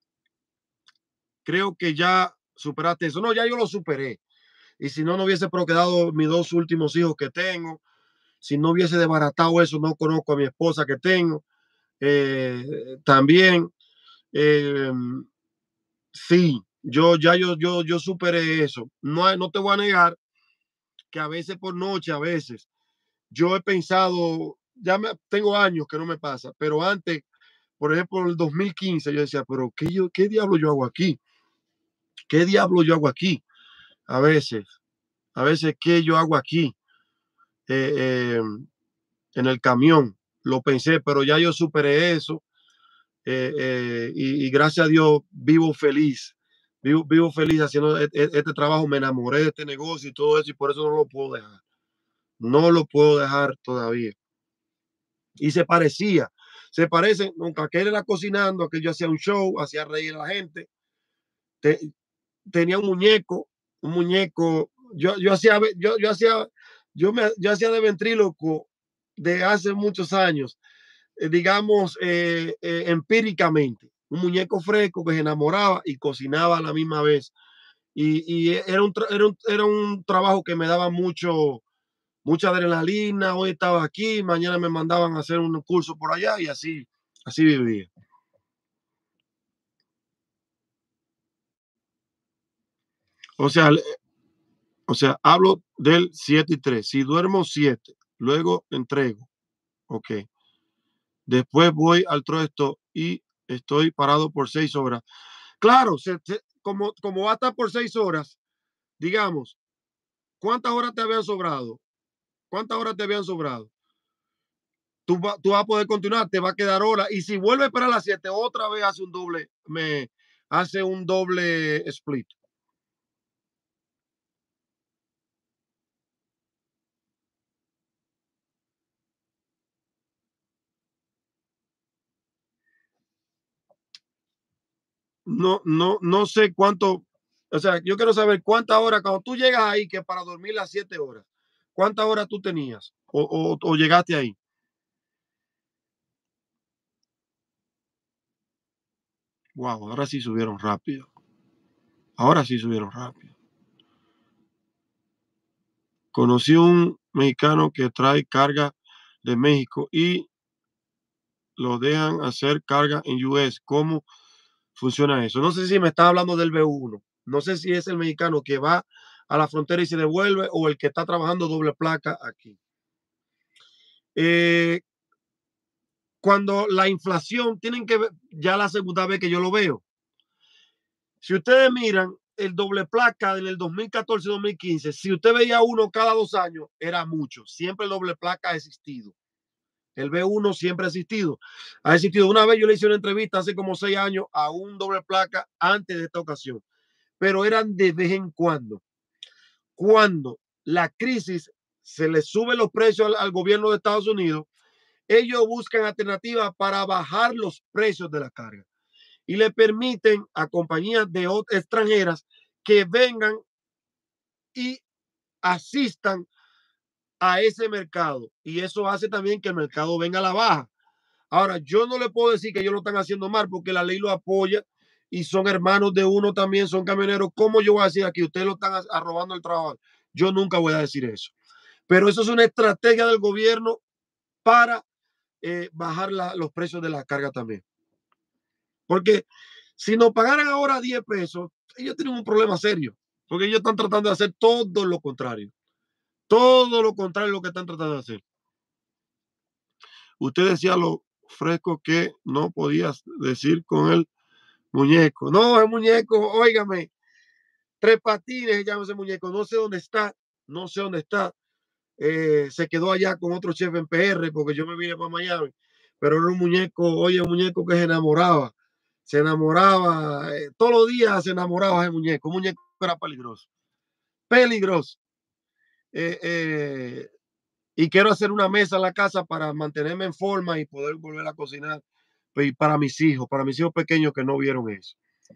Creo que ya superaste eso. No, ya yo lo superé. Y si no, no hubiese procreado mis dos últimos hijos que tengo. Si no hubiese desbaratado eso, no conozco a mi esposa que tengo. Eh, también, eh, sí, yo ya yo, yo, yo superé eso. No, no te voy a negar que a veces por noche, a veces, yo he pensado, ya me, tengo años que no me pasa, pero antes, por ejemplo, en el dos mil quince, yo decía, pero ¿qué, yo, qué diablo yo hago aquí? ¿Qué diablo yo hago aquí? A veces, a veces, ¿qué yo hago aquí? Eh, eh, en el camión, lo pensé, pero ya yo superé eso. Eh, eh, y, y, gracias a Dios vivo feliz, vivo, vivo feliz haciendo este, este, trabajo, me enamoré de este negocio y todo eso y por eso no lo puedo dejar, no lo puedo dejar todavía. Y se parecía, se parece, aunque aquel era cocinando, aquel yo hacía un show, hacía reír a la gente, te, tenía un muñeco, un muñeco, yo, yo hacía, yo, yo hacía, yo me, yo hacía de ventríloco de hace muchos años, eh, digamos, eh, eh, empíricamente. Un muñeco fresco que se enamoraba y cocinaba a la misma vez. Y, y era, un era, un, era un trabajo que me daba mucho, mucha adrenalina. Hoy estaba aquí, mañana me mandaban a hacer un curso por allá y así, así vivía. O sea, o sea, hablo del siete y tres. Si duermo siete, luego entrego. Ok. Después voy al truesto y estoy parado por seis horas. Claro, se, se, como, como va a estar por seis horas, digamos, ¿cuántas horas te habían sobrado? ¿Cuántas horas te habían sobrado? Tú, va, tú vas a poder continuar, te va a quedar hora. Y si vuelve para las siete, otra vez hace un doble, me hace un doble split. no, no, no sé cuánto, o sea, yo quiero saber cuántas horas, cuando tú llegas ahí, que para dormir las siete horas, ¿cuántas horas tú tenías? O, o, o llegaste ahí. Wow, ahora sí subieron rápido. Ahora sí subieron rápido. Conocí un mexicano que trae carga de México y lo dejan hacer carga en U S. ¿Cómo funciona eso? No sé si me está hablando del B uno. No sé si es el mexicano que va a la frontera y se devuelve o el que está trabajando doble placa aquí. Eh, cuando la inflación, tienen que ver, ya la segunda vez que yo lo veo. Si ustedes miran el doble placa en el dos mil catorce dos mil quince, si usted veía uno cada dos años, era mucho. Siempre el doble placa ha existido. El B uno siempre ha existido. Ha existido. Una vez yo le hice una entrevista hace como seis años a un doble placa antes de esta ocasión, pero eran de vez en cuando. Cuando la crisis se le sube los precios al, al gobierno de Estados Unidos, ellos buscan alternativas para bajar los precios de la carga y le permiten a compañías de extranjeras que vengan y asistan a ese mercado. Y eso hace también que el mercado venga a la baja. Ahora, yo no le puedo decir que ellos lo están haciendo mal porque la ley lo apoya y son hermanos de uno también, son camioneros. ¿Cómo yo voy a decir aquí? Ustedes lo están robando el trabajo. Yo nunca voy a decir eso. Pero eso es una estrategia del gobierno para eh, bajar la, los precios de la carga también. Porque si nos pagaran ahora diez pesos, ellos tienen un problema serio. Porque ellos están tratando de hacer todo lo contrario. Todo lo contrario de lo que están tratando de hacer. Usted decía lo fresco que no podías decir con el muñeco. No, el muñeco, óigame, tres patines se llama ese muñeco. No sé dónde está, no sé dónde está. Eh, se quedó allá con otro chef en P R porque yo me vine para Miami. Pero era un muñeco, oye, un muñeco que se enamoraba. Se enamoraba, eh, todos los días se enamoraba ese muñeco. Un muñeco era peligroso. Peligroso. Eh, eh, y quiero hacer una mesa en la casa para mantenerme en forma y poder volver a cocinar y para mis hijos, para mis hijos pequeños que no vieron eso.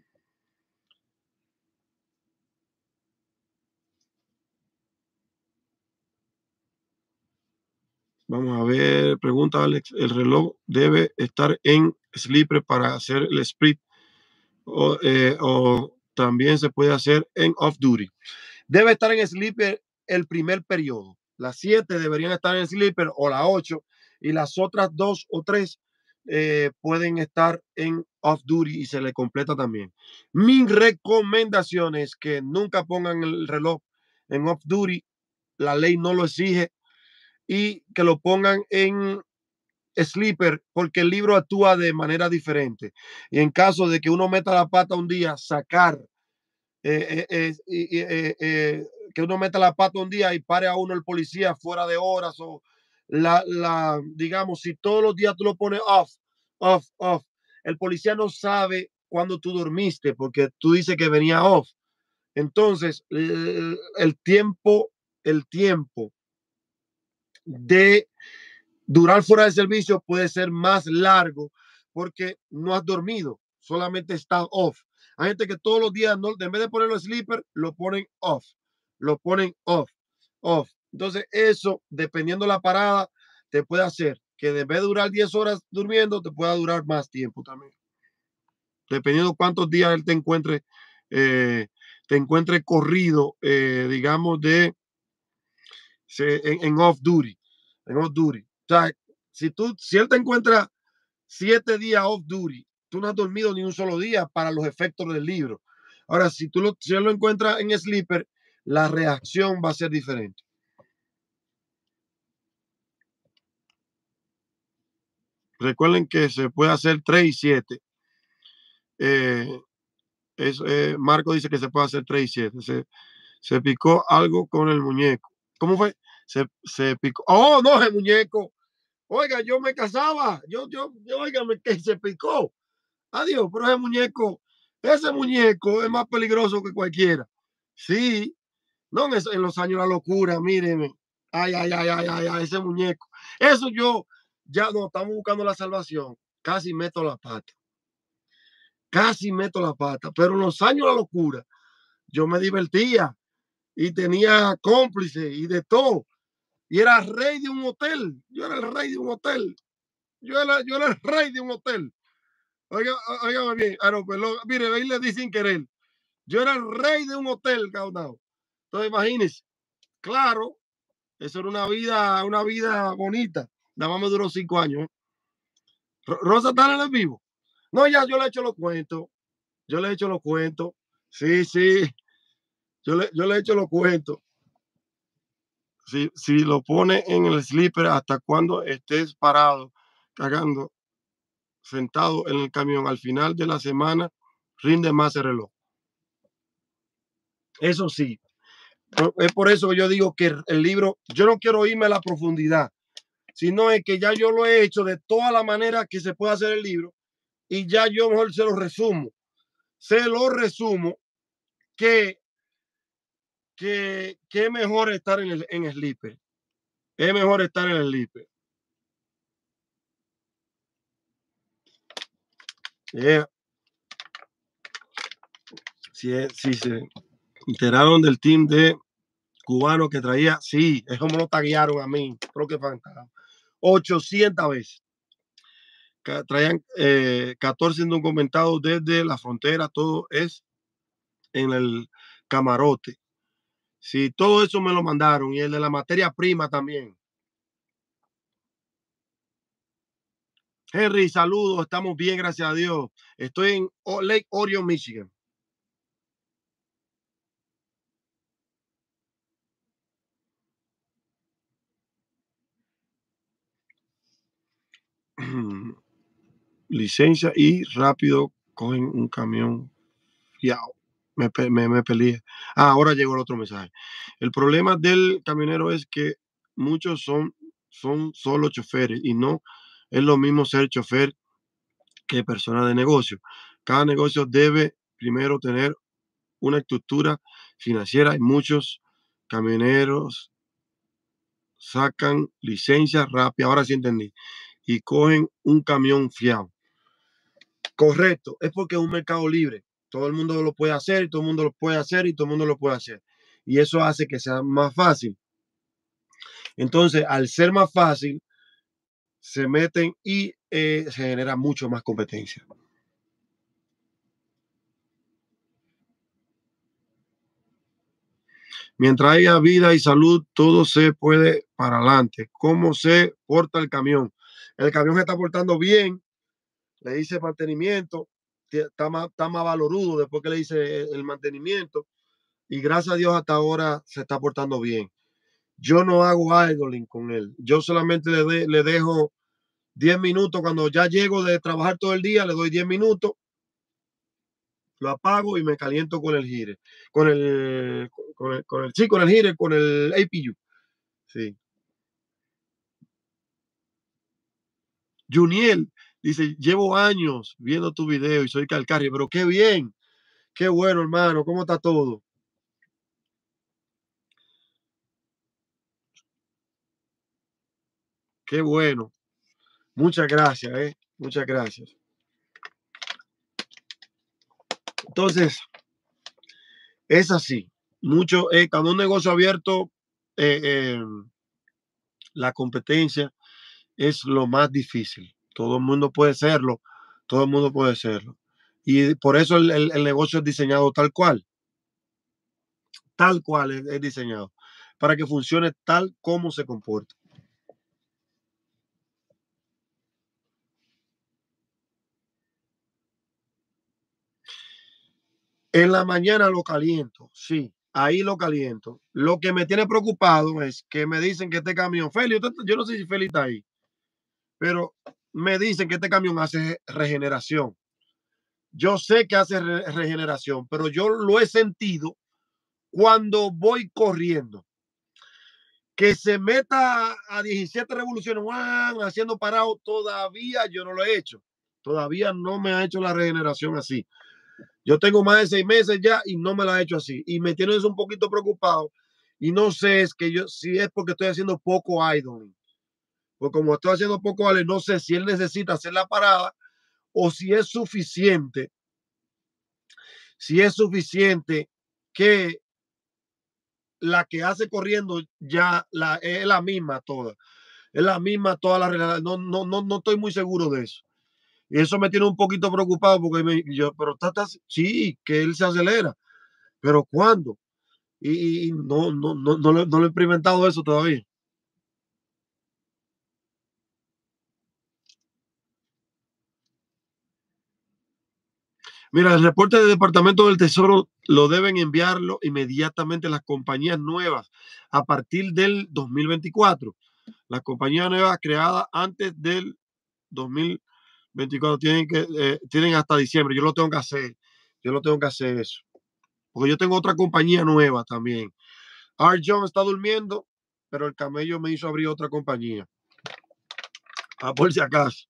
Vamos a ver, pregunta Alex, ¿el reloj debe estar en sleeper para hacer el split o, eh, o también se puede hacer en off duty? Debe estar en sleeper el primer periodo. Las siete deberían estar en sleeper o las ocho y las otras dos o tres eh, pueden estar en off duty y se le completa también. Mi recomendación es que nunca pongan el reloj en off duty, la ley no lo exige, y que lo pongan en sleeper porque el libro actúa de manera diferente. Y en caso de que uno meta la pata un día, sacar, eh, eh, eh, eh, que uno meta la pata un día y pare a uno el policía fuera de horas o la, la, digamos, si todos los días tú lo pones off, off, off, el policía no sabe cuándo tú dormiste porque tú dices que venía off. Entonces, el, el tiempo, el tiempo de durar fuera de servicio puede ser más largo porque no has dormido, solamente estás off. Hay gente que todos los días, no, en vez de ponerlo sleeper, lo ponen off, lo ponen off, off. Entonces, eso, dependiendo la parada, te puede hacer que en vez de durar diez horas durmiendo, te pueda durar más tiempo también. Dependiendo cuántos días él te encuentre, eh, te encuentre corrido, eh, digamos, de se, en, en off duty, en off duty. O sea, si tú, si él te encuentra siete días off duty, tú no has dormido ni un solo día para los efectos del libro. Ahora, si tú lo, si él lo encuentra en sleeper, la reacción va a ser diferente. Recuerden que se puede hacer tres y siete. Eh, es, eh, Marco dice que se puede hacer tres y siete. Se, se picó algo con el muñeco. ¿Cómo fue? Se, se picó. Oh, no, el muñeco. Oiga, yo me casaba. Yo, yo, yo, oígame, que se picó. Adiós, pero ese muñeco, ese muñeco es más peligroso que cualquiera. Sí, no en, eso, en los años de la locura, míreme. Ay, ay, ay, ay, ay, ay, ese muñeco. Eso yo, ya no, estamos buscando la salvación. Casi meto la pata. casi meto la pata, pero en los años de la locura, yo me divertía y tenía cómplices y de todo. Y era rey de un hotel. Yo era el rey de un hotel. Yo era, yo era el rey de un hotel. Oiga, oiga bien. Ah, no, perdón. Mire, ahí le di sin querer. Yo era el rey de un hotel, cabrón. Entonces, imagínense. Claro, eso era una vida, una vida bonita. Nada más me duró cinco años. ¿eh? Rosa está en el vivo. No, ya yo le he hecho los cuentos. Yo le he hecho los cuentos. Sí, sí. Yo le, yo le he hecho los cuentos. Si, si lo pone en el sleeper hasta cuando estés parado, cagando, sentado en el camión, al final de la semana, rinde más el reloj. Eso sí. Es por eso que yo digo que el libro, yo no quiero irme a la profundidad, sino es que ya yo lo he hecho de toda la manera que se puede hacer el libro y ya yo mejor se lo resumo. Se lo resumo que que, que es mejor estar en el en sleeper. Es mejor estar en el sleeper. Yeah. Si, es, si se enteraron del team de cubano que traía, sí, es como lo taguearon a mí, creo que fantástico. ochocientas veces. Traían eh, catorce indocumentados desde la frontera, todo es en el camarote. Sí, todo eso me lo mandaron y el de la materia prima también. Henry, saludos, estamos bien, gracias a Dios. Estoy en Lake Orion, Michigan. Licencia y rápido cogen un camión fiado. Me, me, me peleé. Ah, ahora llegó el otro mensaje. El problema del camionero es que muchos son, son solo choferes y no es lo mismo ser chofer que persona de negocio. Cada negocio debe primero tener una estructura financiera y muchos camioneros sacan licencia rápida, ahora sí entendí, y cogen un camión fiado. Correcto, es porque es un mercado libre. Todo el mundo lo puede hacer, y todo el mundo lo puede hacer y todo el mundo lo puede hacer. Y eso hace que sea más fácil. Entonces, al ser más fácil, se meten y eh, se genera mucho más competencia. Mientras haya vida y salud, todo se puede para adelante. ¿Cómo se porta el camión? El camión se está portando bien, le dice mantenimiento, está más, está más valorudo después que le dice el mantenimiento y gracias a Dios hasta ahora se está portando bien. Yo no hago idling con él, yo solamente le, de, le dejo diez minutos cuando ya llego de trabajar todo el día, le doy diez minutos, lo apago y me caliento con el gire, con el, con el, con el sí, con el gire, con el A P U. Sí. Juniel dice, llevo años viendo tu video y soy Calcarri, pero qué bien, qué bueno, hermano, ¿cómo está todo? Qué bueno. Muchas gracias, ¿eh? Muchas gracias. Entonces, es así. Mucho, eh, cuando un negocio abierto, eh, eh, la competencia es lo más difícil. Todo el mundo puede serlo, todo el mundo puede serlo. Y por eso el, el, el negocio es diseñado tal cual. Tal cual es, es diseñado. Para que funcione tal como se comporta. En la mañana lo caliento, sí, ahí lo caliento. Lo que me tiene preocupado es que me dicen que este camión, Feli, yo no sé si Feli está ahí, pero me dicen que este camión hace regeneración. Yo sé que hace re regeneración, pero yo lo he sentido cuando voy corriendo. Que se meta a diecisiete revoluciones, ¡guau! Haciendo parado, todavía yo no lo he hecho. Todavía no me ha hecho la regeneración así. Yo tengo más de seis meses ya y no me la he hecho así. Y me tiene eso un poquito preocupado. Y no sé es que yo, si es porque estoy haciendo poco idling. Porque como estoy haciendo poco idling, no sé si él necesita hacer la parada o si es suficiente si es suficiente que la que hace corriendo ya la, es la misma toda. Es la misma toda la realidad. No, no, no, no estoy muy seguro de eso. Y eso me tiene un poquito preocupado porque me, yo, pero tata, sí, que él se acelera. Pero ¿cuándo? Y, y no, no, no, no, no, lo he experimentado eso todavía. Mira, el reporte del Departamento del Tesoro lo deben enviarlo inmediatamente las compañías nuevas a partir del dos mil veinticuatro. Las compañías nuevas creadas antes del dos mil veinticuatro tienen, que, eh, tienen hasta diciembre. Yo lo tengo que hacer. Yo lo tengo que hacer eso. Porque yo tengo otra compañía nueva también. Art John está durmiendo, pero el camello me hizo abrir otra compañía. A por si acaso.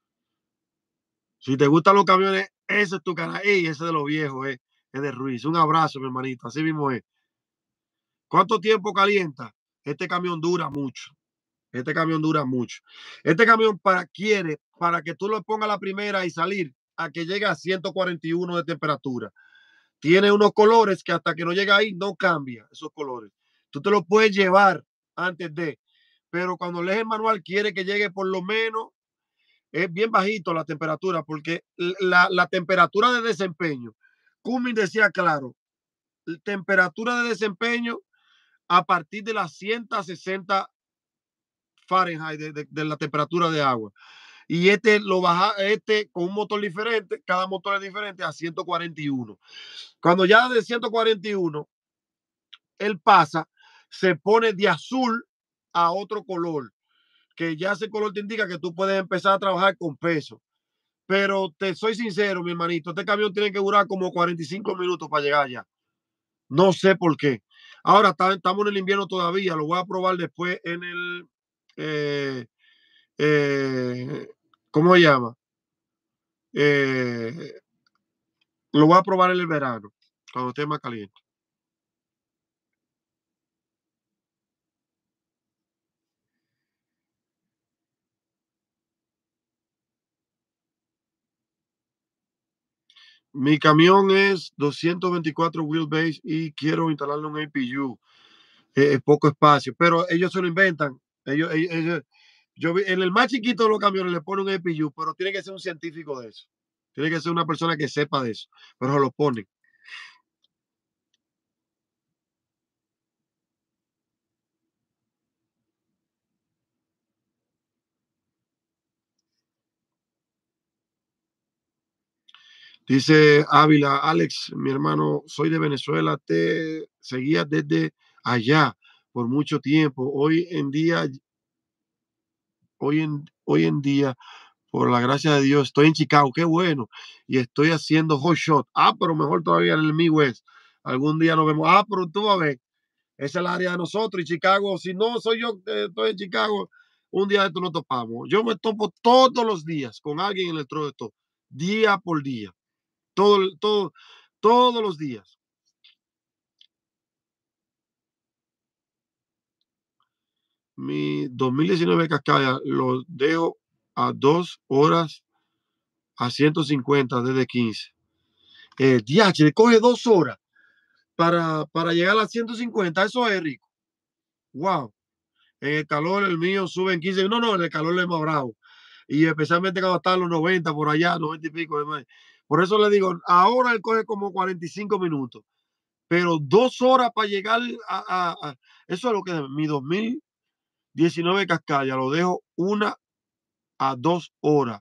Si te gustan los camiones, ese es tu canal. Ey, ese de los viejos, eh, es de Ruiz. Un abrazo, mi hermanito. Así mismo es. ¿Cuánto tiempo calienta? Este camión dura mucho. Este camión dura mucho. Este camión para quiere, para que tú lo pongas la primera y salir a que llegue a ciento cuarenta y uno de temperatura. Tiene unos colores que hasta que no llega ahí no cambia esos colores. Tú te los puedes llevar antes de, pero cuando lees el manual quiere que llegue por lo menos, es bien bajito la temperatura, porque la, la temperatura de desempeño, Cummins decía claro, temperatura de desempeño a partir de las ciento sesenta Fahrenheit de, de, de la temperatura de agua. Y este lo baja, este con un motor diferente, cada motor es diferente a ciento cuarenta y uno. Cuando ya de ciento cuarenta y uno, él pasa, se pone de azul a otro color, que ya ese color te indica que tú puedes empezar a trabajar con peso. Pero te soy sincero, mi hermanito, este camión tiene que durar como cuarenta y cinco minutos para llegar allá. No sé por qué. Ahora está, estamos en el invierno todavía, lo voy a probar después en el, eh, eh, ¿cómo se llama? Eh, lo voy a probar en el verano, cuando esté más caliente. Mi camión es doscientos veinticuatro wheelbase y quiero instalarle un A P U. Eh, poco espacio, pero ellos se lo inventan. Ellos, ellos, ellos, yo vi, en el más chiquito de los camiones le ponen un A P U, pero tiene que ser un científico de eso. Tiene que ser una persona que sepa de eso, pero se lo ponen. Dice Ávila, Alex, mi hermano, soy de Venezuela, te seguía desde allá por mucho tiempo. Hoy en día, hoy en, hoy en día, por la gracia de Dios, estoy en Chicago, qué bueno, y estoy haciendo hot shot. Ah, pero mejor todavía en el Midwest. Algún día nos vemos. Ah, pero tú vas a ver, esa es el área de nosotros y Chicago, si no soy yo que estoy en Chicago, un día de esto nos topamos. Yo me topo todos los días con alguien en el trono de esto, día por día, todo, todo, todos los días. Mi dos mil diecinueve Cascada lo dejo a dos horas a ciento cincuenta desde quince. Eh, D H, le coge dos horas para, para llegar a ciento cincuenta. Eso es rico. Wow. En el calor el mío sube en quince. No, no, en el calor es más bravo. Y especialmente cuando está en los noventa por allá, noventa y pico. De por eso le digo, ahora él coge como cuarenta y cinco minutos. Pero dos horas para llegar a, a, a eso es lo que mi dos mil diecinueve Cascalla lo dejo una a dos horas,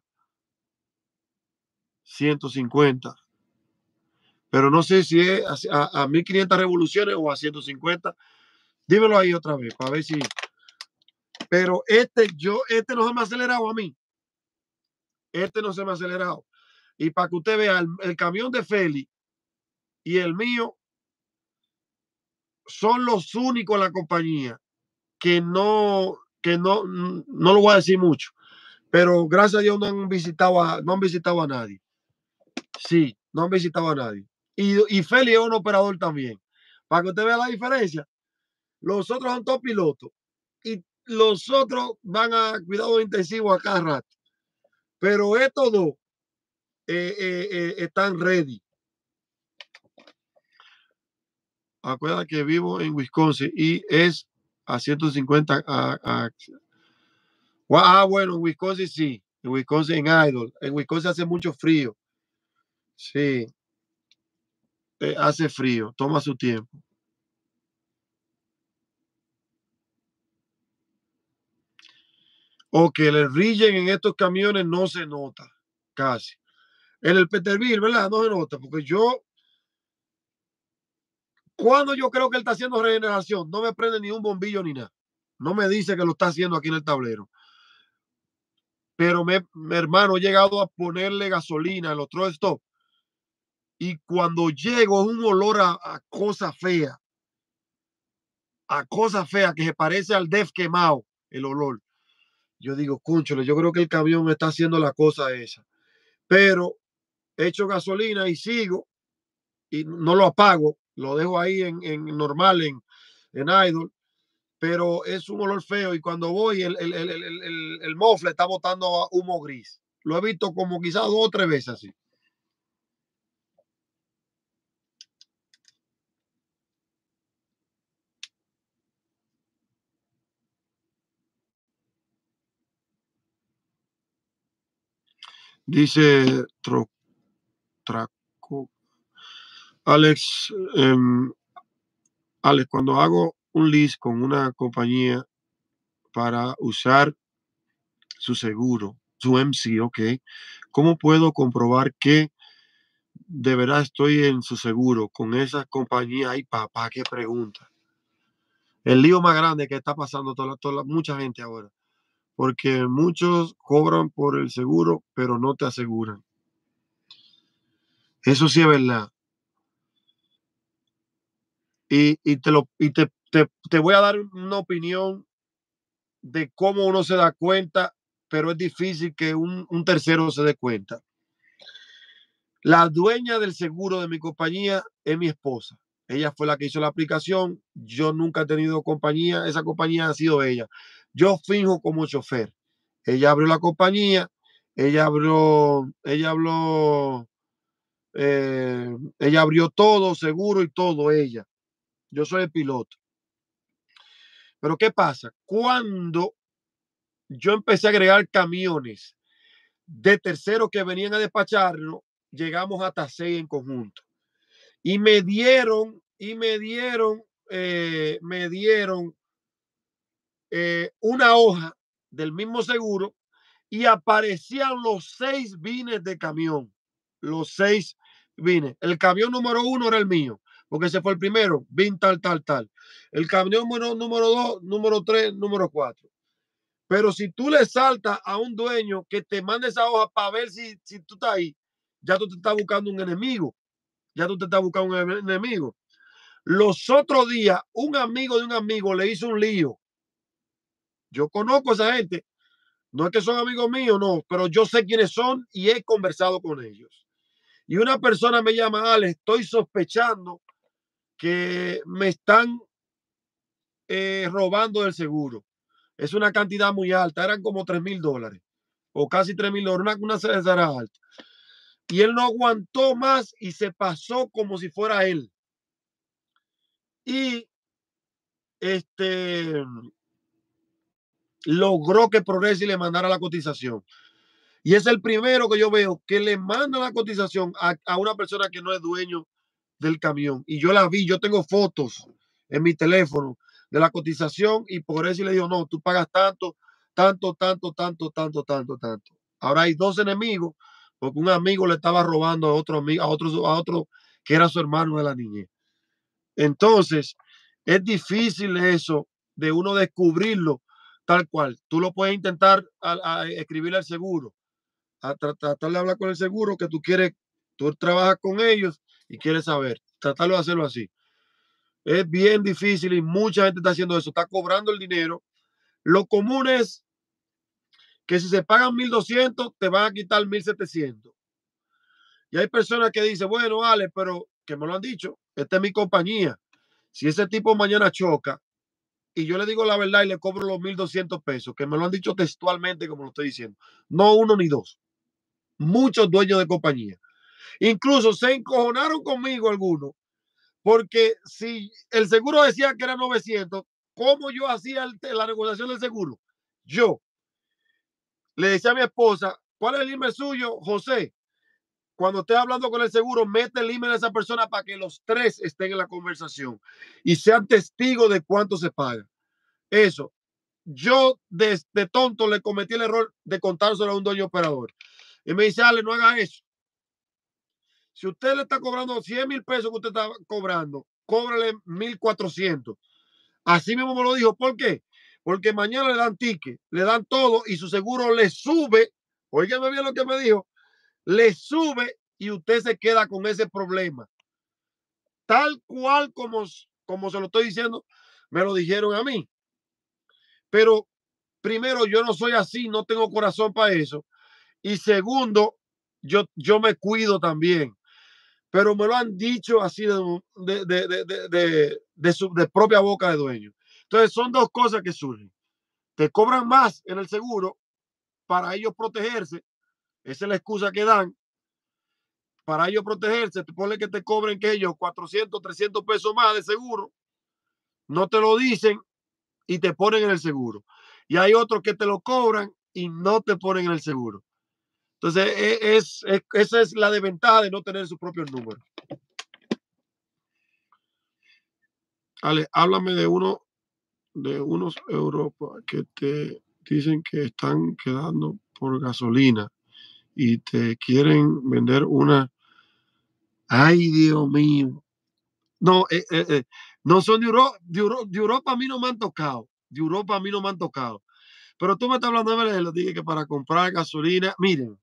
ciento cincuenta. Pero no sé si es a, a, a mil quinientas revoluciones o a ciento cincuenta. Dímelo ahí otra vez para ver si. Pero este, yo, este no se me ha acelerado a mí. Este no se me ha acelerado. Y para que usted vea, el, el camión de Feli y el mío son los únicos en la compañía que no, que no, no lo voy a decir mucho, pero gracias a Dios no han visitado a, no han visitado a nadie. Sí, no han visitado a nadie. Y, y Feli es un operador también. Para que usted vea la diferencia, los otros son todos pilotos y los otros van a cuidado intensivo a cada rato. Pero estos dos eh, eh, eh, están ready. Acuérdate que vivo en Wisconsin y es a ciento cincuenta. A, a- ah, bueno, en Wisconsin sí. En Wisconsin, en Idle. En Wisconsin hace mucho frío. Sí, eh, hace frío. Toma su tiempo. O que el regen en estos camiones no se nota casi. En el Peterbilt, ¿verdad? No se nota, porque yo, cuando yo creo que él está haciendo regeneración, no me prende ni un bombillo ni nada. No me dice que lo está haciendo aquí en el tablero. Pero me, mi hermano, he llegado a ponerle gasolina en los truck stop. Y cuando llego es un olor a, a cosa fea, a cosa fea que se parece al def quemado, el olor. Yo digo, cúnchale, yo creo que el camión está haciendo la cosa esa. Pero echo gasolina y sigo y no lo apago, lo dejo ahí en, en normal, en, en idle, pero es un olor feo y cuando voy el, el, el, el, el, el mofle está botando humo gris. Lo he visto como quizás dos o tres veces así. Dice Tro, Traco, Alex, eh, Alex, cuando hago un list con una compañía para usar su seguro, su M C, ok, ¿cómo puedo comprobar que de verdad estoy en su seguro con esa compañía? Ay, papá, qué pregunta. El lío más grande que está pasando toda, toda mucha gente ahora, porque muchos cobran por el seguro, pero no te aseguran. Eso sí es verdad. Y, y, te, lo, y te, te, te voy a dar una opinión de cómo uno se da cuenta, pero es difícil que un, un tercero se dé cuenta. La dueña del seguro de mi compañía es mi esposa. Ella fue la que hizo la aplicación. Yo nunca he tenido compañía. Esa compañía ha sido ella. Yo finjo como chofer. Ella abrió la compañía. Ella abrió, ella habló, eh, ella abrió todo, seguro y todo ella. Yo soy el piloto. Pero ¿qué pasa? Cuando yo empecé a agregar camiones de terceros que venían a despacharnos, llegamos hasta seis en conjunto. Y me dieron, y me dieron, eh, me dieron eh, una hoja del mismo seguro y aparecían los seis bines de camión. Los seis bines. El camión número uno era el mío, porque ese fue el primero, bin tal, tal, tal. El camión número, número dos, número tres, número cuatro. Pero si tú le saltas a un dueño que te mande esa hoja para ver si, si tú estás ahí, ya tú te estás buscando un enemigo. Ya tú te estás buscando un enemigo. Los otros días, un amigo de un amigo le hizo un lío. Yo conozco a esa gente. No es que son amigos míos, no, pero yo sé quiénes son y he conversado con ellos. Y una persona me llama, Alex, estoy sospechando que me están eh, robando del seguro. Es una cantidad muy alta, eran como tres mil dólares o casi tres mil dólares, una, una cesara alta. Y él no aguantó más y se pasó como si fuera él. Y este logró que Progresi le mandara la cotización. Y es el primero que yo veo que le manda la cotización a, a una persona que no es dueño del camión. Y yo la vi, yo tengo fotos en mi teléfono de la cotización y Progresi le dijo, no, tú pagas tanto, tanto, tanto, tanto, tanto, tanto, tanto. Ahora hay dos enemigos porque un amigo le estaba robando a otro amigo, a otro, a otro que era su hermano de la niñez. Entonces, es difícil eso de uno descubrirlo tal cual. Tú lo puedes intentar a, a escribirle al seguro, a tra tratar de hablar con el seguro que tú quieres, tú trabajas con ellos y quieres saber, tratarlo de hacerlo así. Es bien difícil y mucha gente está haciendo eso, está cobrando el dinero. Lo común es que si se pagan mil doscientos, te van a quitar mil setecientos. Y hay personas que dicen, bueno, Ale, pero que me lo han dicho, esta es mi compañía. Si ese tipo mañana choca, y yo le digo la verdad y le cobro los mil doscientos pesos, que me lo han dicho textualmente como lo estoy diciendo. No uno ni dos. Muchos dueños de compañía. Incluso se encojonaron conmigo algunos Porque si el seguro decía que era novecientos, ¿cómo yo hacía el, la negociación del seguro? Yo le decía a mi esposa, ¿cuál es el email suyo, José? Cuando esté hablando con el seguro, mete el email a esa persona para que los tres estén en la conversación y sean testigos de cuánto se paga. Eso. Yo de, de tonto le cometí el error de contárselo a un dueño operador. Y me dice, Ale, no haga eso. Si usted le está cobrando cien mil pesos que usted está cobrando, cóbrele mil cuatrocientos. Así mismo me lo dijo. ¿Por qué? Porque mañana le dan ticket, le dan todo y su seguro le sube. Oígame bien lo que me dijo. Le sube y usted se queda con ese problema. Tal cual como, como se lo estoy diciendo, me lo dijeron a mí. Pero primero, yo no soy así, no tengo corazón para eso. Y segundo, yo, yo me cuido también. Pero me lo han dicho así de, de, de, de, de, de, su, de propia boca de dueño. Entonces, son dos cosas que surgen. Te cobran más en el seguro para ellos protegerse. Esa es la excusa que dan. Para ellos protegerse, te pone que te cobren que ellos cuatrocientos, trescientos pesos más de seguro. No te lo dicen y te ponen en el seguro. Y hay otros que te lo cobran y no te ponen en el seguro. Entonces, es, es, esa es la desventaja de no tener sus propios números. Ale, háblame de uno, de unos Europa que te dicen que están quedando por gasolina y te quieren vender una. Ay, Dios mío. No, eh, eh, eh, no son de Europa, de Europa. De Europa a mí no me han tocado. De Europa a mí no me han tocado. Pero tú me estás hablando de Venezuela, dije que para comprar gasolina, miren,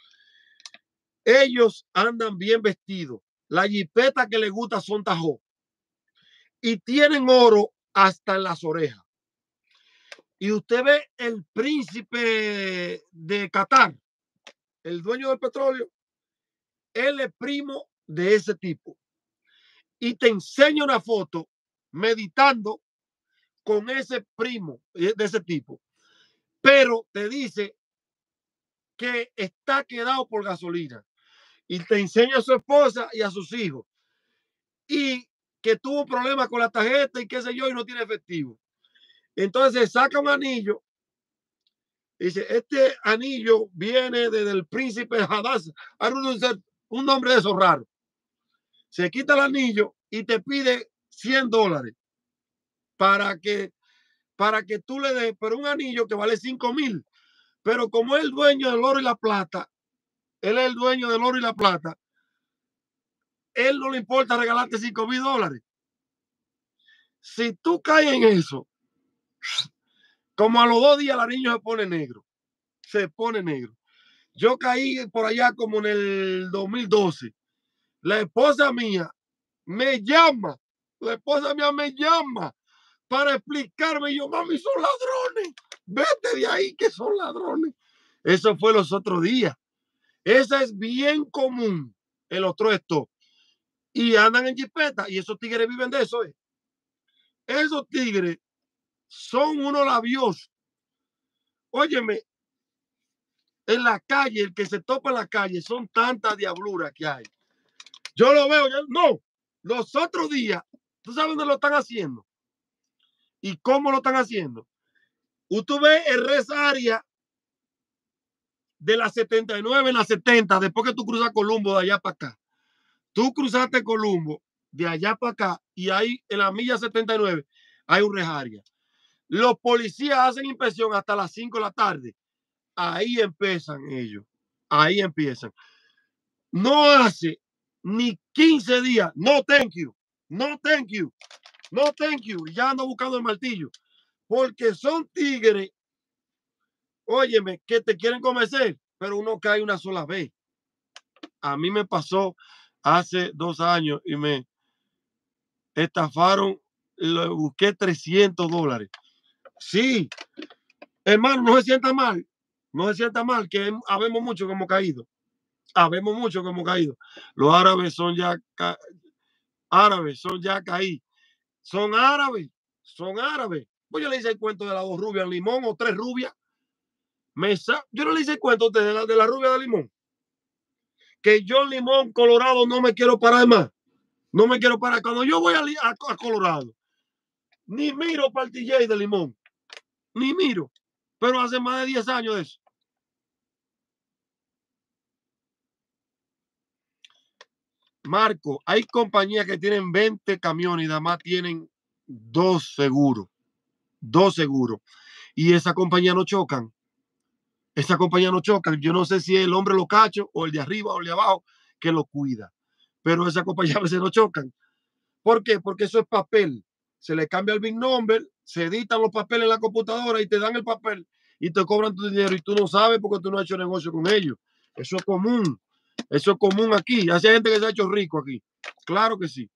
ellos andan bien vestidos. La jipeta que les gusta son Tajo. Y tienen oro hasta en las orejas. Y usted ve el príncipe de Qatar, el dueño del petróleo, él es primo de ese tipo. Y te enseña una foto meditando con ese primo de ese tipo. Pero te dice que está quedado por gasolina. Y te enseña a su esposa y a sus hijos. Y que tuvo problemas con la tarjeta y qué sé yo, y no tiene efectivo. Entonces saca un anillo. Dice, este anillo viene desde el príncipe Hadass, un nombre de esos raros. Se quita el anillo y te pide cien dólares para que, para que tú le des, pero un anillo que vale cinco mil. Pero como es el dueño del oro y la plata, él es el dueño del oro y la plata, él no le importa regalarte cinco mil dólares. Si tú caes en eso, como a los dos días el anillo se pone negro, se pone negro. Yo caí por allá como en el dos mil doce. La esposa mía me llama, la esposa mía me llama para explicarme. Y yo, mami, son ladrones, vete de ahí que son ladrones. Eso fue los otros días. Esa es bien común en los truestos. Y andan en jipeta y esos tigres viven de eso. ¿eh? Esos tigres son unos labiosos. Óyeme, en la calle, el que se topa en la calle, son tantas diabluras que hay. Yo lo veo, yo, no, los otros días, ¿tú sabes dónde lo están haciendo? ¿Y cómo lo están haciendo? Usted ve el res área de la setenta y nueve en la setenta, después que tú cruzas Columbo de allá para acá. Tú cruzaste Columbo de allá para acá y ahí en la milla setenta y nueve hay un res área. Los policías hacen inspección hasta las cinco de la tarde. Ahí empiezan ellos. Ahí empiezan. No hace ni quince días. No, thank you. No, thank you. No, thank you. Ya ando buscando el martillo. Porque son tigres, óyeme, que te quieren convencer, pero uno cae una sola vez. A mí me pasó hace dos años y me estafaron, lo busqué trescientos dólares. Sí, hermano, no se sienta mal. No se sienta mal, que habemos mucho que hemos caído. Habemos mucho que hemos caído. Los árabes son ya ca árabes, son ya caídos. Son árabes, son árabes. Pues yo le hice el cuento de las dos rubias limón o tres rubias. Me yo no le hice el cuento de la, de la rubia de limón. Que yo limón colorado no me quiero parar más. No me quiero parar. Cuando yo voy a, a, a Colorado, ni miro para el T J de Limón. Ni miro. Pero hace más de diez años de eso. Marco, hay compañías que tienen veinte camiones y nada más tienen dos seguros. Dos seguros. Y esa compañía no chocan. Esa compañía no chocan. Yo no sé si es el hombre lo cacho o el de arriba o el de abajo que lo cuida. Pero esa compañía a veces no chocan. ¿Por qué? Porque eso es papel. Se le cambia el big number, se editan los papeles en la computadora y te dan el papel y te cobran tu dinero y tú no sabes porque tú no has hecho negocio con ellos. Eso es común. Eso es común aquí. Hay gente que se ha hecho rico aquí. Claro que sí.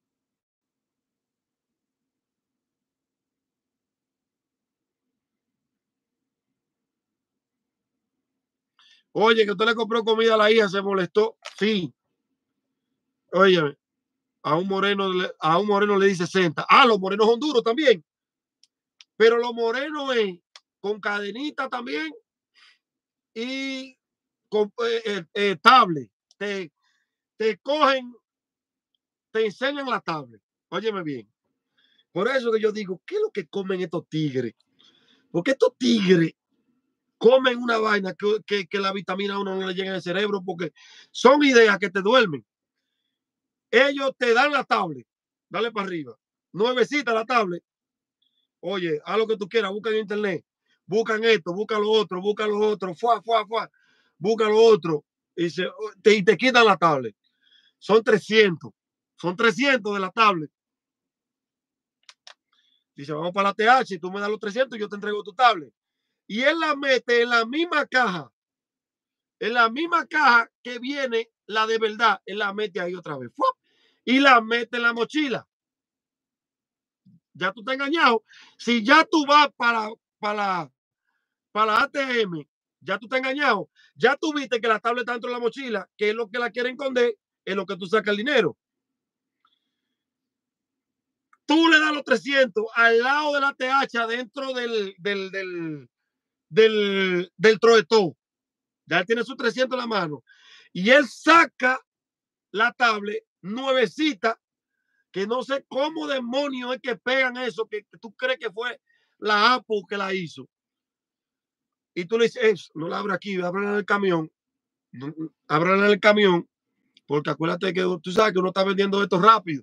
Oye, que usted le compró comida a la hija, se molestó. Sí. Oye, a un moreno, a un moreno le dice sesenta. Ah, los morenos son duros también. Pero los morenos es con cadenita también y con eh, eh, eh, tablet. Te, te cogen, te enseñan la tablet. Óyeme bien. Por eso que yo digo, ¿qué es lo que comen estos tigres? Porque estos tigres comen una vaina que, que, que la vitamina uno no le llega al cerebro porque son ideas que te duermen. Ellos te dan la tablet, dale para arriba. Nuevecita la tablet. Oye, haz lo que tú quieras, busca en internet. Buscan esto, busca lo otro, busca lo otro, fuá, fuá, fuá, busca lo otro. Y, se, te, y te quitan la tablet. Son trescientos. Son trescientos de la tablet. Dice, vamos para la T H, tú me das los trescientos y yo te entrego tu tablet. Y él la mete en la misma caja. En la misma caja que viene la de verdad. Él la mete ahí otra vez. ¡Fuap! Y la mete en la mochila. Ya tú estás engañado. Si ya tú vas para, para, para la A T M, ya tú estás engañado. Ya tú viste que la tablet está dentro de la mochila, que es lo que la quieren esconder, es lo que tú sacas el dinero. Tú le das los trescientos al lado de la T H dentro del, del, del, del, del troetó. Ya él tiene sus trescientos en la mano. Y él saca la tablet nuevecita, que no sé cómo demonios es que pegan eso, que, que tú crees que fue la Apple que la hizo. Y tú le dices, no la abra aquí, abran en el camión. Abran en el camión, porque acuérdate que tú sabes que uno está vendiendo esto rápido.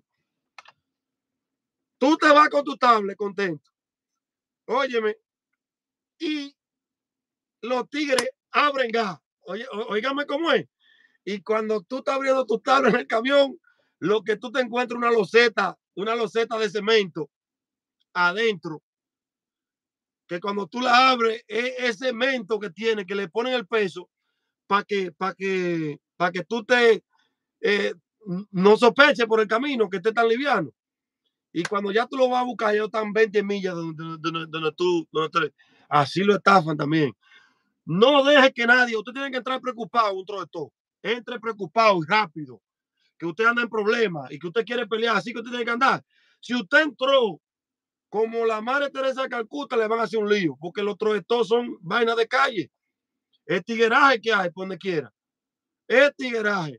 Tú te vas con tu tablet contento. Óyeme, y los tigres abren gas. Oye, oígame cómo es. Y cuando tú estás abriendo tu tablet en el camión, lo que tú te encuentras una loseta, una loseta de cemento adentro, que cuando tú la abres, es, es cemento que tiene, que le ponen el peso para que, para que, para que tú te eh, no sospeches por el camino que esté tan liviano. Y cuando ya tú lo vas a buscar, ellos están veinte millas donde, donde, donde tú, donde así lo estafan también. No deje que nadie, usted tiene que entrar preocupado un de todo. Entre preocupado y rápido. Que usted anda en problemas y que usted quiere pelear, así que usted tiene que andar. Si usted entró como la madre Teresa de Calcuta, le van a hacer un lío, porque los troestos son vainas de calle. Es tigueraje que hay por donde quiera. Es tigueraje.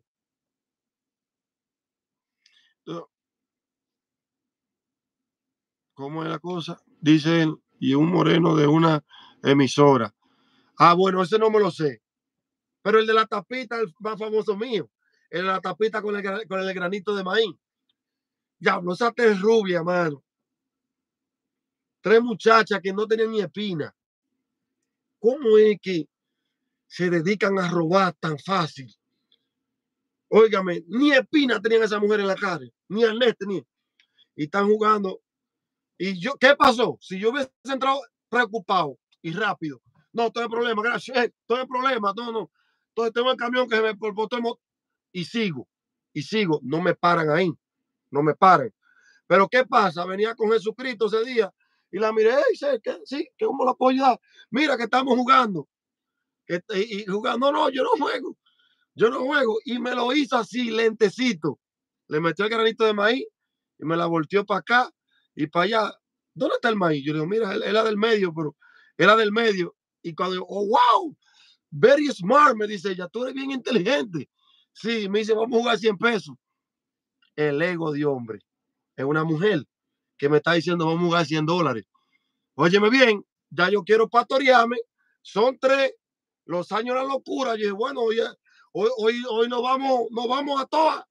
¿Cómo es la cosa? Dice él, y un moreno de una emisora. Ah, bueno, ese no me lo sé. Pero el de la tapita, el más famoso mío. El de la tapita con el, con el granito de maíz. Diablo, esa tres rubia, mano. Tres muchachas que no tenían ni espina. ¿Cómo es que se dedican a robar tan fácil? Óigame, ni espina tenían esa mujer en la cara, ni Arneste, ni. Y están jugando. ¿Y yo qué pasó? Si yo hubiese entrado preocupado y rápido, no, todo el problema, gracias, todo el problema, no, no. Entonces tengo el camión que se me botó el motor y sigo, y sigo, no me paran ahí, no me paran. Pero ¿qué pasa? Venía con Jesucristo ese día y la miré, hey, ¿qué? Sí, que cómo la puedo ayudar. Mira que estamos jugando. Que, y, y jugando, no, no, yo no juego, yo no juego. Y me lo hizo así, lentecito. Le metió el granito de maíz y me la volteó para acá y para allá. ¿Dónde está el maíz? Yo le digo, mira, él era del medio, pero era del medio. Y cuando yo, oh, wow, very smart, me dice ella, tú eres bien inteligente. Sí, me dice, vamos a jugar cien pesos. el ego de hombre. Es una mujer que me está diciendo, vamos a jugar cien dólares. Óyeme bien, ya yo quiero pastorearme. Son tres, los años de la locura. Yo dije, bueno, hoy, hoy, hoy, hoy nos vamos, nos vamos a todas.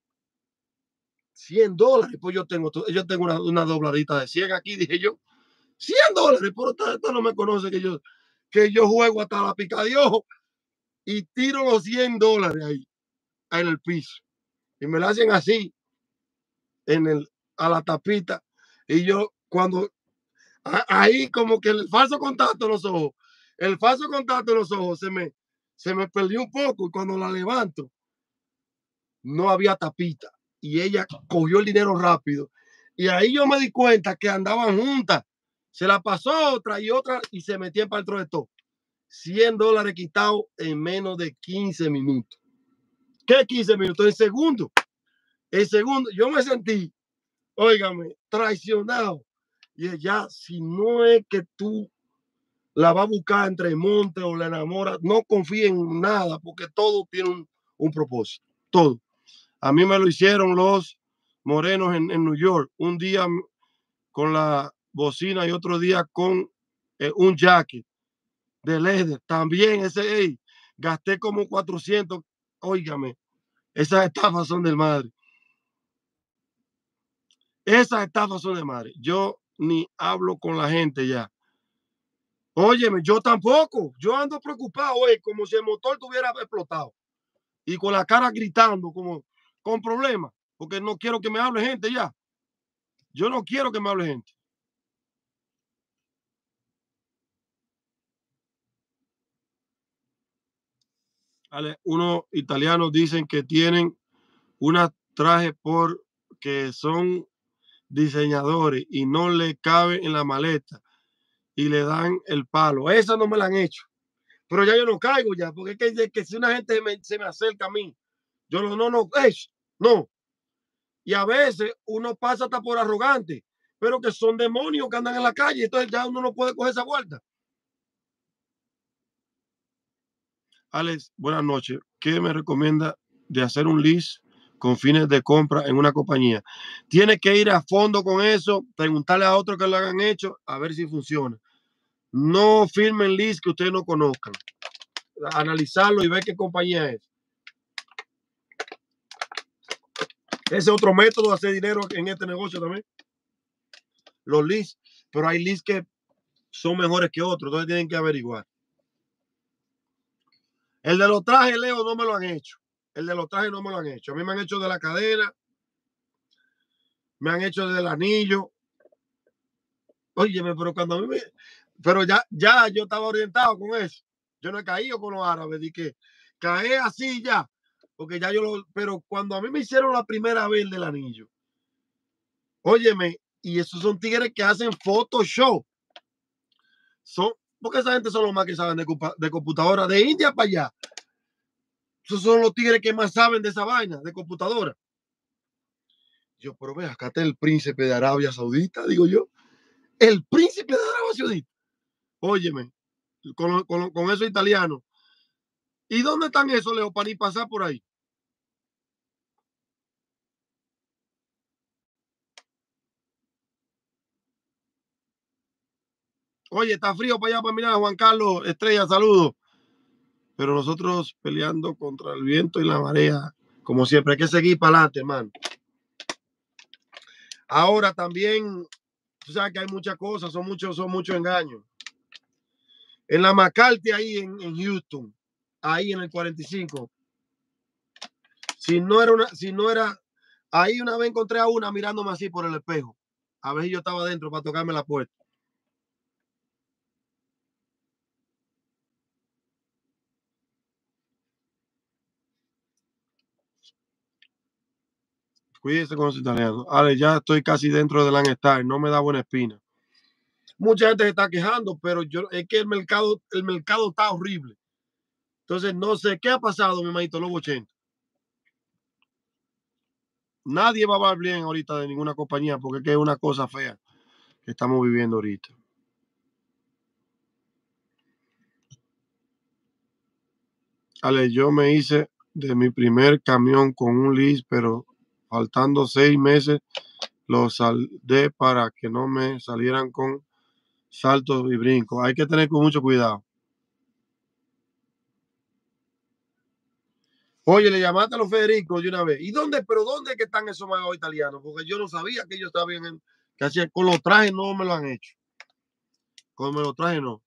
cien dólares, pues yo tengo, yo tengo una, una dobladita de cien aquí, dije yo. cien dólares, pero esta, esta no me conoce que yo, que yo juego hasta la pica de ojo y tiro los cien dólares ahí, ahí en el piso. Y me lo hacen así, en el, a la tapita. Y yo, cuando, a, ahí como que el falso contacto en los ojos, el falso contacto en los ojos se me, se me perdió un poco. Y cuando la levanto, no había tapita. Y ella cogió el dinero rápido. Y ahí yo me di cuenta que andaban juntas. Se la pasó otra y otra y se metían para dentro de todo. cien dólares quitados en menos de quince minutos. ¿Qué quince minutos? En segundo. En segundo, yo me sentí, óigame, traicionado. Y ya, si no es que tú la vas a buscar entre monte o la enamoras, no confíe en nada, porque todo tiene un, un propósito. Todo. A mí me lo hicieron los morenos en, en New York. Un día con la bocina y otro día con eh, un jacket de leather. También ese, hey, gasté como cuatrocientos. Óigame, esas estafas son del madre. Esas estafas son de madre. Yo ni hablo con la gente ya. Óyeme, yo tampoco. Yo ando preocupado, oye, como si el motor tuviera explotado. Y con la cara gritando, como con problemas. Porque no quiero que me hable gente ya. Yo no quiero que me hable gente. Unos italianos dicen que tienen unas trajes porque son diseñadores y no le cabe en la maleta y le dan el palo. Esa no me la han hecho. Pero ya yo no caigo ya, porque es que, que si una gente me, se me acerca a mí, yo no, no, no, es, no. Y a veces uno pasa hasta por arrogante, pero que son demonios que andan en la calle, entonces ya uno no puede coger esa vuelta. Alex, buenas noches. ¿Qué me recomienda de hacer un lease con fines de compra en una compañía? Tiene que ir a fondo con eso, preguntarle a otros que lo hayan hecho, a ver si funciona. No firmen lease que ustedes no conozcan. Analizarlo y ver qué compañía es. Ese es otro método de hacer dinero en este negocio también. Los leads, pero hay leads que son mejores que otros, entonces tienen que averiguar. El de los trajes, Leo, no me lo han hecho. El de los trajes no me lo han hecho. A mí me han hecho de la cadena, me han hecho del anillo. Óyeme, pero cuando a mí me... Pero ya, ya yo estaba orientado con eso. Yo no he caído con los árabes, di que caí así ya, porque ya yo lo... Pero cuando a mí me hicieron la primera vez el del anillo, óyeme, y esos son tigres que hacen Photoshop. Son, porque esa gente son los más que saben de, de computadora, de India para allá. Esos son los tigres que más saben de esa vaina, de computadora. Yo, pero ve, acá está el príncipe de Arabia Saudita, digo yo. El príncipe de Arabia Saudita. Óyeme, con, con, con eso italiano. ¿Y dónde están esos, Leo, para ni pasar por ahí? Oye, está frío para allá, para mirar, Juan Carlos Estrella, saludos. Pero nosotros peleando contra el viento y la marea, como siempre, hay que seguir para adelante, hermano. Ahora también, tú sabes que hay muchas cosas, son muchos, son muchos engaños. En la McCarthy, ahí en, en Houston, ahí en el cuarenta y cinco. Si no era una, si no era, ahí una vez encontré a una mirándome así por el espejo. A ver si yo estaba adentro para tocarme la puerta. Cuídese con los italianos. Ale, ya estoy casi dentro del Landstar, no me da buena espina. Mucha gente se está quejando, pero yo es que el mercado, el mercado está horrible. Entonces, no sé qué ha pasado, mi manito Lobo ochenta. Nadie va a hablar bien ahorita de ninguna compañía porque es que es una cosa fea que estamos viviendo ahorita. Ale, yo me hice de mi primer camión con un lease, pero Faltando seis meses, los saldé para que no me salieran con saltos y brincos. Hay que tener con mucho cuidado. Oye, le llamaste a los Federico de una vez. ¿Y dónde, pero dónde que están esos magos italianos? Porque yo no sabía que ellos estaban en, que hacían, con los trajes no me lo han hecho. Con los trajes no.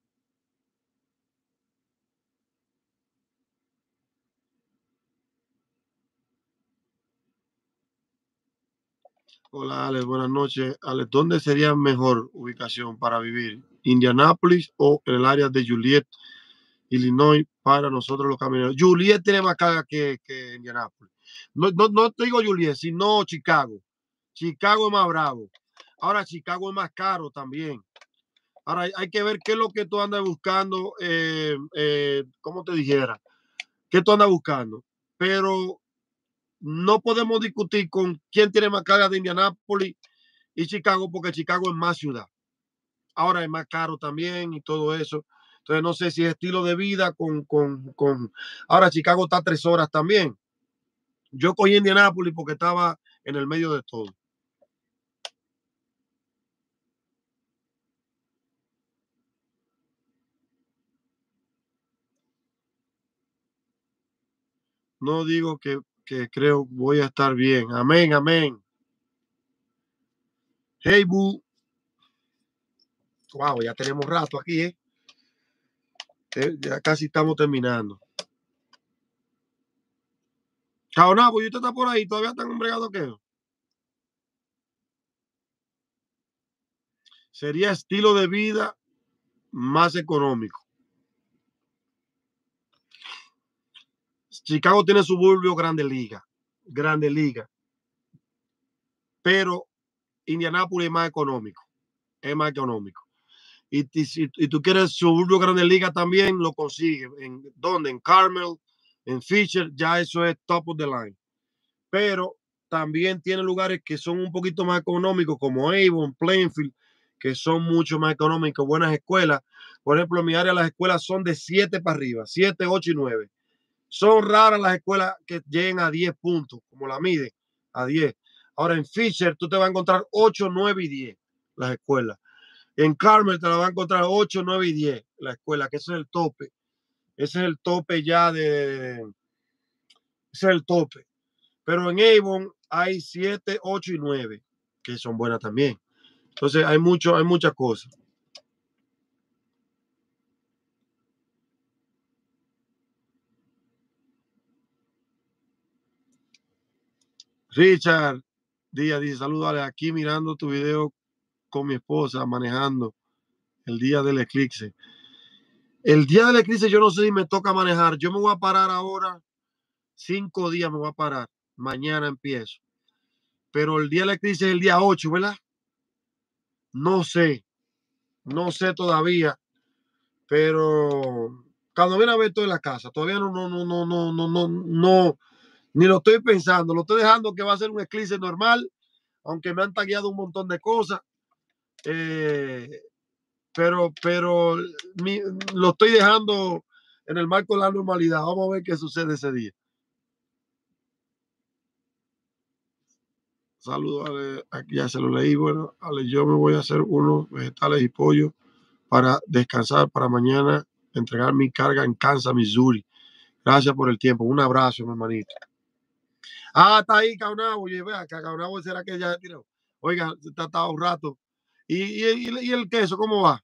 Hola, Alex, buenas noches. Alex, ¿dónde sería mejor ubicación para vivir? ¿Indianápolis o en el área de Juliet, Illinois, para nosotros los camioneros? Juliet tiene más carga que, que Indianápolis. No, no, no te digo Juliet, sino Chicago. Chicago es más bravo. Ahora, Chicago es más caro también. Ahora, hay, hay que ver qué es lo que tú andas buscando, eh, eh, ¿cómo te dijera? ¿Qué tú andas buscando? Pero no podemos discutir con quién tiene más carga de Indianápolis y Chicago, porque Chicago es más ciudad. Ahora es más caro también y todo eso. Entonces no sé si es estilo de vida con, con, con... Ahora Chicago está a tres horas también. Yo cogí Indianápolis porque estaba en el medio de todo. No digo que, que creo voy a estar bien. Amén, amén. Hey, Boo. Wow, ya tenemos rato aquí, ¿eh? Eh, Ya casi estamos terminando. Caonabo, ¿y usted está por ahí? ¿Todavía están bregado qué? Sería estilo de vida más económico. Chicago tiene suburbio Grande Liga, Grande Liga, pero Indianápolis es más económico, es más económico. Y, y si y tú quieres suburbio Grande Liga también, lo consigues. ¿En dónde? En Carmel, en Fisher, ya eso es top of the line. Pero también tiene lugares que son un poquito más económicos, como Avon, Plainfield, que son mucho más económicos, buenas escuelas. Por ejemplo, en mi área las escuelas son de siete para arriba, siete, ocho y nueve. Son raras las escuelas que lleguen a diez puntos, como la mide, a diez. Ahora en Fisher tú te vas a encontrar ocho, nueve y diez las escuelas. En Carmel te la vas a encontrar ocho, nueve y diez la escuela, que ese es el tope. Ese es el tope ya de... Ese es el tope. Pero en Avon hay siete, ocho y nueve que son buenas también. Entonces hay mucho, hay muchas cosas. Richard Díaz dice, saludales aquí mirando tu video con mi esposa manejando el día del eclipse. El día del eclipse yo no sé si me toca manejar. Yo me voy a parar ahora, cinco días me voy a parar. Mañana empiezo. Pero el día del eclipse es el día ocho, ¿verdad? No sé, no sé todavía, pero cuando viene a ver estoy en la casa. Todavía no, no, no, no, no, no, no, no, ni lo estoy pensando. Lo estoy dejando que va a ser un eclipse normal, aunque me han tagueado un montón de cosas. Eh, pero, pero mi, lo estoy dejando en el marco de la normalidad. Vamos a ver qué sucede ese día. Saludos, Ale, aquí ya se lo leí. Bueno, Ale, yo me voy a hacer unos vegetales y pollo para descansar para mañana entregar mi carga en Kansas, Missouri. Gracias por el tiempo. Un abrazo, mi hermanito. Ah, está ahí, Caunabo. Oye, vea, Caunabo será que ya tiró. Oiga, está, está un rato. ¿Y, y, y el queso, cómo va?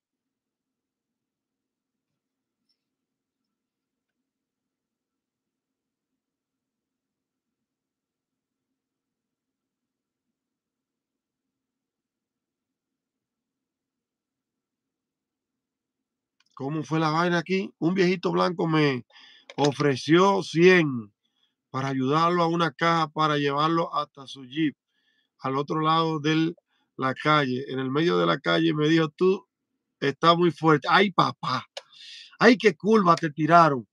¿Cómo fue la vaina aquí? Un viejito blanco me ofreció cien para ayudarlo a una caja para llevarlo hasta su jeep al otro lado de la calle. En el medio de la calle me dijo, tú estás muy fuerte. Ay, papá. Ay, qué curva te tiraron.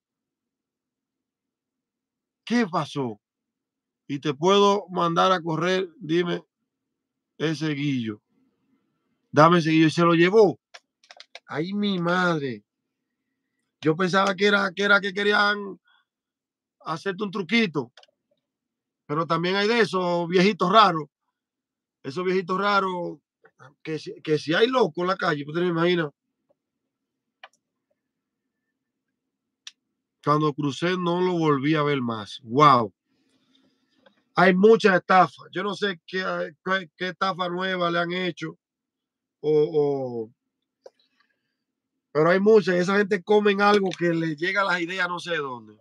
¿Qué pasó? Y te puedo mandar a correr, dime ese guillo. Dame ese guillo. Y se lo llevó. Ay, mi madre. Yo pensaba que era que, era que querían hacerte un truquito. Pero también hay de esos viejitos raros, esos viejitos raros que, si- que si hay loco en la calle, pues te imaginas. Cuando crucé no lo volví a ver más. Wow. Hay muchas estafas. Yo no sé qué, qué, qué estafa nueva le han hecho. O, o, pero hay muchas. Esa gente comen algo que le llega a las ideas no sé dónde.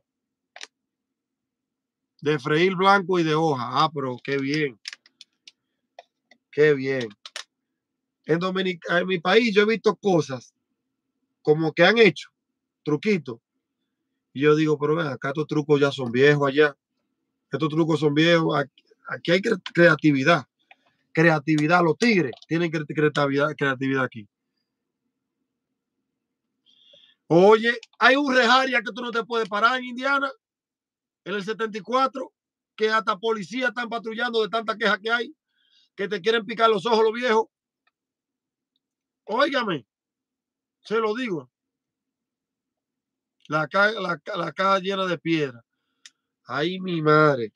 De freír blanco y de hoja. Ah, pero qué bien. Qué bien. En, Dominica, en mi país yo he visto cosas como que han hecho truquitos. Y yo digo, pero ven, acá estos trucos ya son viejos allá. Estos trucos son viejos. Aquí, aquí hay cre creatividad. Creatividad. Los tigres tienen cre creatividad, creatividad aquí. Oye, hay un rejaria que tú no te puedes parar en Indiana, en el setenta y cuatro, que hasta policías están patrullando de tanta queja que hay, que te quieren picar los ojos los viejos. Óigame, se lo digo. La, la, la caja llena de piedra. Ay, mi madre.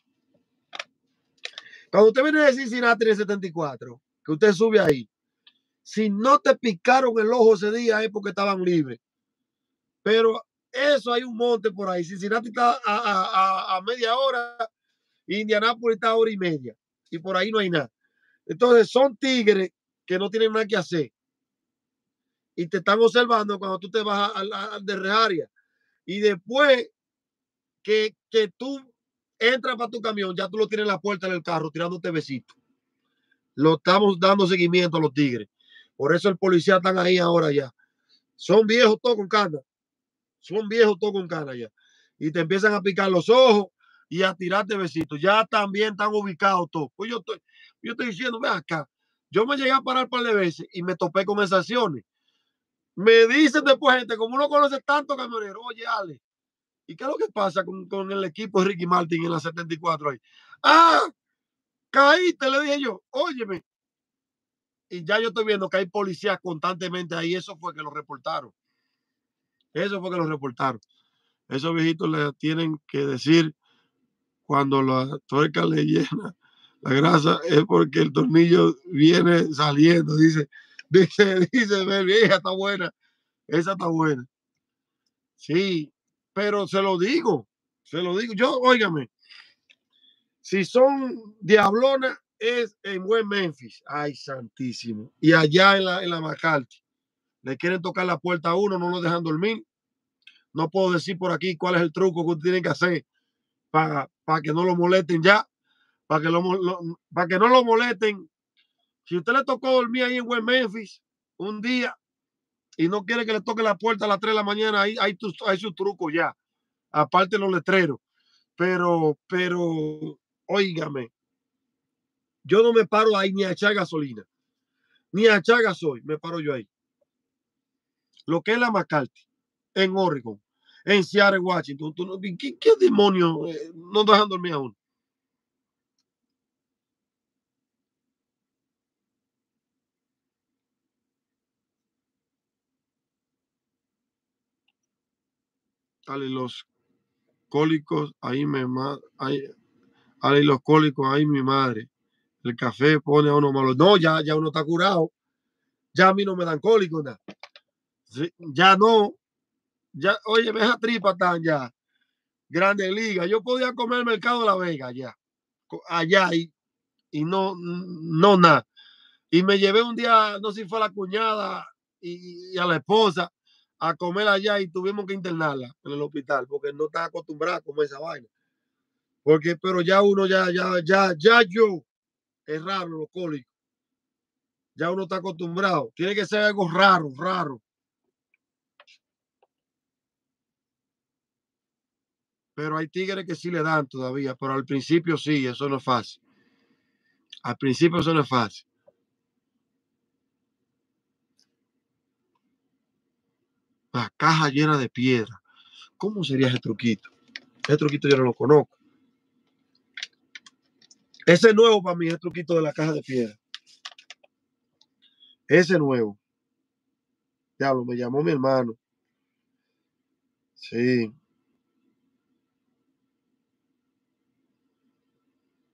Cuando usted viene de Cincinnati en el setenta y cuatro, que usted sube ahí, si no te picaron el ojo ese día es porque estaban libres. Pero eso hay un monte por ahí. Cincinnati está a, a, a, a media hora, Indianápolis está a hora y media. Y por ahí no hay nada. Entonces son tigres que no tienen nada que hacer. Y te están observando cuando tú te vas al, al de rejaria. Y después que, que tú entras para tu camión, ya tú lo tienes en la puerta del carro tirándote besitos. Lo estamos dando seguimiento a los tigres. Por eso el policía están ahí ahora ya. Son viejos todos con cana. Son viejos todos con cana ya. Y te empiezan a picar los ojos y a tirarte besitos. Ya también están ubicados todos. Pues yo estoy, yo estoy diciendo, ve acá. Yo me llegué a parar un par de veces y me topé con esas acciones. Me dicen después, gente, como uno conoce tanto camionero, oye, Ale, ¿y qué es lo que pasa con, con el equipo de Ricky Martin en la setenta y cuatro ahí? Ah, caíste, le dije yo, óyeme. Y ya yo estoy viendo que hay policías constantemente ahí. Eso fue que lo reportaron. Eso fue que lo reportaron. Esos viejitos le tienen que decir cuando la tuerca le llena la grasa es porque el tornillo viene saliendo. Dice, dice, dice, vieja, está buena. Esa está buena. Sí, pero se lo digo, se lo digo. Yo, óigame, si son diablonas, es en buen Memphis. Ay, santísimo. Y allá en la, en la McCarthy. Le quieren tocar la puerta a uno, no lo dejan dormir. No puedo decir por aquí cuál es el truco que usted tiene que hacer para, para que no lo molesten ya, para que, lo, lo, para que no lo molesten. Si usted le tocó dormir ahí en West Memphis un día y no quiere que le toque la puerta a las tres de la mañana, ahí hay, tus, hay su truco ya, aparte de los letreros. Pero, pero, óigame, yo no me paro ahí ni a echar gasolina, ni a echar gasoil, me paro yo ahí. Lo que es la McCarthy, en Oregon, en Seattle, Washington. ¿Tú, ¿qué, ¿Qué demonios eh, no dejan dormir a uno? Dale, los cólicos, ahí me ahí, dale, los cólicos, ahí mi madre. El café pone a uno malo. No, ya, ya uno está curado. Ya a mí no me dan cólicos, nada. Sí, ya no. Ya, oye, esa tripa tan ya. Grande Liga. Yo podía comer el mercado de La Vega allá. Allá y, y no, no nada. Y me llevé un día, no sé si fue a la cuñada y, y a la esposa a comer allá y tuvimos que internarla en el hospital porque no está acostumbrada a comer esa vaina. Porque, pero ya uno, ya, ya, ya, ya yo, es raro los cólicos. Ya uno está acostumbrado. Tiene que ser algo raro, raro. Pero hay tigres que sí le dan todavía, pero al principio sí, eso no es fácil. Al principio eso no es fácil. La caja llena de piedra. ¿Cómo sería ese truquito? Ese truquito yo no lo conozco. Ese es nuevo para mí, el truquito de la caja de piedra. Ese nuevo. Diablo, me llamó mi hermano. Sí.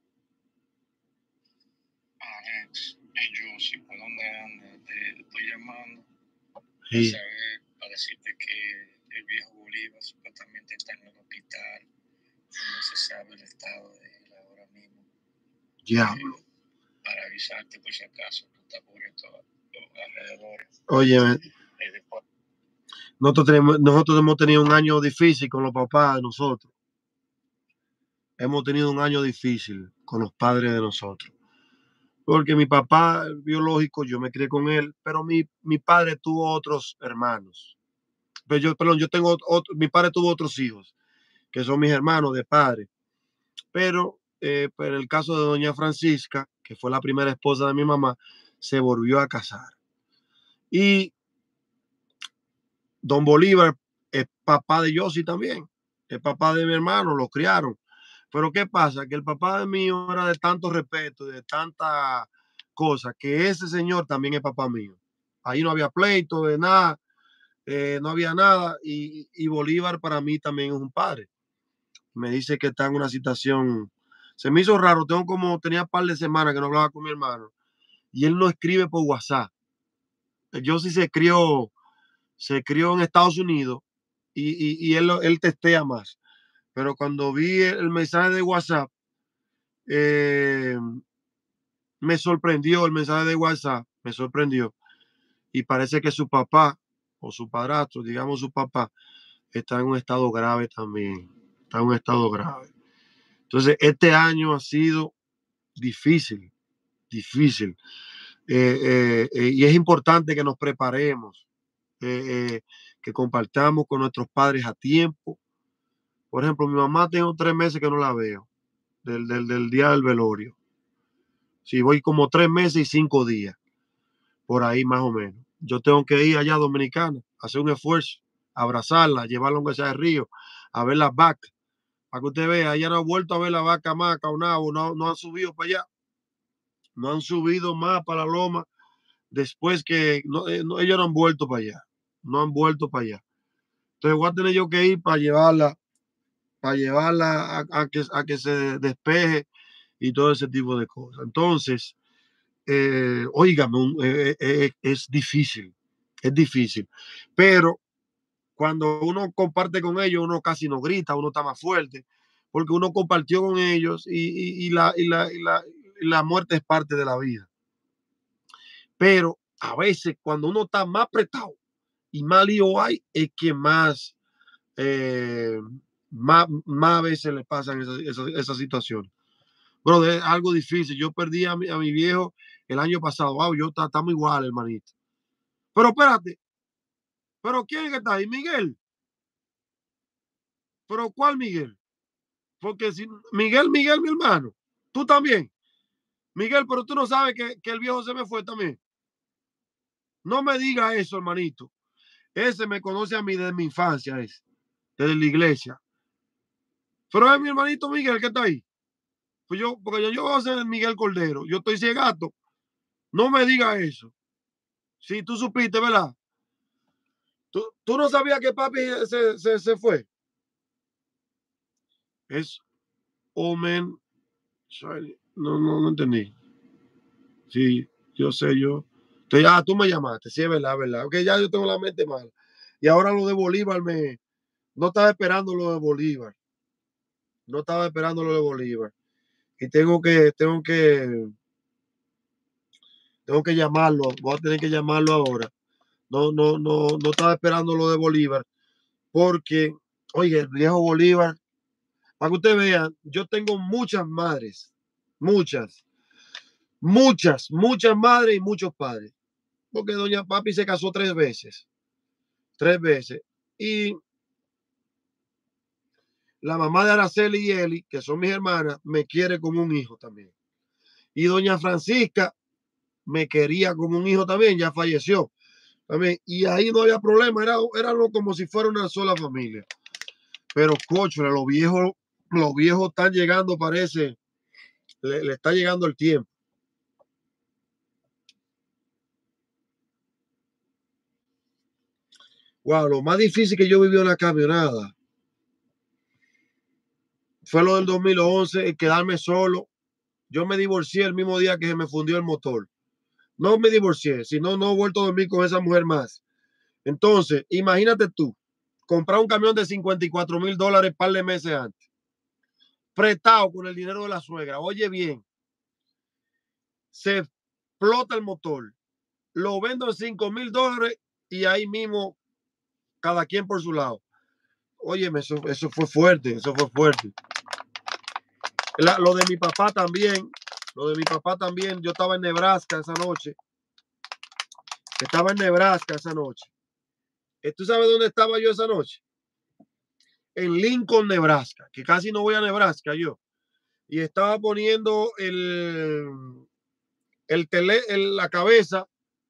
yo, si por dónde anda, te estoy llamando para Sí. saber, para decirte que el viejo Bolívar supuestamente está en el hospital. No se sabe el estado de él ahora mismo. Diablo. Eh, para avisarte por si acaso tú estás por estos alrededores. Óyeme, Eh, después, nosotros, tenemos, nosotros hemos tenido un año difícil con los papás de nosotros. Hemos tenido un año difícil con los padres de nosotros. Porque mi papá biológico, yo me crié con él, pero mi, mi padre tuvo otros hermanos. Pero yo, perdón, yo tengo otro, mi padre tuvo otros hijos, que son mis hermanos de padre. Pero, eh, pero el caso de doña Francisca, que fue la primera esposa de mi mamá, se volvió a casar. Y don Bolívar es papá de Yossi también, es papá de mi hermano, lo criaron. Pero ¿qué pasa? Que el papá de mío era de tanto respeto, de tanta cosa, que ese señor también es papá mío. Ahí no había pleito de nada, eh, no había nada. Y, y Bolívar para mí también es un padre. Me dice que está en una situación. Se me hizo raro, tengo como, tenía un par de semanas que no hablaba con mi hermano. Y él no escribe por WhatsApp. Yo sí se crió, se crió en Estados Unidos y, y, y él, él testea más. Pero cuando vi el mensaje de WhatsApp, eh, me sorprendió el mensaje de WhatsApp, me sorprendió. Y parece que su papá o su padrastro, digamos su papá, está en un estado grave también. Está en un estado grave. Entonces, este año ha sido difícil, difícil. Eh, eh, eh, y es importante que nos preparemos, eh, eh, que compartamos con nuestros padres a tiempo. Por ejemplo, mi mamá tengo tres meses que no la veo, del, del, del día del velorio. Sí, voy como tres meses y cinco días, por ahí más o menos. Yo tengo que ir allá a Dominicana, hacer un esfuerzo, abrazarla, llevarla a un sea de río, a ver las vacas. Para que usted vea, ella no ha vuelto a ver la vaca maca o nada, no, no han subido para allá. No han subido más para la loma después que no, eh, no, ellos no han vuelto para allá. No han vuelto para allá. Entonces voy a tener yo que ir para llevarla, para llevarla a, a, que, a que se despeje y todo ese tipo de cosas. Entonces, eh, óigame, eh, eh, es difícil, es difícil. Pero cuando uno comparte con ellos, uno casi no grita, uno está más fuerte, porque uno compartió con ellos y, y, y, la, y, la, y, la, y la muerte es parte de la vida. Pero a veces cuando uno está más apretado y más lío hay, es que más, eh, más, más veces le pasan esas, esas, esas situaciones. Bro, es algo difícil. Yo perdí a mi, a mi viejo el año pasado. Wow, yo estamos igual, hermanito. Pero espérate. ¿Pero quién es que está ahí? Miguel. ¿Pero cuál Miguel? Porque si Miguel, Miguel, mi hermano. Tú también. Miguel, pero tú no sabes que, que el viejo se me fue también. No me diga eso, hermanito. Ese me conoce a mí desde mi infancia, ese, desde la iglesia. Pero es mi hermanito Miguel que está ahí. Pues yo, porque yo, yo voy a ser Miguel Cordero. Yo estoy ciegato. No me diga eso. Si tú supiste, ¿verdad? ¿Tú, tú no sabías que papi se, se, se fue? Es Omen. No, no, no entendí. Sí, yo sé, yo. Entonces, ah, tú me llamaste. Sí, es verdad, es verdad. Ok, ya yo tengo la mente mala. Y ahora lo de Bolívar me. No estaba esperando lo de Bolívar. No estaba esperando lo de Bolívar. Y tengo que, tengo que, tengo que llamarlo. Voy a tener que llamarlo ahora. No, no, no, no estaba esperando lo de Bolívar. Porque, oye, el viejo Bolívar, para que usted vea, yo tengo muchas madres. Muchas. Muchas, muchas madres y muchos padres. Porque doña Papi se casó tres veces. Tres veces. Y la mamá de Araceli y Eli, que son mis hermanas, me quiere como un hijo también. Y doña Francisca me quería como un hijo también, ya falleció. También. Y ahí no había problema, era, era como si fuera una sola familia. Pero, cocho, los viejos, los viejos están llegando, parece, le, le está llegando el tiempo. Wow, lo más difícil que yo viví en la camionada fue lo del dos mil once, el quedarme solo. Yo me divorcié el mismo día que se me fundió el motor. No me divorcié, sino no he vuelto a dormir con esa mujer más. Entonces, imagínate tú, comprar un camión de cincuenta y cuatro mil dólares par de meses antes, prestado con el dinero de la suegra. Oye bien, se explota el motor, lo vendo en cinco mil dólares y ahí mismo cada quien por su lado. Oye, eso, eso fue fuerte, eso fue fuerte. La, lo de mi papá también, lo de mi papá también, yo estaba en Nebraska esa noche. Estaba en Nebraska esa noche. ¿Tú sabes dónde estaba yo esa noche? En Lincoln, Nebraska, que casi no voy a Nebraska yo. Y estaba poniendo el, el tele, el, la cabeza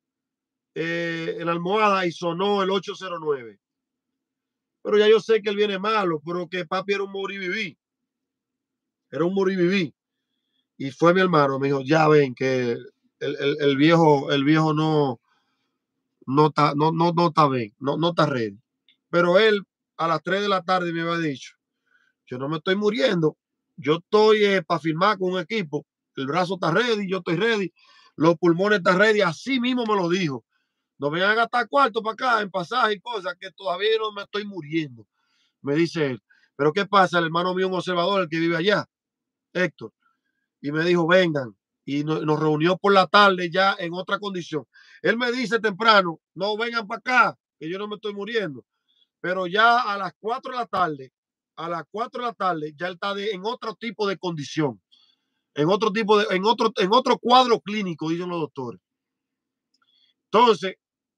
eh, en la almohada y sonó el ocho cero nueve. Pero ya yo sé que él viene malo, pero que papi era un moriviví. Era un moriviví. Y fue mi hermano, me dijo, ya ven que el, el, el viejo, el viejo no, no está, no, no, no está bien, no, no está ready. Pero él a las tres de la tarde me había dicho, yo no me estoy muriendo, yo estoy eh, para firmar con un equipo, el brazo está ready, yo estoy ready, los pulmones están ready, así mismo me lo dijo. No me van a gastar cuarto para acá en pasaje y cosas, que todavía no me estoy muriendo, me dice él. Pero ¿qué pasa? El hermano mío, un observador, el que vive allá, Héctor, y me dijo, vengan, y nos, nos reunió por la tarde ya en otra condición. Él me dice temprano, no vengan para acá, que yo no me estoy muriendo. Pero ya a las cuatro de la tarde, a las cuatro de la tarde, ya él está de, en otro tipo de condición, en otro tipo de, en otro, en otro cuadro clínico, dicen los doctores. Entonces,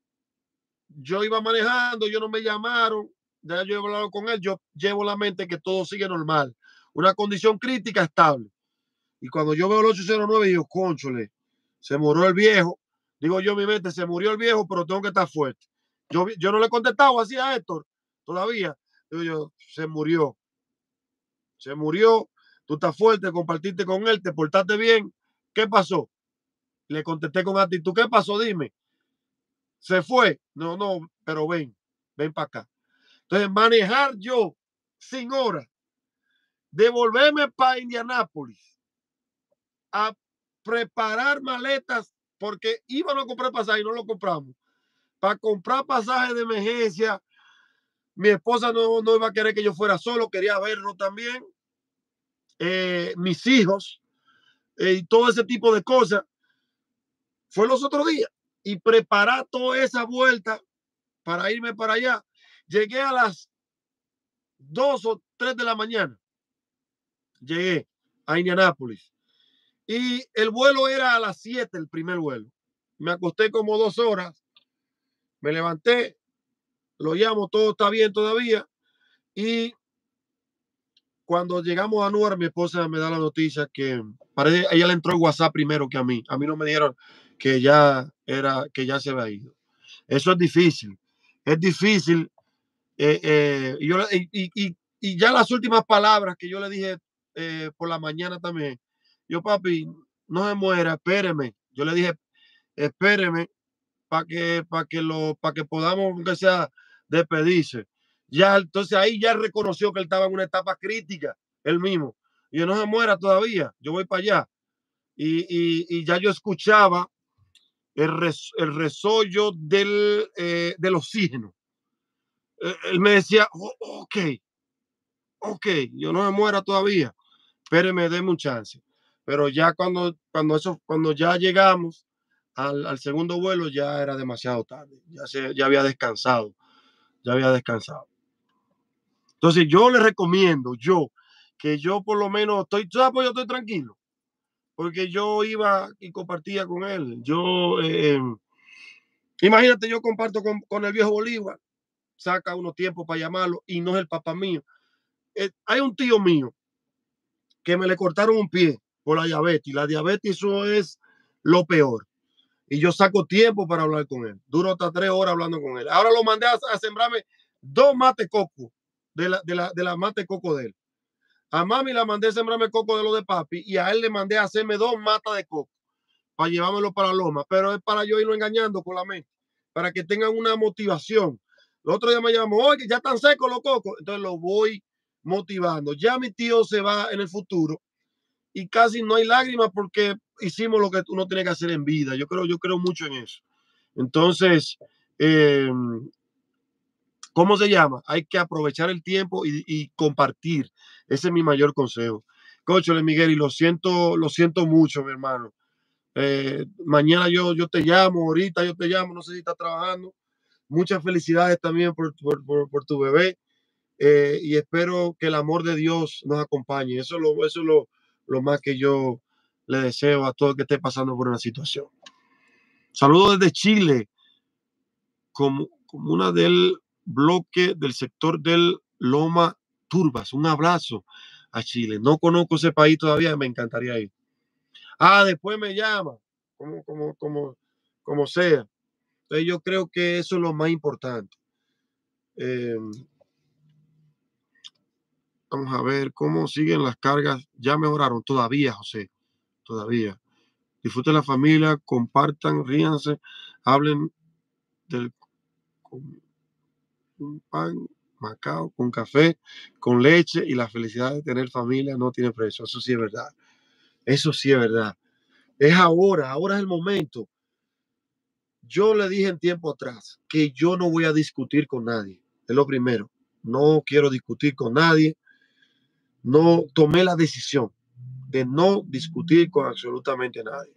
yo iba manejando, yo no me llamaron, ya yo he hablado con él, yo llevo la mente que todo sigue normal, una condición crítica estable. Y cuando yo veo el ocho cero nueve, digo, cónchole, se murió el viejo. Digo yo en mi mente, se murió el viejo, pero tengo que estar fuerte. Yo, yo no le he contestado así a Héctor todavía. Digo yo, se murió. Se murió, tú estás fuerte, compartiste con él, te portaste bien. ¿Qué pasó? Le contesté con actitud, ¿qué pasó? Dime. Se fue. No, no, pero ven, ven para acá. Entonces, manejar yo sin horas, devolverme para Indianápolis a preparar maletas porque íbamos a comprar pasaje y no lo compramos. Para comprar pasajes de emergencia, mi esposa no, no iba a querer que yo fuera solo, quería verlo también. Eh, mis hijos eh, y todo ese tipo de cosas. Fue los otros días y preparar toda esa vuelta para irme para allá. Llegué a las dos o tres de la mañana. Llegué a Indianápolis. Y el vuelo era a las siete, el primer vuelo. Me acosté como dos horas. Me levanté, lo llamo, todo está bien todavía. Y cuando llegamos a Newark, mi esposa me da la noticia que parece ella le entró el WhatsApp primero que a mí. A mí no me dijeron que ya era, que ya se había ido. Eso es difícil. Es difícil. Eh, eh, y, yo, y, y, y ya las últimas palabras que yo le dije eh, por la mañana también. Yo, papi, no se muera, espéreme. Yo le dije, espéreme para que, para que, lo, para que podamos, aunque sea, despedirse. Ya, entonces ahí ya reconoció que él estaba en una etapa crítica, él mismo. Y yo no se muera todavía, yo voy para allá. Y, y, y ya yo escuchaba el, res, el resollo del, eh, del oxígeno. Eh, él me decía, oh, ok, ok, yo no me muera todavía, espéreme, déme un chance. Pero ya cuando, cuando, eso, cuando ya llegamos al, al segundo vuelo, ya era demasiado tarde, ya, se, ya había descansado, ya había descansado. Entonces yo le recomiendo, yo, que yo por lo menos estoy, ¿sabes? Pues yo estoy tranquilo, porque yo iba y compartía con él. Yo, eh, imagínate, yo comparto con, con el viejo Bolívar, saca unos tiempos para llamarlo y no es el papá mío. Eh, hay un tío mío que me le cortaron un pie por la diabetes. La diabetes, eso es lo peor. Y yo saco tiempo para hablar con él. Duro hasta tres horas hablando con él. Ahora lo mandé a, a sembrarme dos mate coco de la, de, la, de la mate coco de él. A mami la mandé a sembrarme coco de lo de papi y a él le mandé a hacerme dos matas de coco para llevármelo para Loma. Pero es para yo irlo engañando con la mente, para que tengan una motivación. El otro día me llamó, oye, ya están secos los cocos. Entonces lo voy motivando. Ya mi tío se va en el futuro y casi no hay lágrimas porque hicimos lo que uno tiene que hacer en vida. Yo creo, yo creo mucho en eso. Entonces, eh, ¿cómo se llama? Hay que aprovechar el tiempo y, y compartir. Ese es mi mayor consejo. Cóchale, Miguel, y lo siento, lo siento mucho, mi hermano. Eh, mañana yo, yo te llamo, ahorita yo te llamo, no sé si estás trabajando. Muchas felicidades también por, por, por, por tu bebé. Eh, y espero que el amor de Dios nos acompañe. Eso es lo, eso es lo, lo más que yo le deseo a todo el que esté pasando por una situación. Saludos desde Chile, como, como una del bloque del sector del Loma Turbas. Un abrazo a Chile. No conozco ese país todavía, me encantaría ir. Ah, después me llama, como, como, como, como sea. Entonces yo creo que eso es lo más importante. Eh, vamos a ver cómo siguen las cargas. Ya mejoraron todavía, José, todavía. Disfruten la familia, compartan, ríanse, hablen del con un pan, macao, con café, con leche y la felicidad de tener familia no tiene precio. Eso sí es verdad. Eso sí es verdad. Es ahora, ahora es el momento. Yo le dije en tiempo atrás que yo no voy a discutir con nadie. Es lo primero. No quiero discutir con nadie. No tomé la decisión de no discutir con absolutamente nadie.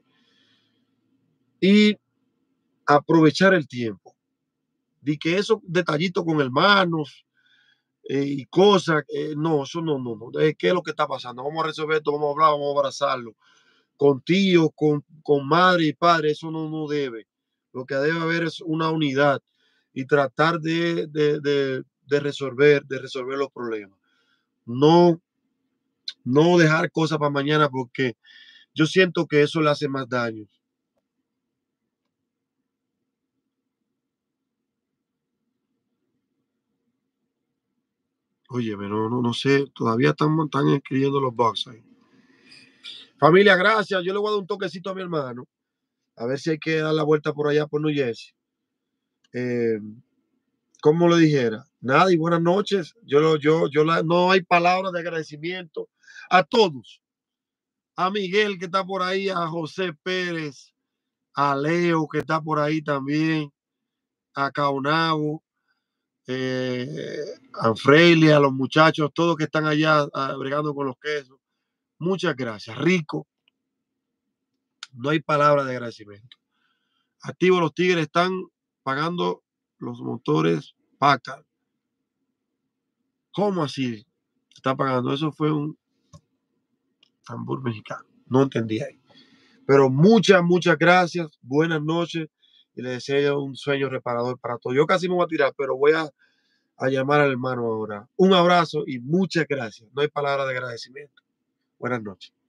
Y aprovechar el tiempo. De que esos detallitos con hermanos eh, y cosas, eh, no, eso no, no, no. Eh, ¿Qué es lo que está pasando? Vamos a resolver esto, vamos a hablar, vamos a abrazarlo. Con tíos, con, con madre y padre, eso no, no debe. Lo que debe haber es una unidad y tratar de, de, de, de resolver, de resolver los problemas. No, no dejar cosas para mañana porque yo siento que eso le hace más daño. Oye, pero no, no sé, todavía están, están escribiendo los bugs ahí. Familia, gracias. Yo le voy a dar un toquecito a mi hermano. A ver si hay que dar la vuelta por allá por New Jersey. Eh, como le dijera, nada y buenas noches. Yo, lo- yo, yo la- no hay palabras de agradecimiento a todos. A Miguel que está por ahí, a José Pérez, a Leo que está por ahí también, a Caonabo, eh, a Freile, a los muchachos, todos que están allá ah, bregando con los quesos. Muchas gracias. Rico, no hay palabras de agradecimiento. Activo, los Tigres están pagando los motores Packard. ¿Cómo así? Está pagando. Eso fue un tambor mexicano. No entendí ahí. Pero muchas, muchas gracias. Buenas noches. Y les deseo un sueño reparador para todos. Yo casi me voy a tirar, pero voy a, a llamar al hermano ahora. Un abrazo y muchas gracias. No hay palabra de agradecimiento. Buenas noches.